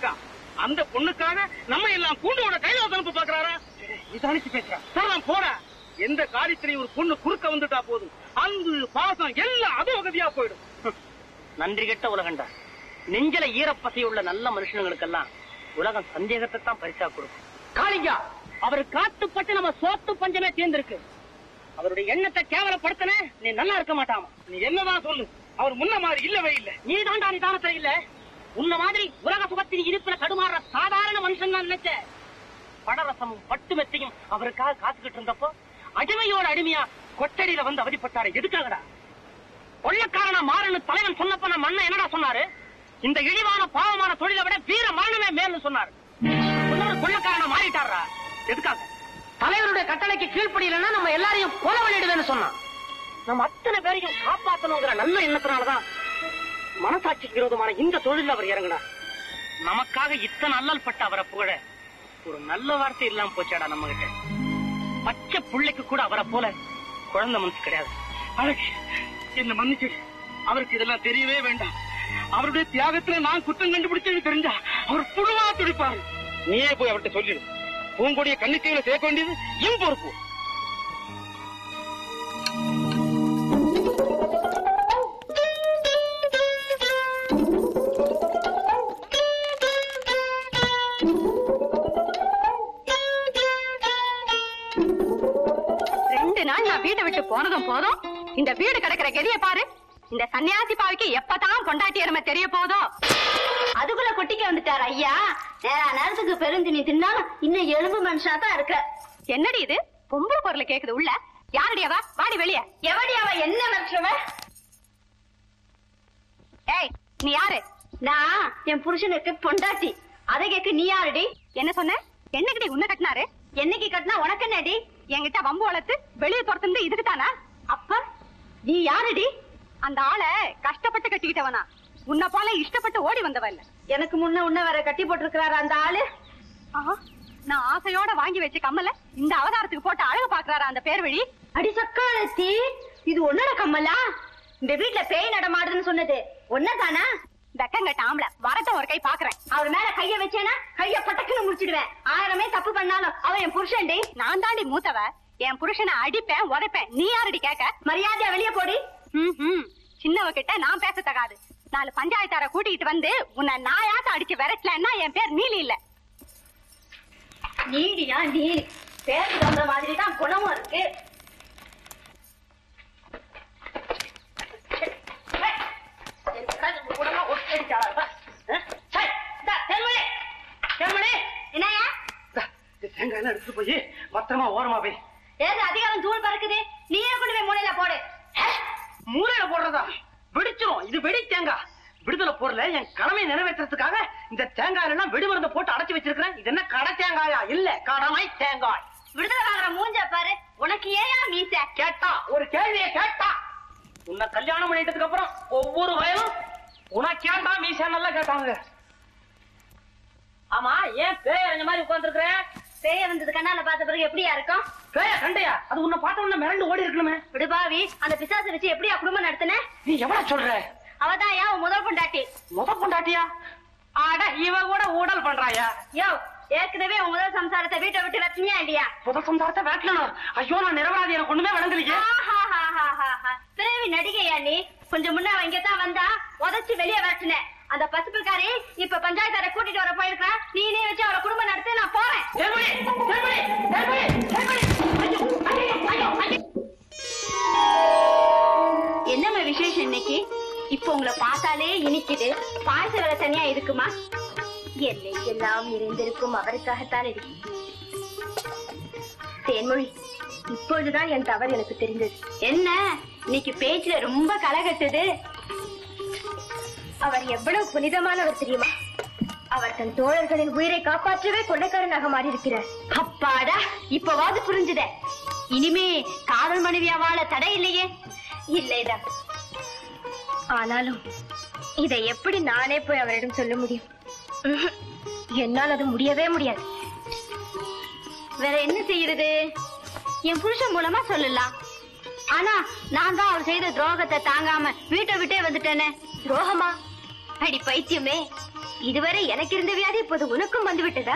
அந்த பொண்ணுக்காக நம்ம எல்லாம் கூண்டோட கையில அனுப்ப பாக்குறாரா? நிதானிச்சு பேசுறா சார். போற எந்த காரியத்திலையும் ஒரு பொண்ணு குறுக்க வந்துட்டா போதும், அன்பு பாசம் எல்லாம் அதோகதியா போயிடும். நன்றி கெட்ட உலகண்டா. நெஞ்சில ஈரப்பசை உள்ள நல்ல மனுஷனுங்களுக்கெல்லாம் உலகம் சந்தேகத்தை தான் பரிசா கொடுக்கும். காளிங்கா, அவர் காத்துப்பட்டு நம்ம சோத்து பஞ்சமே தீர்ந்திருக்கு. அவருடைய எண்ணத்தை கேவலப்படுத்தன நீ நல்லா இருக்க மாட்டாமா. நீ என்னதான் சொல்லு, அவர் முன்ன மாதிரி இல்லவே இல்ல. நீ தாண்டா நிதானத்தை இல்ல. உன்ன மாதிரி உலக சுகத்தின் இருப்பில தடுமாற சாதாரண மனுஷன் தான் நினைச்ச. படரசமும் பட்டு மெத்தையும் அவருக்காக காத்துக்கிட்டு இருந்தப்போ அடிமையோட அடிமையா கொட்டடியில வந்து அவதிப்பட்டாரு. எதுக்காகடா? கொள்ளக்காரனா மாறன்னு தலைவன் சொன்னப்ப நம்ம அண்ணன் என்னடா சொன்னாரு? இந்த இழிவான பாவமான தொழிலை விட வீர மரணமே மேல்னு சொன்னாரு. கொள்ளக்காரனா மாறிட்டாரா? எதுக்காக? தலைவருடைய கட்டளைக்கு கீழ்ப்படியலன்னா நம்ம எல்லாரையும் கொலை பண்ணிடுவேன்னு சொன்னான். நம்ம அத்தனை பேரையும் காப்பாற்றணுங்கிற நல்ல எண்ணத்தினாலதான் மனசாட்சிக்கு விரோதமான இந்த தொழில் அவர் இறங்கினார். நமக்காக இத்தனை அல்லல் பட்ட அவரை புகழ ஒரு நல்ல வார்த்தை இல்லாம போச்சாடா நம்ம கிட்ட. பச்சை புள்ளைக்கு கூட அவரை போல குழந்தை மனசு கிடையாது. என்ன மன்னிச்சு, அவருக்கு இதெல்லாம் தெரியவே வேண்டாம். அவருடைய தியாகத்துல நான் குற்றம் கண்டுபிடிச்சேன்னு தெரிஞ்சா அவர் புழுவா துடிப்பாரு. நீயே போய் அவர்கிட்ட சொல்லிடு. பூங்கொடிய கண்ணிக்கையில சேர்க்க வேண்டியது என் பொறுப்பு. ரெண்டு நாள் நான் வீட்டை விட்டு போனதும் போதும், இந்த வீடு கிடக்கிற கெதிய பாரு. இந்த சன்னியாசி பாவிக்கு எப்பதான் கொண்டாட்டி எருமை தெரிய போதோ. அதுக்குள்ள கொட்டிக்க வந்துட்டார் ஐயா. நேரா நேரத்துக்கு பெருந்தினி தின்னாலும் இன்னும் எலும்பு மனுஷா தான் இருக்க. என்னடி இது பொம்பளை பொருளை கேக்குது உள்ள? யாரடியாவா? வாடி வெளிய. எவடியாவா? என்ன மனுஷவ? ஏய், நீ யாரு? நான் என் புருஷனுக்கு பொண்டாட்டி. அதை கேக்கு நீ யாருடி? என்ன சொன்ன? என்னைக்குடி உன்னை கட்டினாரு? என்னைக்கு கட்டினா உனக்கு என்னடி? என்கிட்ட வம்பு வளர்த்து வெளியே துரத்துந்து இதுக்கு தானா? அப்ப நீ யாருடி? அந்த ஆளை கஷ்டப்பட்டு கட்டிக்கிட்டவனா? உன்னை போல இஷ்டப்பட்டு ஓடி வந்தவன் இல்ல. எனக்கு முன்ன உன்ன வேற கட்டி போட்டிருக்கிறாரு அந்த ஆளு. நான் ஆசையோட வாங்கி வச்ச கம்மல இந்த அவதாரத்துக்கு போட்டு அழகு பாக்குறாரு அந்த பேர் வழி. அடி சக்காலத்தி, இது ஒன்னோட கம்மலா? இந்த வீட்டுல பேய் நடமாடுதுன்னு சொன்னது ஒன்னதானா? வெக்கங்கட்ட ஆம்பளை வரட்ட ஒரு கை பாக்குறேன். அவர் மேல கைய வச்சேனா கைய பட்டக்குன்னு முடிச்சிடுவேன். ஆயிரமே தப்பு பண்ணாலும் அவன் என் புருஷன்டி. நான் தாண்டி மூத்தவ. என் புருஷனை அடிப்பேன் உதைப்பேன். நீ யாரடி கேட்க? மரியாதையா வெளியே போடி. ம், சின்னவ கிட்ட நான் பேச தகாது. நாலு பஞ்சாயத்தார கூட்டிட்டு வந்து உன்னை நாயாட்ட அடிச்சு விரட்டலன்னா என் பேர் நீலி இல்ல. நீடியா? நீ பேரு தகுந்த மாதிரி தான் குணமும் இருக்கு. என்னையா தேங்காய் எடுத்து போய் பத்திரமா ஓரமா போய். ஏது அதிகாரம் தூள் பறக்குது? நீயே கொண்டு போய் மூலையில போடு. மூலையில போடுறதா? வெடிச்சிரும். இது வெடி தேங்காய். விடுதலை போறல என் கடமை நிறைவேற்றுறதுக்காக இந்த தேங்காயில எல்லாம் வெடிமருந்த போட்டு அடைச்சு வச்சிருக்கிறேன். இது என்ன கடை தேங்காயா? இல்ல, கடமை தேங்காய். விடுதலை வாங்குற மூஞ்ச பாரு. உனக்கு ஏயா மீச? கேட்டா ஒரு கேள்வியை கேட்டா. உன்னை கல்யாணம் பண்ணிட்டதுக்கு அப்புறம் ஒவ்வொரு வயலும் உனக்கேண்டா மீசா நல்லா கேட்டாங்க. ஆமா, ஏன் பேய் அந்த மாதிரி உட்கார்ந்து இருக்கிற? பேய வந்தது கண்ணால பார்த்த பிறகு எப்படியா இருக்கும்? பேய கண்டையா? அது உன்னை பார்த்த உடனே மிரண்டு ஓடி இருக்கணுமே. விடுபாவி, அந்த பிசாசை வச்சு எப்படியா குடும்பம் நடத்தின? நீ எவ்வளவு சொல்ற? அவதான் ஏன் முதல் பொண்டாட்டி. முத பொண்டாட்டியா? ஆட, இவ கூட ஊடல் பண்றாயா? யோ, ஏற்கனவே உன் முதல் சம்சாரத்தை வீட்டை விட்டு வச்சுனியா இல்லையா? புத சம்சாரத்தை வேட்டணும். ஐயோ, நான் நிரபராதி. எனக்கு ஒண்ணுமே விளங்கலையே. பிறவி நடிகையா நீ? கொஞ்சம் முன்ன இங்கதான் வந்தா உதச்சு வெளியே வரட்டுன. அந்த பசுப்புக்காரி இப்ப பஞ்சாயத்தார கூட்டிட்டு வர போயிருக்கா. நீனே வச்சு அவரை குடும்பம் நடத்த நான் போறேன். என்னம்மா விசேஷம் இன்னைக்கு? இப்ப உங்களை பார்த்தாலே இனிக்குது. பாயச வேலை தனியா இருக்குமா? எல்லாம் நிறைந்திருக்கும் அவருக்காகத்தான் இருக்கு. தேன்மொழி, இப்பொழுதுதான் என் தவறு எனக்கு தெரிந்தது. என்ன இன்னைக்கு பேச்சுல ரொம்ப களை கட்டுது? அவர் எவ்வளவு புனிதமானவர் தெரியுமா? அவர் தன் தோழர்களின் உயிரை காப்பாற்றவே கொள்ளைக்காரனாக மாறி இருக்கிறார். அப்பாடா, இப்பவாது புரிஞ்சுத. இனிமே காதல் மனைவியா வாழ தடை இல்லையே? இல்லைதான். ஆனாலும் இதை எப்படி நானே போய் அவரிடம் சொல்ல முடியும்? என்னால் அது முடியவே முடியாது. வேற என்ன செய்யறது? என் புருஷன் மூலமா சொல்லலாம். ஆனா நான் தான் அவர் செய்த துரோகத்தை தாங்காம வீட்டை விட்டே வந்துட்டேனே. துரோகமா? அடி பைத்தியமே, இதுவரை எனக்கு இருந்த வியாதி இப்போது உனக்கும் வந்து விட்டதா?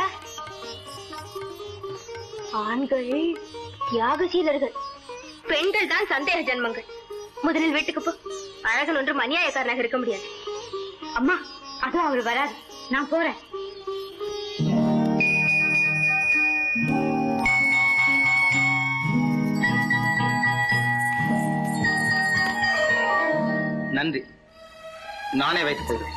ஆண்கள் தியாகசீலர்கள், பெண்கள் தான் சந்தேக ஜன்மங்கள். முதலில் வீட்டுக்கு போ. அழகன் ஒன்றும் அநியாயக்காரனாக இருக்க முடியாது. அம்மா, அதோ அவர் வராது, நான் போறேன். நன்றி, நானே வைத்துக் கொள்கிறேன்.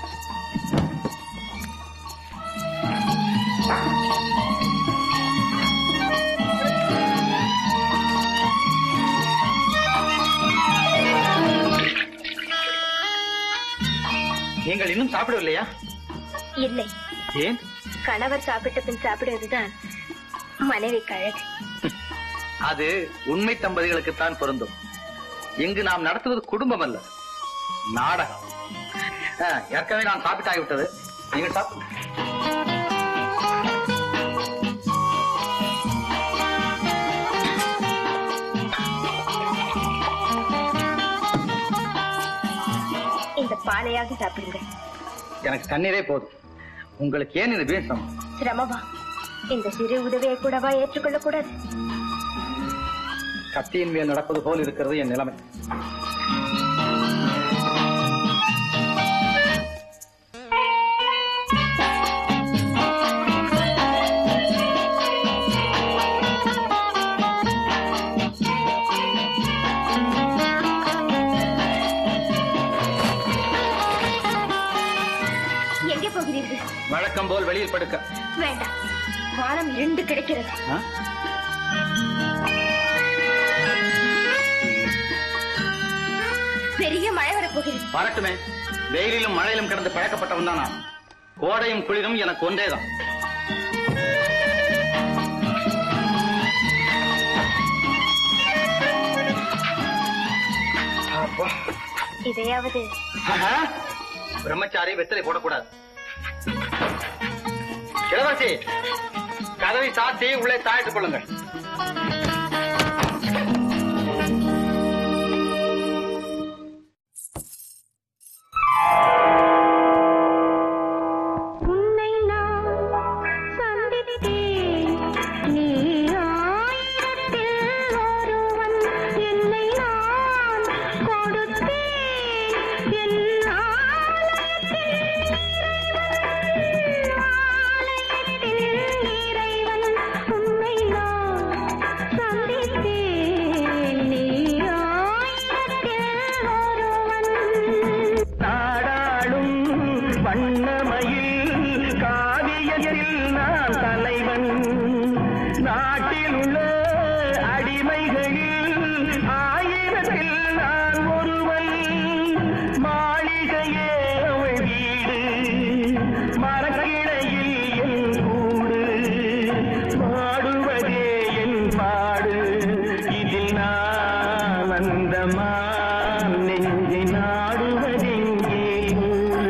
நீங்கள் இன்னும் சாப்பிடவில்லையா? இல்லை. ஏன்? கணவர் சாப்பிட்ட பின் சாப்பிடுவதுதான் மனைவி கழகு. அது உண்மை தம்பதிகளுக்குத்தான் பொருந்தும். இங்கு நாம் நடத்துவது குடும்பம் அல்ல, நாடகம். ஆ, ஏற்கனவே நான் சாப்பிட்டாகிவிட்டது, நீங்கள் சாப்பிடு. இந்த பாலையாக சாப்பிடுங்க. எனக்கு தண்ணீரே போதும். உங்களுக்கு ஏன் இந்த வீசம்? சிரமமா? இந்த சிறு உதவியை கூடவா ஏற்றுக்கொள்ள கூடாது? கத்தியின் மேல் நடப்பது போல் இருக்கிறது என் நிலைமை. எங்கே போகிறீர்கள்? வழக்கம் போல் வெளியில் படுக்க. வேண்டாம், வானம் இரண்டு கிடைக்கிறது. ஆ? பெரிய மழை வரப்போகிறது. வரட்டுமே, வெயிலிலும் மழையிலும் கிடந்து பழக்கப்பட்டவன் தான் நான். கோடையும் குளிரும் எனக்கு ஒன்றேதான். இதையாவது பிரம்மச்சாரி வெத்தலை போடக்கூடாது. இளவரசி, கதவை சாத்தி உள்ளே தாழ்த்துக் கொள்ளுங்கள். உன்னை நான் சந்தித்தேன், நீ ஆயிரத்தில் ஒருவன். என்னை நான் கொடுத்தேன், என் ஆலயத்தில் இறைவன். உன்னை நான் சந்தித்தேன், நீ ஆயிரத்தில் ஒருவன். நாடாளும் வண்ணமயில் காவியத்தில் நான் தலைவன். நாட்டில் உள்ள அடிமைகளில் ஆயிரத்தில் நான் ஒருவன். மாளிகையே அவள் வீடு, மரக்கிளையில் என் கூடு. பாடுவதே என் பாடு, இதில் நான் அந்தமான் நெஞ்சை நாடுவதெங்கே ஊரு.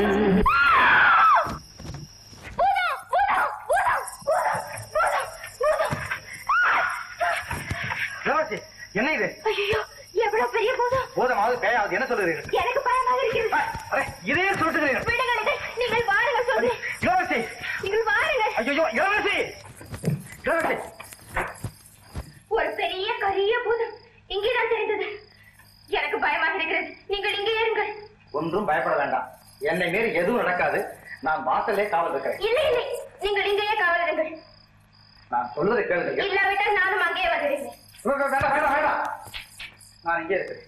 இளவரசி, என்ன இது? ஐயோ, எவ்வளவு பெரிய பூதம்! போதமாவது பேயாவது என்ன சொல்லுகிறீர்கள்? எனக்கு பயமாக இருக்கிறது. அரே, இதையே சொல்லுகிறீர்கள். விடுங்கள் இதை. நீங்கள் வாருங்கள் சொல்றேன். இளவரசி, நீங்கள் வாருங்கள். ஐயோ, இளவரசி, இளவரசி. ஒரு பெரிய கரிய பூதம் இங்கேதான் தெரிந்தது. எனக்கு பயமாக இருக்கிறது. நீங்கள் இங்கே இருங்கள். ஒன்றும் பயப்பட வேண்டாம். என்னை மீறி எதுவும் நடக்காது. நான் வாசலே காவல் இருக்கிறேன். இல்லை இல்லை, நீங்கள் இங்கேயே காவல் இருங்கள். நான் சொல்வதை கேளுங்கள். இல்லாவிட்டால் நானும் அங்கேயே வருகிறேன். வேண்டாம், வேண்டாம், வேண்டாம். நான் இங்கே இருக்கிறேன்.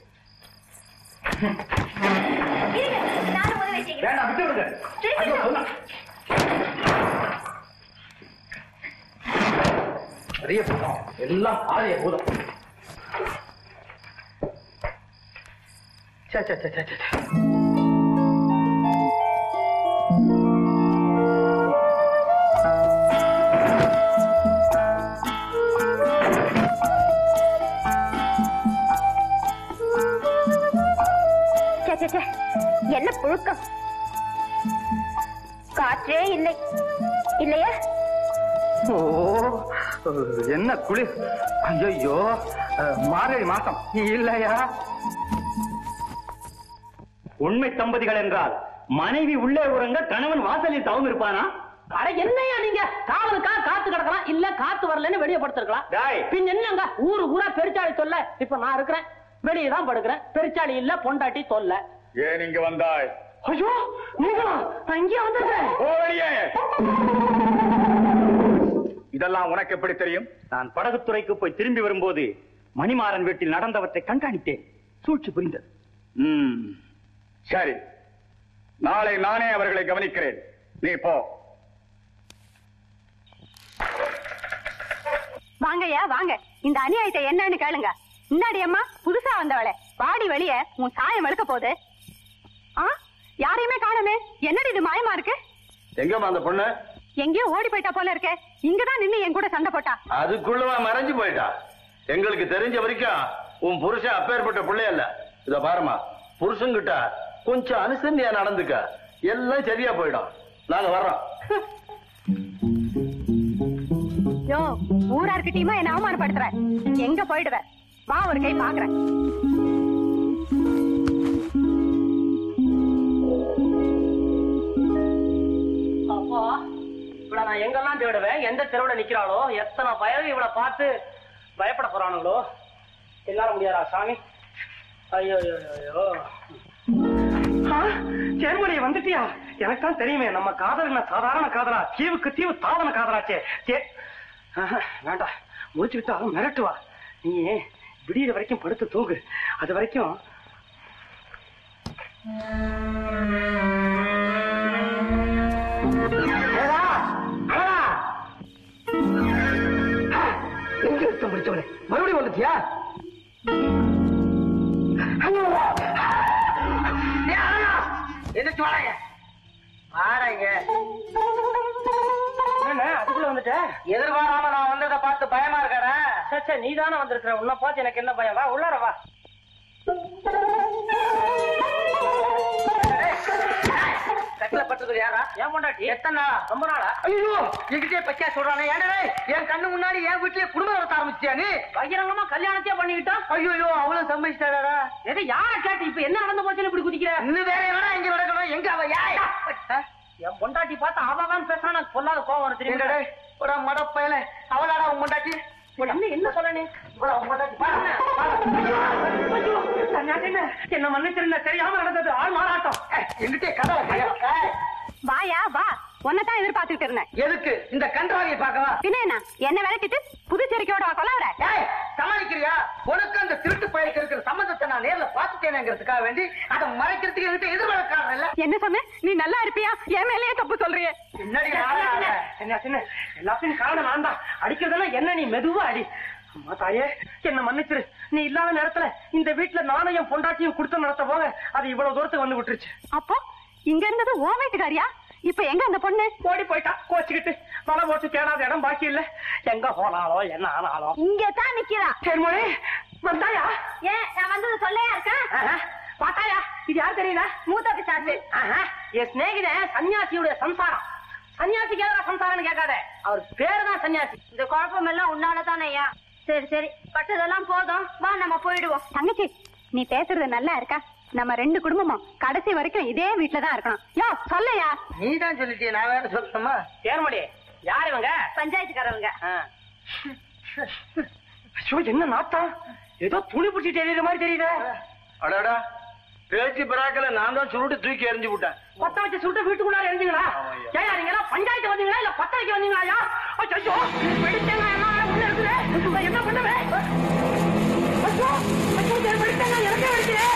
இருங்கள், நானும் உதவி செய்கிறேன். வேண்டாம், விட்டு விடுங்க. ஐயோ, சொன்னா. பெரிய பூதம், எல்லாம் ஆரிய பூதம். சே, சே, சே, சே, சே. சே, சே, சே. என்ன புழுக்கம்! காற்றே இல்லை. இல்லையா? ஓ, என்ன குளிர்! ஐயோ, மார்கழி மாசம் இல்லையா? உண்மை தம்பதிகள் என்றால் மனைவி உள்ளே உறங்க கணவன் வாசலில் தவம் இருப்பானா? அட என்னையா நீங்க காவலுக்கா காத்து கிடக்கலாம், இல்ல காத்து வரலன்னு வெளியே படுத்திருக்கலாம். பின் என்னங்க ஊரு ஊரா பெருச்சாளி தொல்ல. இப்ப நான் இருக்கிறேன், வெளியே தான் படுக்கிறேன். பெருச்சாளி இல்ல, பொண்டாட்டி தொல்ல. ஏன் இங்க வந்தாய்? ஐயோ நீங்களா? நான் இங்கே வந்துட்டேன். இதெல்லாம் உனக்கு எப்படி தெரியும்? நான் படகுத்துறைக்கு போய் திரும்பி வரும்போது மணிமாறன் வீட்டில் நடந்தவற்றை கண்காணித்தேன். சூழ்ச்சி புரிந்தது. ம், சரி, நாளை நானே அவர்களை கவனிக்கிறேன். நீ போ. வாங்கய்யா வாங்க, இந்த அநியாயத்தை என்னன்னு கேளுங்க. முன்னாடி அம்மா புதுசா வந்தவளே, பாடி வெளிய உன் சாயம் வெளுக்க போகுது. ஆ, யாரையுமே காணுமே, என்னடி இது மாயமா இருக்கு? எங்கம்மா அந்த பொண்ணு? எங்கேயோ ஓடி போயிட்டா போல இருக்கே. இங்கதான் நின்னு என் கூட சண்டை போட்டா. அதுக்குள்ளவா மறைஞ்சு போயிட்டா? எங்களுக்கு தெரிஞ்ச வரைக்கும் உன் புருஷன் அப்பேற்பட்ட பிள்ளை அல்ல. இத பாருமா, புருஷன்கிட்ட கொஞ்சம் அனுசரணையா நடந்துக்க, எல்லாம் சரியா போயிடும். நாங்க வர்றோம். யோ, ஊரார்கிட்டயுமா என்ன அவமானப்படுத்துற? எங்க போயிடுவ? வா ஒரு கை பாக்குறேன். அப்பா, இவள நான் எங்கெல்லாம் தேடுவேன்? எந்த தெருவுல நிக்கிறாளோ? எத்தனை பயவு இவளை பார்த்து பயப்பட போறானுங்களோ? எல்லாரும் முடியாதா சாமி? ஐயோ ஐயோ, ஜெர்மனி வந்துட்டியா? எனக்கு தான் தெரியுமே, நம்ம காதல் என்ன சாதாரண காதலா, தீவுக்கு தீவு தாவன காதலாச்சே. வேண்டாம், முடிச்சுக்கிட்டா மிரட்டுவா. நீ விடிய வரைக்கும் படுத்து தூங்கு. அது வரைக்கும் முடிச்சவனே மறுபடியும் வந்துட்டியா? எதிர்த்து வாடங்க வாடங்க. அதுக்குள்ள வந்துட்ட? எதிர்பாராம நான் வந்ததை பார்த்து பயமா இருக்காடா? சச்சா, நீ தானே வந்திருக்கிற, உன்னை பார்த்து எனக்கு என்ன பயம்? வா உள்ளார வா. கட்டில பட்டுக்கிறது யாரா? ஏன் பொண்டாட்டி? எத்தனை நாளா? ரொம்ப நாளா? ஐயோ, எங்கிட்டே பச்சா சொல்றானே. ஏடவே, என் கண்ணு முன்னாடி என் வீட்லயே குடும்பம் நடத்த ஆரம்பிச்சியா நீ? பகிரங்கமா கல்யாணத்தையே பண்ணிக்கிட்டா? ஐயோ, அவளும் சம்மதிச்சிட்டாடா. எதை யார கேட்டு இப்ப என்ன நடந்து போச்சுன்னு இப்படி குதிக்கிற? இன்னும் வேற வேணா எங்க நடக்கணும்? எங்க அவ? யாய் என் பொண்டாட்டி பார்த்து அவதான் பேசுறான். எனக்கு பொல்லாத கோவம் வருது. தெரியுங்க மட பயல, அவளாடா உன் பொண்டாட்டி? என்ன சொல்ல நீ? என்ன மன்னிச்சிருந்த, தெரியாம நடந்தது. ஆள் மாறாட்டம். எங்கிட்டே கதை வாயா வா, உன்னதான் எதிர்பார்த்துட்டு இருந்தேன். எதுக்கு இந்த கன்றாவியை பார்க்கவா? பின்ன என்ன, என்ன விளக்கிட்டு புதுச்சேரிக்கையோட கொலாவற? சமாளிக்கிறியா? உனக்கு அந்த திருட்டு பயிருக்கு இருக்கிற சம்பந்தத்தை நான் நேர்ல பாத்துட்டேனேங்கிறதுக்காக வேண்டி அதை மறைக்கிறதுக்கு என்கிட்ட எதிர்பார்க்காரன் இல்ல. என்ன சொன்ன? நீ நல்லா இருப்பியா? என் மேலேயே தப்பு சொல்றியே. பின்னாடி என்ன சின்ன எல்லாத்தையும் காரணம் நான் தான். அடிக்கிறதெல்லாம் என்ன, நீ மெதுவா அடி. அம்மா தாயே, என்ன மன்னிச்சிரு. நீ இல்லாத நேரத்துல இந்த வீட்டுல நானும் என் பொண்டாட்டியும் கொடுத்து நடத்த போக அது இவ்வளவு தூரத்துக்கு வந்து விட்டுருச்சு. அப்போ இங்க இருந்தது ஓ வீட்டுக்காரியா? இப்ப எங்க அந்த பொண்ணு? ஓடி போயிட்டா. கோச்சுக்கிட்டு மலை போட்டு தேடாத இடம் பாக்கி இல்ல. எங்க போனாலோ என்ன ஆனாலும் இங்கதான் நிக்கிறா. சரி வந்தாயா? ஏன் நான் வந்தது சொல்லையா இருக்கேன்? பாத்தாயா? இது யார் தெரியல? மூத்த பிசாசு. என் சிநேகிதன் சன்னியாசியுடைய சம்சாரம். சன்னியாசிக்கு எதிராக சம்சாரம் கேட்காத, அவர் பேரு தான் சன்னியாசி. இந்த குழப்பம் எல்லாம் உன்னாலதானே ஐயா? சரி சரி, பட்டதெல்லாம் போதும், வா நம்ம போயிடுவோம். தங்கச்சி, நீ பேசுறது நல்லா இருக்கா? நம்ம ரெண்டு குடும்பமும் கடைசி வரைக்கும் இதே வீட்டுலதான் இருக்கணும். யோ சொல்லையா? நீ தான் சொல்லிட்டிய, நான் வேற சொல்லணுமா? தேர்மடி யார் இவங்க? பஞ்சாயத்துக்காரவங்க. என்ன நாட்டம், ஏதோ துணி பிடிச்சிட்டு எறிகிற மாதிரி தெரியுது. அடாடா, பேச்சு பிராக்கல நான் தான் சுருட்டு தூக்கி எறிஞ்சு விட்டேன். பத்த வச்சு சுருட்டு வீட்டுக்குள்ளார எரிஞ்சுங்களா? ஏயா நீங்க எல்லாம் பஞ்சாயத்து வந்தீங்களா இல்ல பத்த வைக்க வந்தீங்களா? ஐயா ஐயோ, வெடித்தேங்க எல்லாம் உள்ள இருக்குது. என்ன பண்ணுவேன்? ஐயோ ஐயோ, வெடித்தேங்க எனக்கே வெடிக்கிறேன்.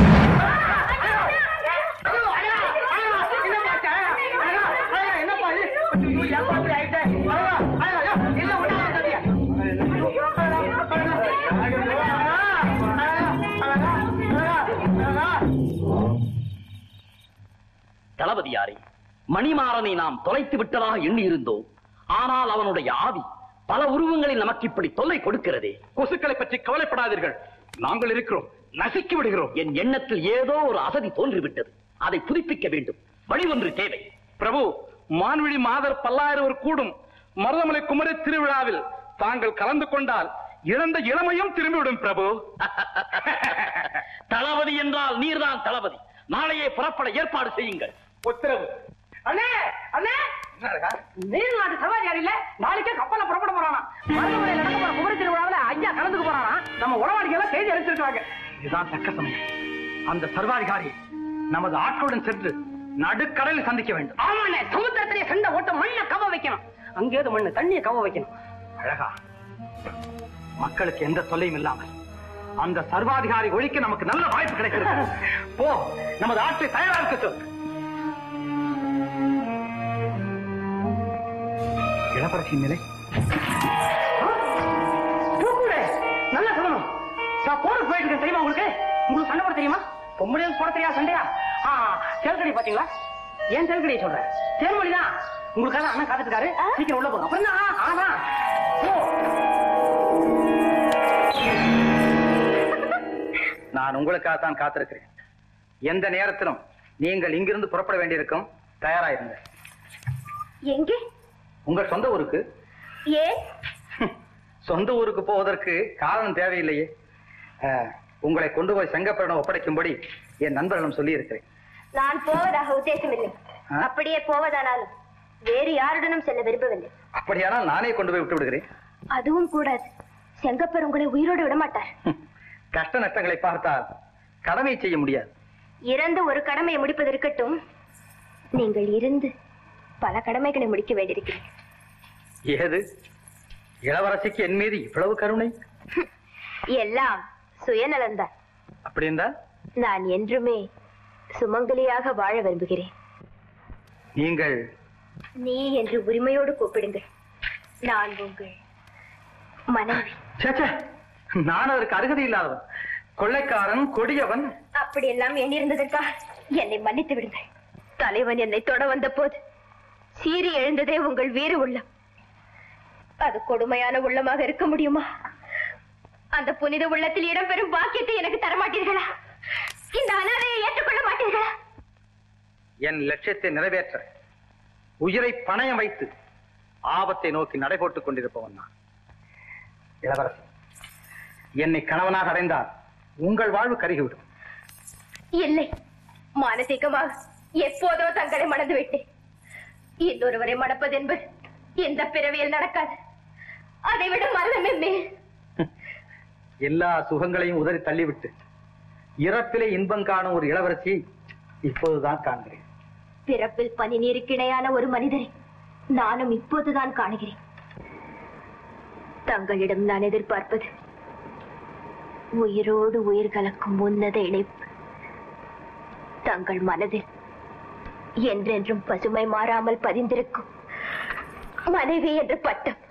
தளபதியாரே, மணிமாறனை நாம் தொலைத்து விட்டதாக எண்ணி இருந்தோம். ஆனால் அவனுடைய ஆவி பல உருவங்களில் நமக்கு இப்படி தொல்லை கொடுக்கிறதே. கொசுக்களை பற்றி கவலைப்படாதீர்கள், நாங்கள் இருக்கிறோம், நசுக்கி விடுகிறோம். என் எண்ணத்தில் ஏதோ ஒரு அசதி தோன்றிவிட்டது. அதை புதுப்பிக்க வேண்டும். வழி ஒன்று தேவை. பிரபு, மான்விழி மாதர் பல்லாயிரம் கூடும் மருதமலை குமரி திருவிழாவில் தாங்கள் கலந்து கொண்டால் இழந்த இளமையும் திரும்பிவிடும் பிரபு. தளபதி என்றால் நீர்தான் தளபதி. நாளையே புறப்பட ஏற்பாடு செய்யுங்கள். உத்தரவு. அண்ணே அண்ணே நீர் நாட்டு சவாரியார் இல்ல நாளைக்கே கப்பல்ல புறப்பட போறானா. மருதமலையில் நடக்க போற குமரி திருவிழாவில் ஐயா கலந்துக்க போறானா. நம்ம உளவாளிகள் எல்லாம் செய்தி அளிச்சிருக்காங்க. இதுதான் தக்க சமயம். அந்த சர்வாதிகாரி நமது ஆட்களுடன் சென்று நடுக்கடலில் சந்திக்க வேண்டும். ஆமாண்ணே, சமுத்திரத்திலே சண்டை ஓட்ட மண்ணை கவ வைக்கணும். அங்கேது மண்ணு தண்ணியை கவ வைக்கணும். அழகா, மக்களுக்கு எந்த தொல்லையும் இல்லாமல் அந்த சர்வாதிகாரி ஒழிக்க நமக்கு நல்ல வாய்ப்பு கிடைக்கிறது. போ, நமது ஆட்களை தயாராக சொல். இளவரசியின் நிலை நல்லா சொல்லணும். நான் போருக்கு போயிட்டு இருக்கேன் தெரியுமா உங்களுக்கு? உங்களுக்கு சண்டை போட தெரியுமா? பொம்பளை போட தெரியா சண்டையா? தேல்கடி பாத்தீங்களா? ஏன் தேல்கடியை சொல்றேன்? தேர்மொழிதான். உங்களுக்காக அண்ணன் காத்துட்டாரு. சீக்கிரம் உள்ள போகும். அப்புறம் ஆனா நான் உங்களுக்காகத்தான் காத்திருக்கிறேன். எந்த நேரத்திலும் நீங்கள் இங்கிருந்து புறப்பட வேண்டியிருக்கும். தயாராயிருங்க. எங்கே? உங்கள் சொந்த ஊருக்கு. ஏன்? சொந்த ஊருக்கு போவதற்கு காரணம் தேவையில்லையே. உங்களை கொண்டு போய் செங்கப்பரிடம் ஒப்படைக்கும்படி என் நண்பர்களும் சொல்லி இருக்கிறேன். நான் போவதாக உத்தேசம் இல்லை. அப்படியே போவதானாலும் வேறு யாருடனும் செல்ல விரும்பவில்லை. அப்படியானால் நானே கொண்டு போய் விட்டு விடுகிறேன். அதுவும் கூடாது. செங்கப்பர் உங்களை உயிரோடு விடமாட்டார். கஷ்ட நஷ்டங்களை பார்த்தால் கடமை செய்ய முடியாது. இறந்து ஒரு கடமையை முடிப்பது இருக்கட்டும், நீங்கள் இருந்து பல கடமைகளை முடிக்க வேண்டியிருக்கிறீர்கள். ஏது இளவரசிக்கு என் மீது இவ்வளவு கருணை? எல்லாம் சுயநலன்தான். அப்படி என்றால் நான் என்றுமே சுமங்கலியாக வாழ விரும்புகிறேன். நீங்கள் நீ என்று உரிமையோடு கூப்பிடுங்கள். நான் உங்கள் மனைவி. நான் அதற்கு அருகதை இல்லாதவன், கொள்ளைக்காரன், கொடியவன். அப்படியெல்லாம் எண்ணிருந்ததற்காக என்னை மன்னித்து விடுங்கள். தலைவன் என்னை தொட வந்த போது சீறி எழுந்ததே உங்கள் வீர உள்ளம். அது கொடுமையான உள்ளமாக இருக்க முடியுமா? அந்த புனித உள்ளத்தில் இடம்பெறும் பாக்கியத்தை எனக்கு தரமாட்டீர்களா? இந்த அனாதையை ஏற்றுக்கொள்ள மாட்டீர்களா? என் லட்சியத்தை நிறைவேற்ற உயிரை பணயம் வைத்து ஆபத்தை நோக்கி நடைபோட்டுக் கொண்டிருப்பவன் நான். இளவரசி, என்னை கணவனாக அடைந்தால் உங்கள் வாழ்வு கருகிவிடும். இல்லை, மானசீகமாக எப்போதோ தங்களை மணந்து விட்டேன். இன்னொருவரை மணப்பது என்பது இந்த பிறவியில் நடக்காது. அதை விட மரணமே மேல். எல்லா சுகங்களையும் உதறி தள்ளிவிட்டு இறப்பிலே இன்பம் காணும் ஒரு இளவரசியை இப்போதுதான் காண்கிறேன். பிறப்பில் பனி நீருக்கு இணையான ஒரு மனிதரை நானும் இப்போதுதான் காணுகிறேன். தங்களிடம் நான் எதிர்பார்ப்பது உயிரோடு உயிர் கலக்கும் உன்னத இணைப்பு. தங்கள் மனதில் என்றென்றும் பசுமை மாறாமல் பதிந்திருக்கும் மனைவி என்ற பட்டம்.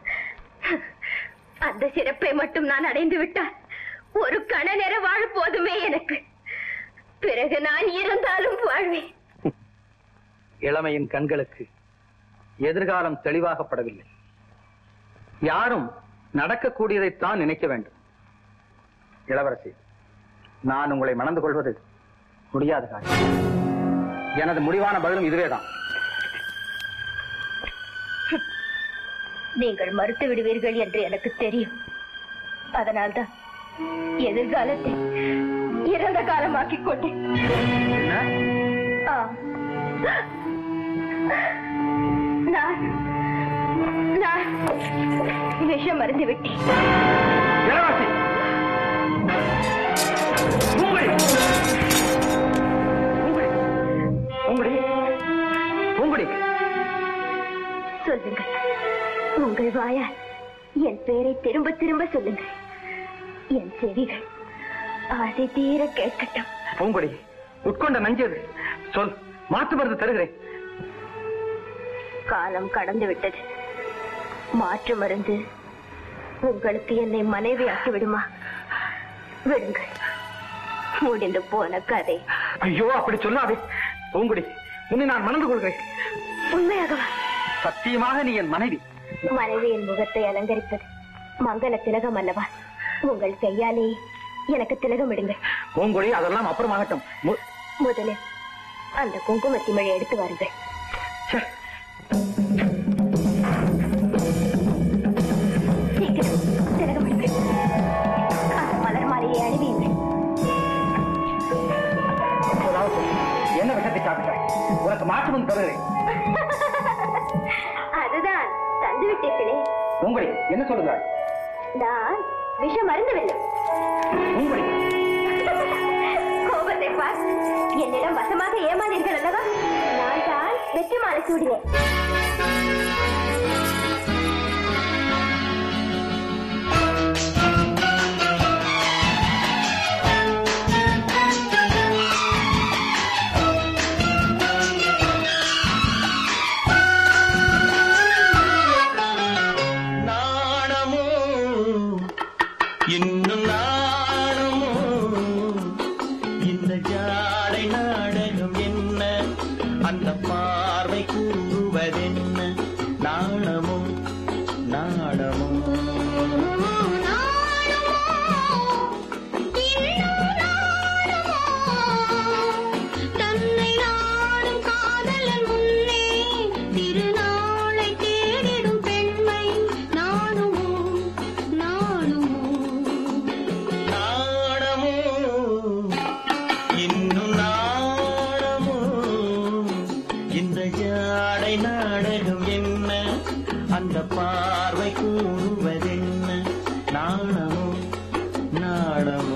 அந்த சிறப்பை மட்டும் நான் அடைந்து விட்டால் ஒரு கண நேர வாழ போதுமே எனக்கு. பிறகு நான் இருந்தாலும் வாழ்வேன். இளமையின் கண்களுக்கு எதிர்காலம் தெளிவாகப்படவில்லை. யாரும் நடக்கக்கூடியதைத்தான் நினைக்க வேண்டும். இளவரசி, நான் உங்களை மணந்து கொள்வது முடியாத காரியம். எனது முடிவான பதிலும் இதுவேதான். நீங்கள் மறுத்து விடுவீர்கள் என்று எனக்கு தெரியும். அதனால்தான் எதிர்காலத்தை இறந்த காலமாக்கிக் கொண்டேன். நான் நான் விஷம் மருந்து விட்டேன். சொல்லுங்கள், உங்கள் வாயால் என் பெயரை திரும்ப திரும்ப சொல்லுங்கள். என் செவிகள் ஆசை தீர கேட்கட்டும். பூங்கொடி, உட்கொண்ட நஞ்சது சொல், மாற்று மருந்து தருகிறேன். காலம் கடந்து விட்டது. மாற்று மருந்து உங்களுக்கு என்னை மனைவி ஆக்கி விடுமா? விடுங்கள், முடிந்து போன கதை. ஐயோ, அப்படி சொல்லாதே பூங்குடி. உன்னை நான் மணந்து கொள்கிறேன். உண்மையாகவா? சத்தியமாக நீ என் மனைவி. மனைவியின் முகத்தை அலங்கரிப்பது மங்கள திலகம் அல்லவா? உங்கள் கையாலே எனக்கு திலகம் இடுங்கள். பூங்குடி, அதெல்லாம் அப்புறமாகட்டும். முதலில் அந்த குங்குமத்தி மழை எடுத்து வாருங்கள். சீக்கிரம் திலகம் இடுங்கள். அந்த மலர் மாலையை அணிவீங்கள். மாற்றமும் தருகிறேன். அதுதான் தந்து விட்டீர்களே. உங்களை என்ன சொல்லுகிறாள்? நான் விஷம் மருந்தவில்லை. உங்களை கோபத்தை பார். என்னிடம் வசமாக ஏமாந்தீர்கள் அல்லவா? நான் தான் வெற்றி மாலை சூடினேன். இன்னும் நாணமோ இந்த ஜாடை நாடகம் என்ன, அந்த பார்வை கூறுவதென்ன, நாணமோ நாணமோ தன்னை நாடும் காதலன் முன்னே திருநாளை தேடிடும் பெண்மை நானுமோ நானுமோ நாணமோ இன்னும் நாணமோ இந்த ஜாடை நாடகம் என்ன, அந்த பார்வை கூறுவதென்ன, நாணமோ நாணமோ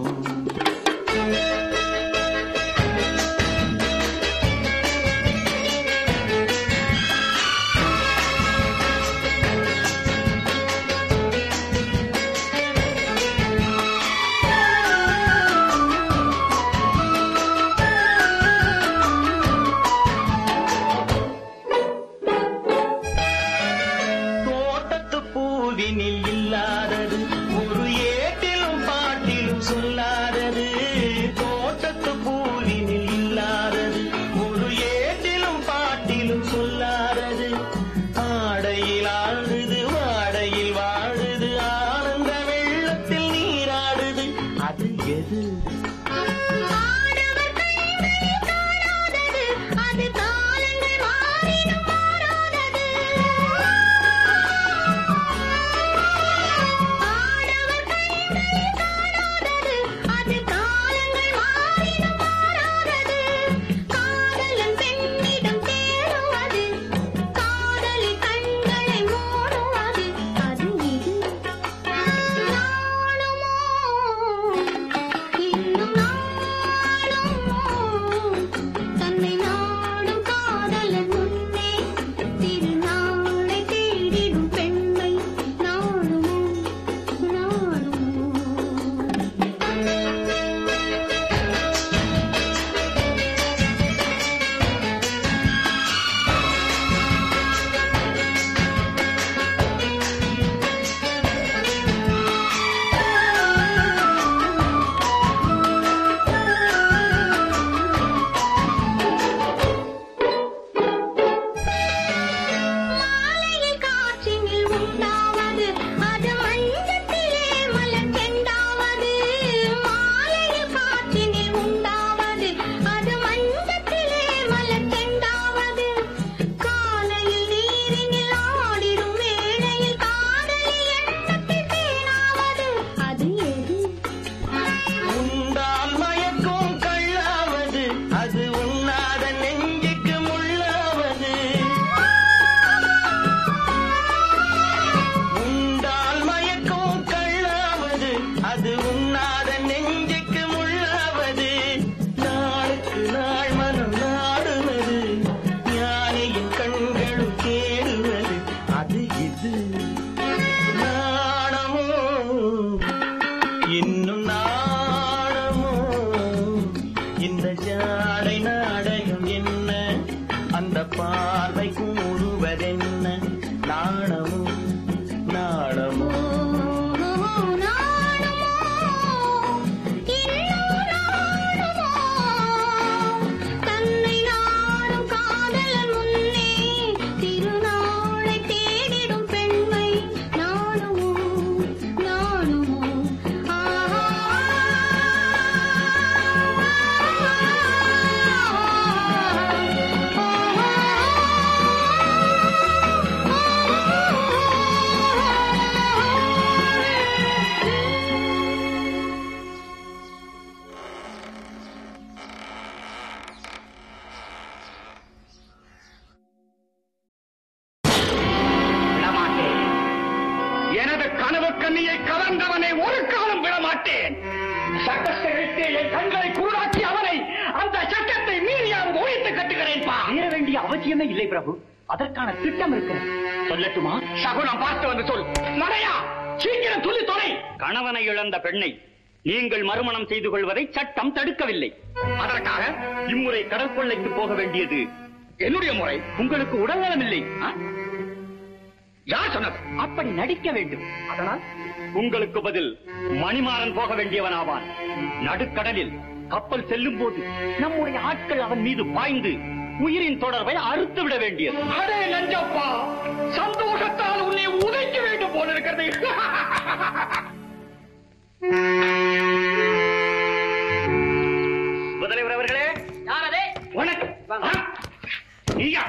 தோட்டத்து பூவினில் இல்லாதது ஒரு ஏட்டிலும் பாட்டிலும் சொல்லாதது, தோட்டத்து பூவினில் இல்லாதது ஒரு ஏட்டிலும் பாட்டிலும் சொல்லாதது, ஆடையில் ஆடுது வாடையில் வாடுது ஆனந்த வெள்ளத்தில் நீராடுது, அது எது? ஆடவர் கைகளை காணாதது, அது காலங்கள் மாறினும் மாறாதது. ஆடவர் கைகளை காணாதது, அது காலங்கள் மாறினும் மாறாதது. காதலன் பெண்ணிடம் தேடுவது, காதலி கண்களை மூடுவது, அது இது. நாணுமோ இன்னும் நாணுமோ தன்னை நாடும் காதலன் முன்னே திருநாளை தேடிடும் பெண்மை நாணுமோ நாணுமோ மாலையில் காற்றினில் உண்டாவது, அது மஞ்சத்திலே மலர் செண்டாவது. மாலையில் காற்றினில் உண்டாவது, அது மஞ்சத்திலே மலர் செண்டாவது. காலையில் நீரினில் ஆடிடும் வேளையில் காதலி எண்ணத்தில் தேனாவது, அது எது? உண்டால் மயக்கும் கள்ளாவது, அது உண்ணாத நெஞ்சுக்கு முள்ளாவது. உண்டால் மயக்கும் கள்ளாவது, அது உண்ணாத நெஞ்சுக்கு முள்ளாவது. நாளுக்கு நாள் மனம் நாடுவது, ஞானியின் கண்களும் தேடுவது, அது இது. நாணமோ இன்னும் நாணமோ இந்த ஜாடை நாடகம் என்ன, அந்த பார்வை கூறுவதென்ன, நாணமோ நாணமோ நாணுமோ இன்னும் நாணுமோ தன்னை நாடும் காதலன் முன்னே திருநாளை தேடிடும் பெண்மை நாணுமோ நாணுமோ ஆ எங்கே என் கண்களை குருடாக்கி அவனை அந்த சட்டத்தை மீறியாவது ஒழித்து கட்டுகிறேன். மீற வேண்டிய அவசியமே இல்லை பிரபு. அதற்கான திட்டம் இருக்கிறது. சொல்லட்டுமா? சகுனம் பார்த்து வந்து சொல். நடையா, சீக்கிரம் சொல்லி தொலை. கணவனை இழந்த பெண்ணை நீங்கள் மறுமணம் செய்து கொள்வதை சட்டம் தடுக்கவில்லை. அதற்காக இம்முறை கடல் கொள்ளைக்கு போக வேண்டியது என்னுடைய முறை. உங்களுக்கு உடல்நலம் இல்லை. யார் சொன்னது? அப்படி நடிக்க வேண்டும். அதனால் உங்களுக்கு பதில் மணிமாறன் போக வேண்டியவன் ஆவான். நடுக்கடலில் கப்பல் செல்லும் போது நம்முடைய ஆட்கள் அவன் மீது பாய்ந்து உயிரின் தொடர்பை அறுத்து விட வேண்டியது. அடே நஞ்சப்பா, சந்தோஷத்தால் உன்னை உதைக்க வேண்டும் போல இருக்கிறது. முதலைவர் அவர்களே. யாரதே? வணக்கம். நீயா?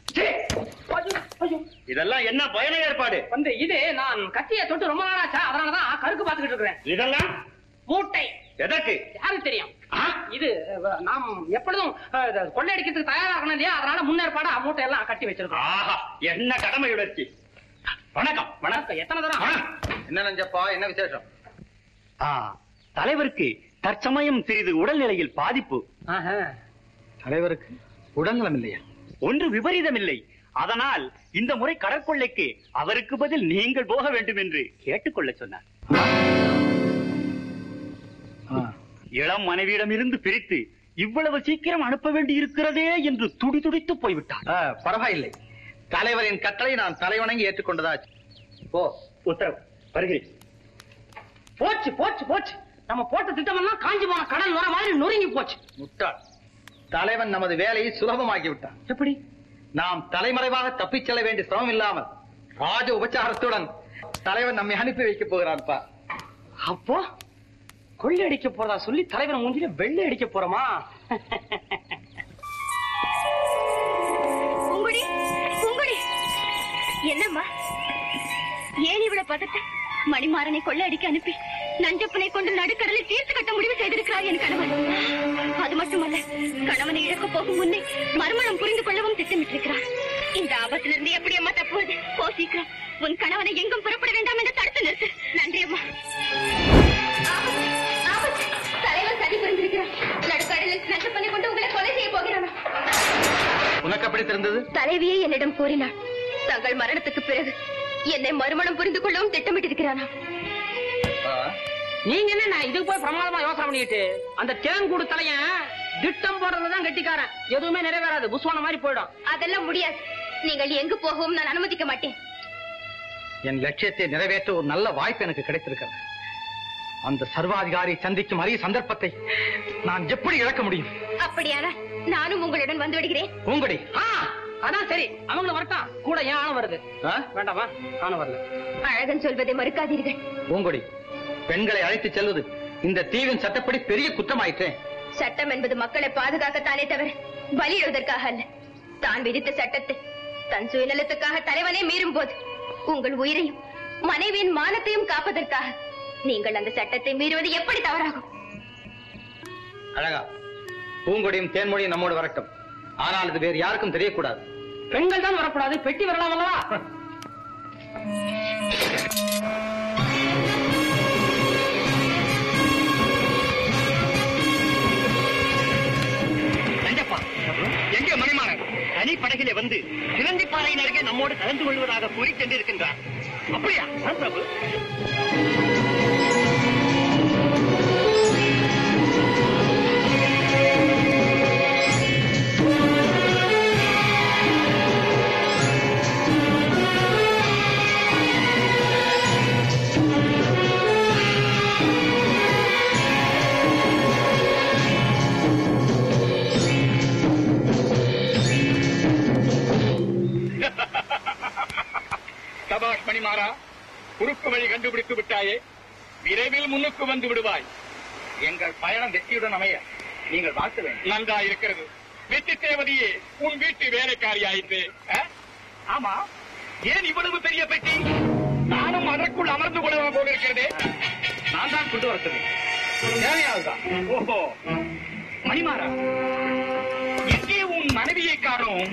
இதெல்லாம் என்ன பயண ஏற்பாடு? வந்து இது நான் கத்தியை தொட்டு ரொம்ப நாளாச்சா, அதனாலதான் கருக்கு பாத்துக்கிட்டு இருக்கிறேன். இதெல்லாம் மூட்டை. எதற்கு? யாருக்கு தெரியும்? இது நாம் எப்பொழுதும் கொள்ளையடிக்கிறதுக்கு தயாராகணும் இல்லையா, அதனால முன்னேற்பாடா மூட்டை எல்லாம் கட்டி வச்சிருக்கோம். ஆஹா, என்ன கடமை உணர்ச்சி. வணக்கம். வணக்கம். எத்தனை தரம்? என்ன நஞ்சப்பா, என்ன விசேஷம்? தலைவருக்கு தற்சமயம் சிறிது உடல்நிலையில் பாதிப்பு. தலைவருக்கு உடல்நலம் இல்லையா? ஒன்று விபரீதம் இல்லை. அதனால் இந்த முறை கடற்கொள்ளைக்கு அவருக்கு பதில் நீங்கள் போக வேண்டும் என்று கேட்டுக்கொள்ள சொன்னார். இளம் மனைவியிடம் இருந்து பிரித்து இவ்வளவு சீக்கிரம் அனுப்ப வேண்டி இருக்கிறதே என்று துடி துடித்து போய்விட்டார். பரவாயில்லை, தலைவரின் கட்டளை நான் தலைவணங்கி ஏற்றுக்கொண்டதாச்சு. ஓ, உத்தரவு. வருகிறேன். போச்சு போச்சு போச்சு. நம்ம போட்ட திட்டம் எல்லாம் காஞ்சி போன கடல் வர மாதிரி நொறுங்கி போச்சு. முட்டாள், தலைவன் நமது வேலையை சுலபமாக்கி விட்டான். எப்படி? நாம் தலைமறைவாக தப்பிச் செல்ல வேண்டிய சிரமம் இல்லாமல் ராஜ உபச்சாரத்துடன் தலைவன் நம்மை அனுப்பி வைக்க போகிறான்ப்பா. அப்போ கொள்ளையடிக்க போறதா சொல்லி தலைவர் மூஞ்சில வெள்ளை அடிக்க போறோமா? பூங்குடி, பூங்குடி, என்னம்மா ஏன் இவ்வளவு பதட்ட? மணிமாறனை கொள்ளையடிக்க அனுப்பி நஞ்சப்பனை கொண்டு நடுக்கடலில் தீர்த்து கட்ட முடிவு செய்திருக்கிறார் என் கணவன். அது மட்டுமல்ல, கணவனை இழக்க போகும் முன்னே மறுமணம் புரிந்து கொள்ளவும் திட்டமிட்டிருக்கிறார். இந்த ஆபத்திலிருந்து எப்படி அம்மா தப்புவது? போ சீக்கிரம், உன் கணவனை எங்கும் புறப்பட வேண்டாம் என்று தடுத்து நிறுத்து. நன்றி அம்மா. தலைவன் சதி புரிந்திருக்கிறார். நடுக்கடலில் நஞ்சப்பனை கொண்டு உங்களை கொலை செய்ய போகிறானா? உனக்கு அப்படி தெரிந்தது? தலைவியே என்னிடம் கூறினார். தங்கள் மரணத்துக்கு பிறகு என்னை மறுமணம் புரிந்து கொள்ளவும் திட்டமிட்டிருக்கிறானா? நீங்க என்ன நான் இதுக்கு போய் பிரமாதமா யோசனை பண்ணிட்டு, அந்த தேன் கூடு தலையன் திட்டம் போடுறதுதான் கெட்டிக்காரன். எதுவுமே நிறைவேறாது, புஸ்வான மாதிரி போயிடும். அதெல்லாம் முடியாது. நீங்கள் எங்கு போகவும் நான் அனுமதிக்க மாட்டேன். என் லட்சியத்தை நிறைவேற்ற ஒரு நல்ல வாய்ப்பு எனக்கு கிடைத்திருக்கிறது. அந்த சர்வாதிகாரி சந்திக்கும் அரிய சந்தர்ப்பத்தை நான் எப்படி இழக்க முடியும்? அப்படியானா நானும் உங்களுடன் வந்து விடுகிறேன். பூங்குடி, அதான் சரி, அவங்களும் வரட்டான். கூட ஏன் ஆன வருது? வேண்டாமா? ஆன வரல. அழகன் சொல்வதை மறுக்காதீர்கள். பூங்குடி, பெண்களை அழைத்துச் செல்வது இந்த தீவின் சட்டப்படி பெரிய குற்றமாயிற்றே. சட்டம் என்பது மக்களை பாதுகாக்கத்தானே தவிர பலியிடுவதற்காக அல்ல. தான் விதித்த சட்டத்தை தன் சுயநலத்துக்காக தலைவனே மீறும் போது உங்கள் உயிரையும் மனைவியின் மானத்தையும் காப்பதற்காக நீங்கள் அந்த சட்டத்தை மீறுவது எப்படி தவறாகும்? அழகா, பூங்கொடியும் தேன்மொழியும் நம்மோடு வரட்டும். ஆனால் இது வேறு யாருக்கும் தெரியக்கூடாது. பெண்கள் தான் வரக்கூடாது, பெட்டி வரலாம் அல்லவா? எங்கே மணிமாறன்? தனி படகிலே வந்து சிலந்திப்பாறையின் அருகே நம்மோடு கலந்து கொள்வதாக கூறி சென்றிருக்கின்றார். அப்படியா பிரபு? சபாஷ் மணிமாறா, குறுக்கு வழி கண்டுபிடித்து விட்டாயே. விரைவில் முன்னுக்கு வந்து விடுவாய். எங்கள் பயணம் வெற்றியுடன் அமைய நீங்கள் பார்க்க வேண்டும். நன்றா இருக்கிறது. வெற்றி தேவதையே, உன் வீட்டு வேலைக்காரி ஆயிற்று. ஆமா, ஏன் இவ்வளவு பெரிய பெட்டி? நானும் அதற்குள் அமர்ந்து கொள்ள போகிறேன். நான் தான் கொண்டு வரேன். தேவையாவதுதான். ஓஹோ, மணிமாறா, எங்கே உன் மனைவியை காணோம்?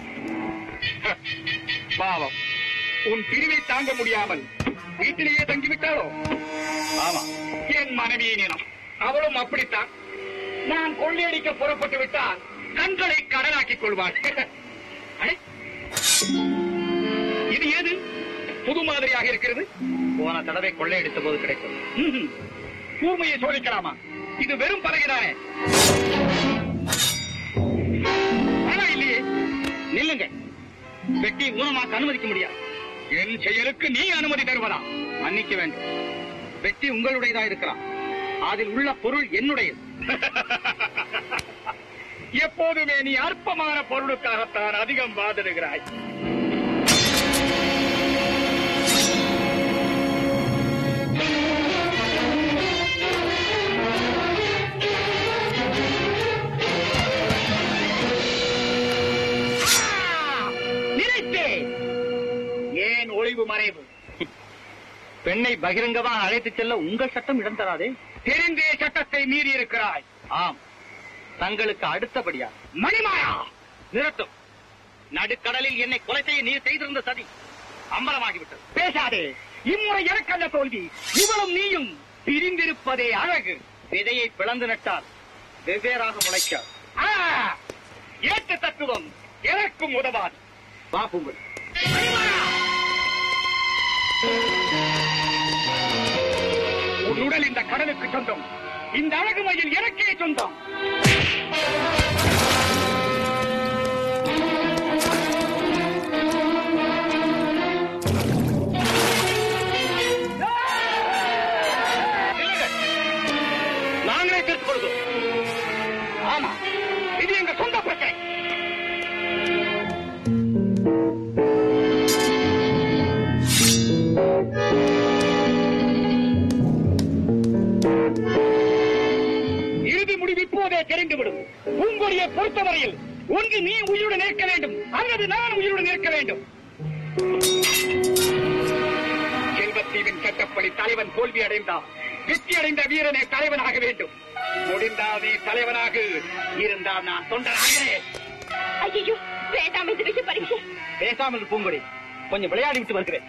பாவம், உன் பிரிவை தாங்க முடியாமல் வீட்டிலேயே தங்கிவிட்டாளோ? ஆமா, என் மனைவியை நினம். அவளும் அப்படித்தான். நான் கொள்ளையடிக்க புறப்பட்டு விட்டால் கண்களை கடனாக்கிக் கொள்வாள். அடே, இது ஏது புது மாதிரியாக இருக்கிறது? போன தடவை கொள்ளையடித்த போது கிடைக்கும். ம்ஹும். கூர்மையை சோதிக்கலாமா? இது வெறும் பலகைதானே. இல்லையே. நில்லுங்க. வெட்டி ஊனமாக்க அனுமதிக்க முடியாது. என் செயலுக்கு நீ அனுமதி தருவதா? மன்னிக்க வேண்டும். வெட்டி உங்களுடையதா இருக்கலாம், அதில் உள்ள பொருள் என்னுடையது. எப்போதுமே நீ அற்பமான பொருளுக்காகத்தான் அதிகம் வாதிடுகிறாய். நினைத்தேன். ஏன் ஒளிவு மறைவு? பெண்ணை பகிரங்கமாக அழைத்துச் செல்ல உங்கள் சட்டம் இடம் தராதே. தெரிந்தே சட்டத்தை மீறி இருக்கிறாய். ஆம், தங்களுக்கு அடுத்தபடியா. மணிமாயா, நிறுத்தும். நடுக்கடலில் என்னை கொலை செய்ய நீர் செய்திருந்த சதி அம்பலமாகிவிட்டது. பேசாதே. இம்முறை எனக்கல்ல தோல்வி. இவளும் நீயும் பிரிந்திருப்பதே அழகு. விதையை பிளந்து நட்டால் வெவ்வேறாக முளைக்காது. ஆ, ஏற்ற தத்துவம் எனக்கும் உதவாது. வா பூங்குழலி. உன் உடல் இந்த கடலுக்கு சொந்தம். இந்த அழகு மயில் எனக்கே சொந்தம். நாங்களே தீர்த்துக் கொள்கிறோம். ஆமா, இது எங்க சொந்த பிரச்சனை. இறுதி முடிவு இப்போதே தெரிந்துவிடும். பூங்கொடியை பொறுத்தவரையில் ஒன்று நீ உயிருடன் இருக்க வேண்டும், அல்லது நான் உயிருடன் இருக்க வேண்டும். செல்வத்தீவின் சட்டப்படி தலைவன் தோல்வி அடைந்தான். வெற்றி அடைந்த வீரனே தலைவனாக வேண்டும். முடிந்தால் நீ தலைவனாக, இருந்தால் நான் தொண்டனாகிறேன். ஐயோ, வேண்டாம் இந்த விஷயம் பரீட்சை. பேசாமல் பூங்குடி, கொஞ்சம் விளையாடி விட்டு வருகிறேன்.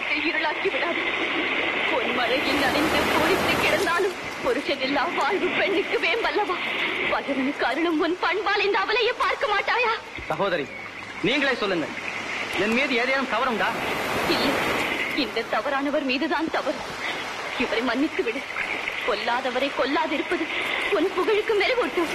வாழ்க்கை இருளாக்கி விடாது. பொன்மழையில் நனைந்து போரிட்டு கிடந்தாலும் புருஷன் இல்லா வாழ்வு பெண்ணுக்கு வேம்பல்லவா? பகவனுக்கு அருளும் உன் பண்பால் இந்த அவளையே பார்க்க மாட்டாயா? சகோதரி, நீங்களே சொல்லுங்கள், என் மீது ஏதேனும் தவறுண்டா? இல்லை, இந்த தவறானவர் மீதுதான் தவறு. இவரை மன்னித்து விடு. கொல்லாதவரை கொல்லாதிருப்பது உன் புகழுக்கு மெருகூட்டும்.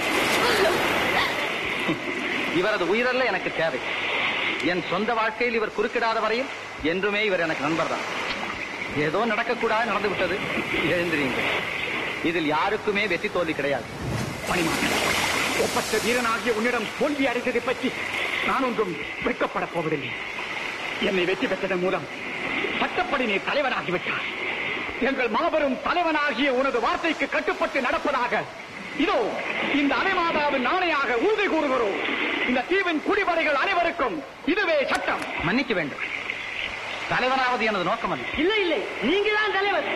இவரது உயிரல்ல எனக்கு தேவை. என் சொந்த வாழ்க்கையில் இவர் குறுக்கிடாத வரையில் என்றுமே இவர் எனக்கு நண்பர் தான். ஏதோ நடக்கக்கூடாது நடந்து விட்டது, எழுந்திரீங்க. இதில் யாருக்குமே வெற்றி தோல்வி கிடையாது. பணிமான், ஒப்பற்ற வீரனாகிய உன்னிடம் தோல்வி அடைந்ததை பற்றி நான் ஒன்றும் வெட்கப்பட போவதில்லை. என்னை வெற்றி பெற்றதன் மூலம் சட்டப்படி நீ தலைவனாகிவிட்டார். எங்கள் மாபெரும் தலைவனாகிய உனது வார்த்தைக்கு கட்டுப்பட்டு நடப்பதாக இதோ இந்த அலைமாதாவின் நாணையாக உறுதி கூறுகிறோம். இந்த தீவின் குடிவரைகள் அனைவருக்கும் இதுவே சட்டம். மன்னிக்க வேண்டும். தலைவனாவது எனது நோக்கம் அல்ல. இல்லை இல்லை, நீங்க தான் தலைவர்.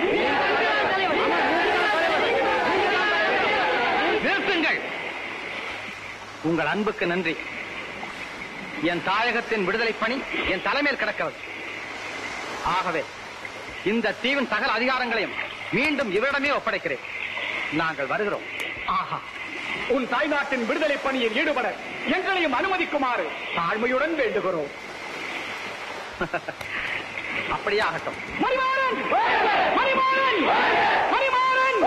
நிறுத்துங்கள். உங்கள் அன்புக்கு நன்றி. என் தாயகத்தின் விடுதலை பணி என் தலைமையில் கிடக்கிறது. ஆகவே இந்த தீவின் சகல அதிகாரங்களையும் மீண்டும் இவரிடமே ஒப்படைக்கிறேன். நாங்கள் வருகிறோம். ஆஹா, உன் தாய்நாட்டின் விடுதலை பணியில் ஈடுபட எங்களையும் அனுமதிக்குமாறு தாழ்மையுடன் வேண்டுகிறோம். அப்படியே ஆகட்டும். மணிமாறன்! மணிமாறன்! மணிமாறன்!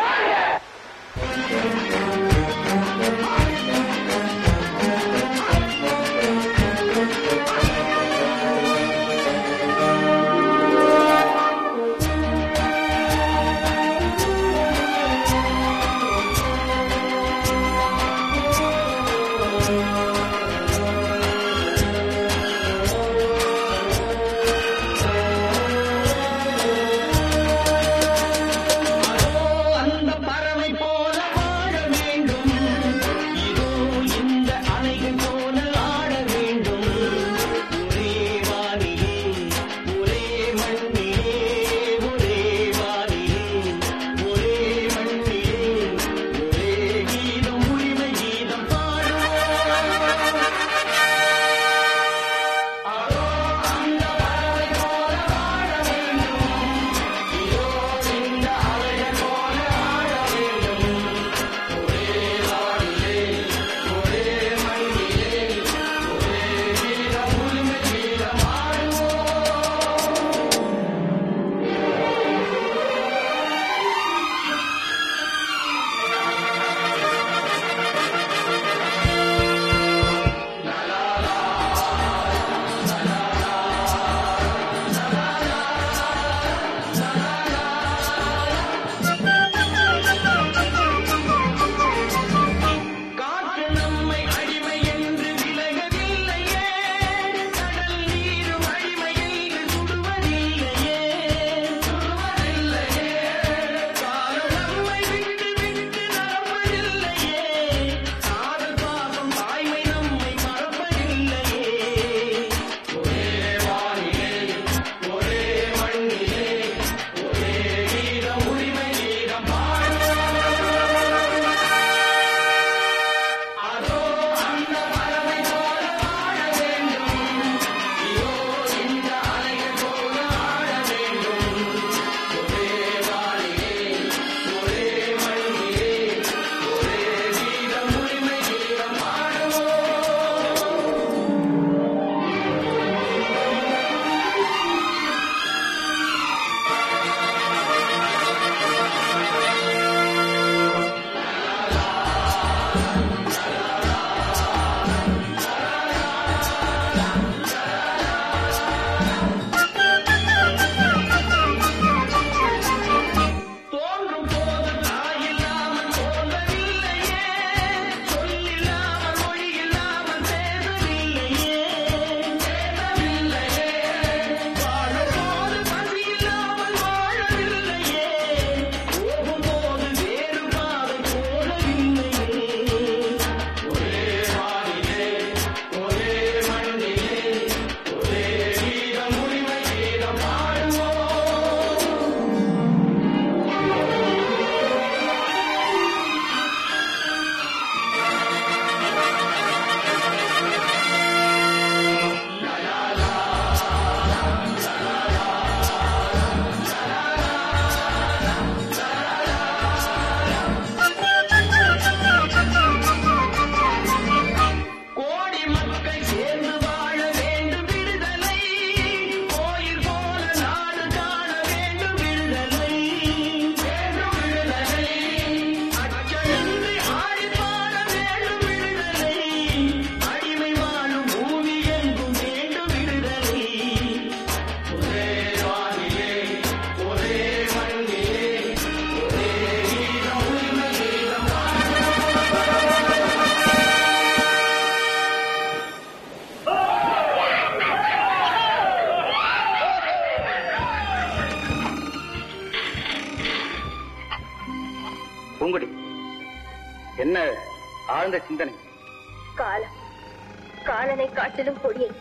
என்ன ஆழ்ந்த சிந்தனை? காலம் காலனை காட்டிலும் கொடியது.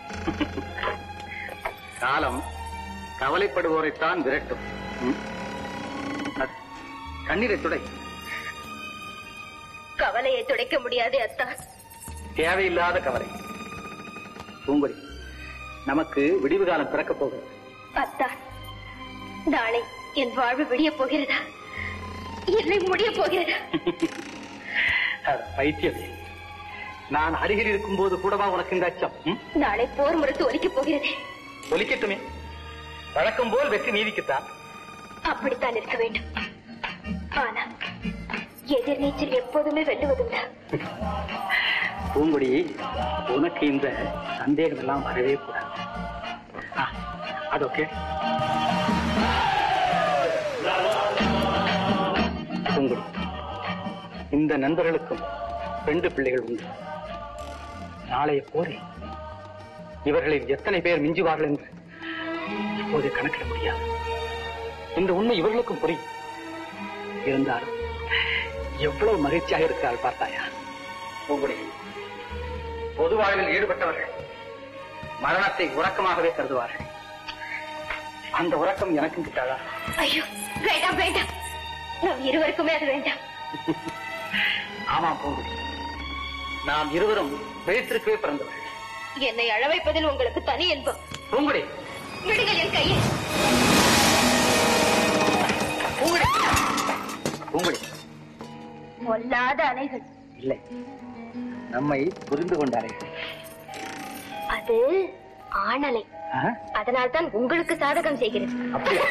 காலம் கவலைப்படுவோரைத்தான் விரட்டும். ம்? அது, கண்ணீரை துடை. கவலையை துடைக்க முடியாது அத்தா. தேவையில்லாத கவலை. பூங்குடி, நமக்கு விடிவு காலம் பிறக்கப் போகிறது. அத்தா, நாளை என் வாழ்வு விடிய போகிறதா இல்லை முடிய போகிறதா? பைத்தியமே, நான் அருகில் இருக்கும் போது கூடவா உனக்கு இந்த அச்சம்? ம்? நாளை போர் முரசு ஒலிக்கப் போகிறது. ஒலிக்கட்டுமே, வழக்கம் போல் வெற்றி நீதிக்குத்தான். அப்படித்தான் இருக்க வேண்டும். ஆனா எதிர்நீச்சல் எப்போதுமே வெல்லுவதுண்டா? பூங்குடி, உனக்கு இந்த சந்தேகம் எல்லாம் வரவே கூடாது. ஆ, அது ஓகே. பூங்குடி, இந்த நண்பர்களுக்கும் ரெண்டு பிள்ளைகள் உண்டு. நாளைய போரில் இவர்களில் எத்தனை பேர் மிஞ்சுவார்கள் என்று இப்போது கணக்கிட முடியாது. இந்த உண்மை இவர்களுக்கும் புரியும். இருந்தாலும் எவ்வளவு மகிழ்ச்சியாக இருக்கிறாள் பார்த்தாயா? பூங்குடி, பொது வாழ்வில் ஈடுபட்டவர்கள் மரணத்தை உறக்கமாகவே கருதுவார்கள். அந்த உறக்கம் எனக்கும் கிட்டாதா? ஐயோ, வேண்டாம் வேண்டாம், நம் இருவருக்குமே அது வேண்டாம். ஆமாம் பூங்குடி, நாம் இருவரும் விழித்திருக்கவே பிறந்தவர்கள். என்னை அழ வைப்பதில் உங்களுக்கு தனி இன்பம். பூங்குடி, விடுங்கள் என் கையை. பூங்குடி, பூங்குடி, பொல்லாத அலைகள். இல்லை, நம்மை புரிந்து கொண்டாரே. அது ஆணலை. அதனால்தான் உங்களுக்கு சாதகம் செய்கிறது. அப்படியா?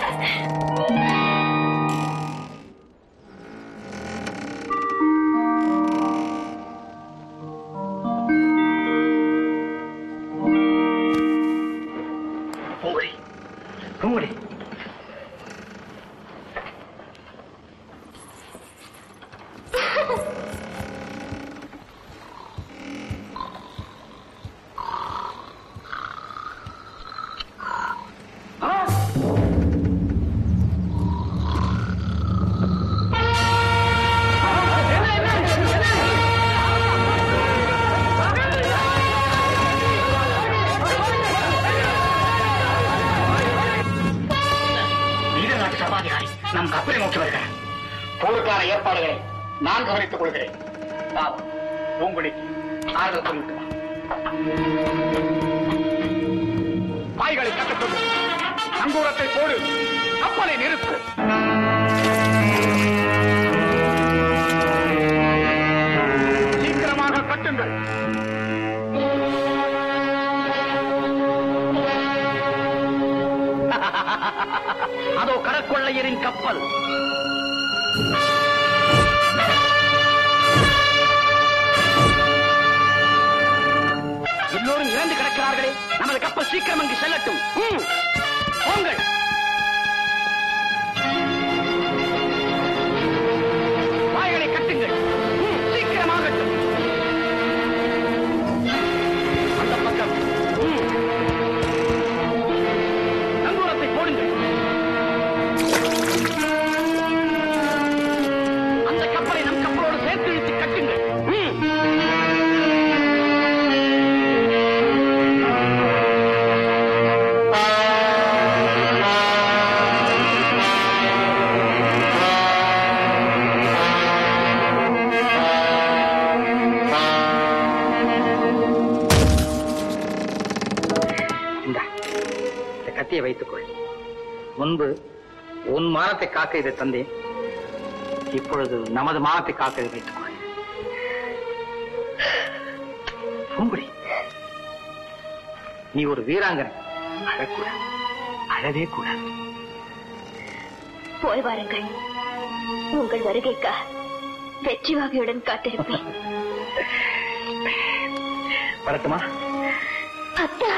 பூங்குடி, பூங்குடி, நம் கப்பலை நோக்கி வருகிறேன். போருக்கான ஏற்பாடுகளை நான் கவனித்துக் கொள்கிறேன். பாவம், பூங்குடிக்கு ஆறுதல் சொல்லிவிட்டு பாய்களை கட்டப்படும் நங்கூரத்தை போடு, கப்பலை நிறுத்து. சீக்கிரமாக கட்டுங்கள். அதோ கடற்கொள்ளையரின் கப்பல். எல்லோரும் இறந்து கிடக்கிறார்களே, நமது கப்பல் சீக்கிரம் அங்கு செல்லட்டும். ம், போங்கள். வாய்களை கட்டுங்கள். ம், சீக்கிரமாகட்டும். அந்த பக்கம் ம், நங்கூரத்தை போடுங்கள். அந்த கப்பலை நம் கப்பலோடு சேர்த்து இழுத்து கட்டுங்கள். ம். இந்தா, இந்த கத்தியை வைத்துக்கொள். முன்பு உன் மானத்தை காக்க இதை தந்தேன். இப்பொழுது நமது மானத்தை காக்க இதை வைத்துக்கொள். பூங்குடி, நீ ஒரு வீராங்கனை. அழக்கூடாது, அழவே கூடாது. போய் வாருங்கள். உங்கள் வருகைக்காக வெற்றி வாகையுடன் காத்திருப்பேன். வரட்டுமா? அத்தா,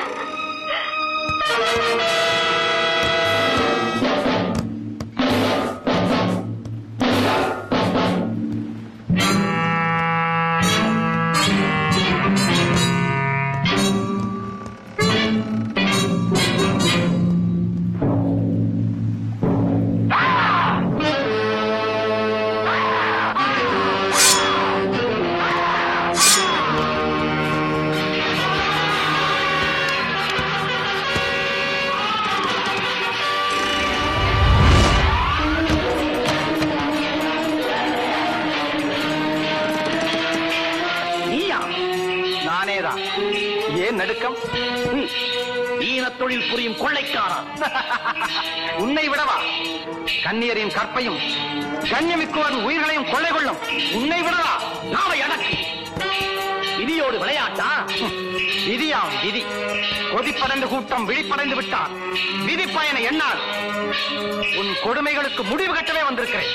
உண்மைதான். ஏன் நடுக்கம்? ஈன தொழில் புரியும் கொள்ளைக்காரா. உன்னை விடவா? கன்னியரின் கற்பையும் கண்ணியமிக்குவன் உயிர்களையும் கொள்ளை கொள்ளும் உன்னை விடவா? நாவை அடக்கு. விதியோடு விளையாட்டா? விதியாம் விதி. கொதிப்படைந்து கூட்டம் விழிப்படைந்து விட்டார். விதி பயனை என்னால் உன் கொடுமைகளுக்கு முடிவு கட்டவே வந்திருக்கிறேன்.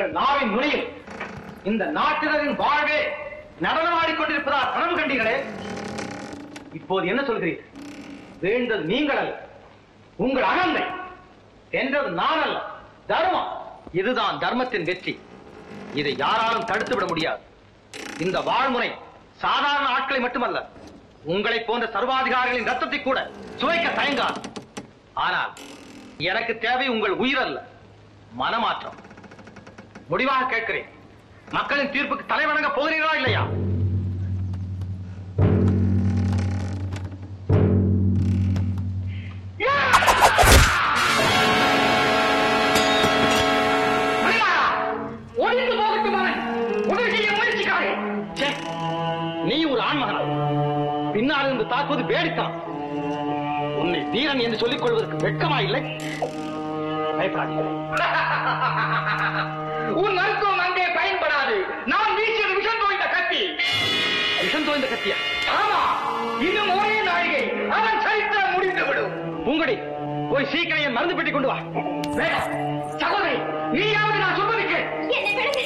உங்கள் நாவின் நுனியில் இந்த நாட்டினரின் வாழ்வே நடனமாடிக்கொண்டிருப்பதா கனவு கண்டீர்களே? இப்போது என்ன சொல்கிறீர்கள்? வேண்டது நீங்கள் அல்ல, உங்கள் அகந்தை. என்றது நான் அல்ல, தர்மம். இதுதான் தர்மத்தின் வெற்றி. இதை யாராலும் தடுத்துவிட முடியாது. இந்த வாழ்முறை சாதாரண ஆட்களை மட்டுமல்ல, உங்களை போன்ற சர்வாதிகாரிகளின் ரத்தத்தை கூட சுவைக்க தயங்காது. ஆனால் எனக்கு தேவை உங்கள் உயிர் அல்ல, மனமாற்றம். முடிவாக கேட்கிறேன், மக்களின் தீர்ப்புக்கு தலைவணங்க போகிறீர்களா இல்லையா? நீ ஒரு ஆண்மகனா? பின்னால் இருந்து தாக்குவது வேடித்தான். உன்னை வீரன் என்று சொல்லிக் கொள்வதற்கு வெட்கமா இல்லை? உன் அர்த்தம் அங்கே பயன்படாது. நான் வீசியது விஷம் தோய்ந்த கத்தி. விஷம் தோய்ந்த கத்தியா? ஆமா, இன்னும் ஒரே நாழிகை அவன் சரித்திரம் முடிந்துவிடும். பூங்கொடி, போய் சீக்கிரம் என் மருந்து பெட்டி கொண்டு வா. வேண்டாம் சகோதரி, நீயாவது நான் சொல்வதற்கு என்னை விடுங்க.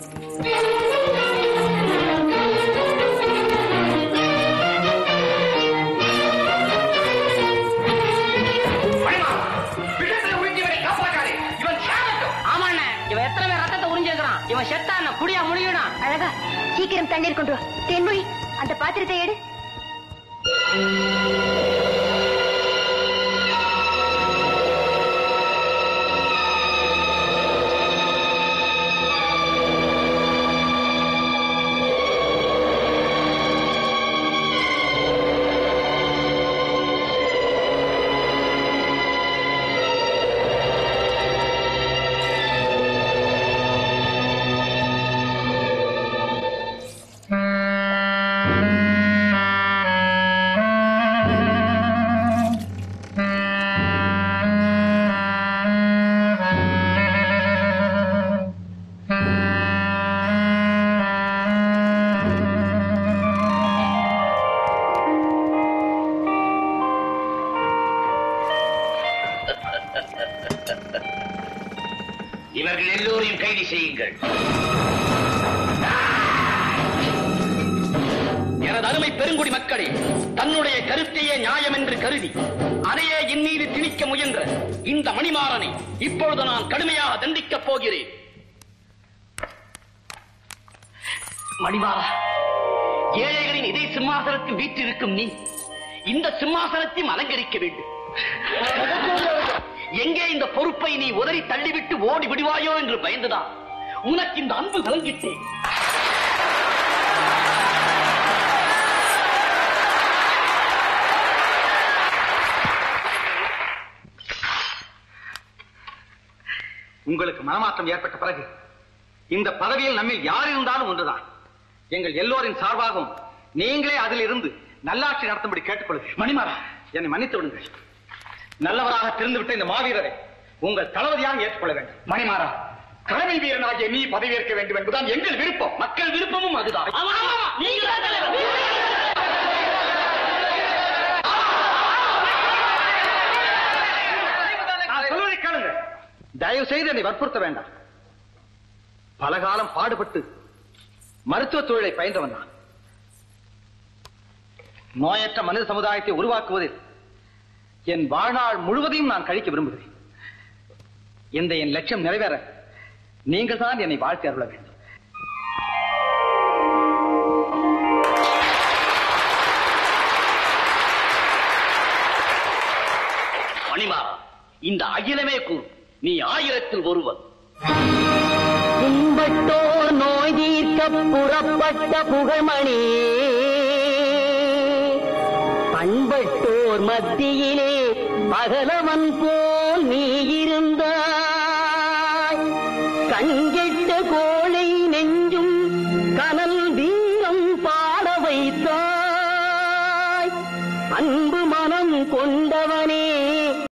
இவன் செத்தா குடியா முடியணும். அழகா, சீக்கிரம் தண்ணீர் கொண்டு வா. தேன்மொழி, அந்த பாத்திரத்தை எடு. இவர்கள் எல்லோரையும் கைது செய்யுங்கள். எனது அருமை பெருங்குடி மக்களே, தன்னுடைய கருத்தையே நியாயம் என்று கருதி அதையே என் மீது திணிக்க முயன்ற இந்த மணிமாறனை இப்பொழுது நான் கடுமையாக தண்டிக்கப் போகிறேன். மணிமாறா, ஏழைகளின் இதே சிம்மாசனத்தில் வீற்றிருக்கும் நீ இந்த சிம்மாசனத்தையும் அலங்கரிக்க வேண்டும். எங்கே இந்த பொறுப்பை நீ உதறி தள்ளிவிட்டு ஓடி விடுவாயோ என்று பயந்துதான் உனக்கு இந்த அன்பு வழங்கிட்டேன். உங்களுக்கு மனமாற்றம் ஏற்பட்ட பிறகு இந்த பதவியில் நம்மில் யார் இருந்தாலும் ஒன்றுதான். எங்கள் எல்லோரின் சார்பாகவும் நீங்களே அதில் இருந்து நல்லாட்சி நடத்தும்படி கேட்டுக்கொள்கிறேன். மணிமாறா, என்னை மன்னித்து விடுங்கள். நல்லவராக தெரிந்துவிட்ட இந்த மாவீரரை உங்கள் தளபதியாக ஏற்றுக்கொள்ள வேண்டும். மணிமாறா, கடமை வீரனாகிய நீ பதவியேற்க வேண்டும் என்பதுதான் எங்கள் விருப்பம். மக்கள் விருப்பமும் அதுதான். சொல்வதை கேளுங்க. தயவு செய்து என்னை வற்புறுத்த வேண்டாம். பலகாலம் பாடுபட்டு மருத்துவ தொழிலை பயின்றவன் நான். நோயற்ற மனித சமுதாயத்தை உருவாக்குவதில் என் வாழ்நாள் முழுவதையும் நான் கழிக்க விரும்புகிறேன். இந்த என் லட்சியம் நிறைவேற நீங்கள் தான் என்னை வாழ்த்தி அருள வேண்டும். மணிமாறா, இந்த அகிலமே கூறும் நீ ஆயிரத்தில் ஒருவன். கும்பட்டோர் நோய் தீர்க்க புறப்பட்ட புகழ்மணி, பண்பட்டோர் மத்தியிலே பகலவன் போல் நீ இருந்தாய். கண்கெட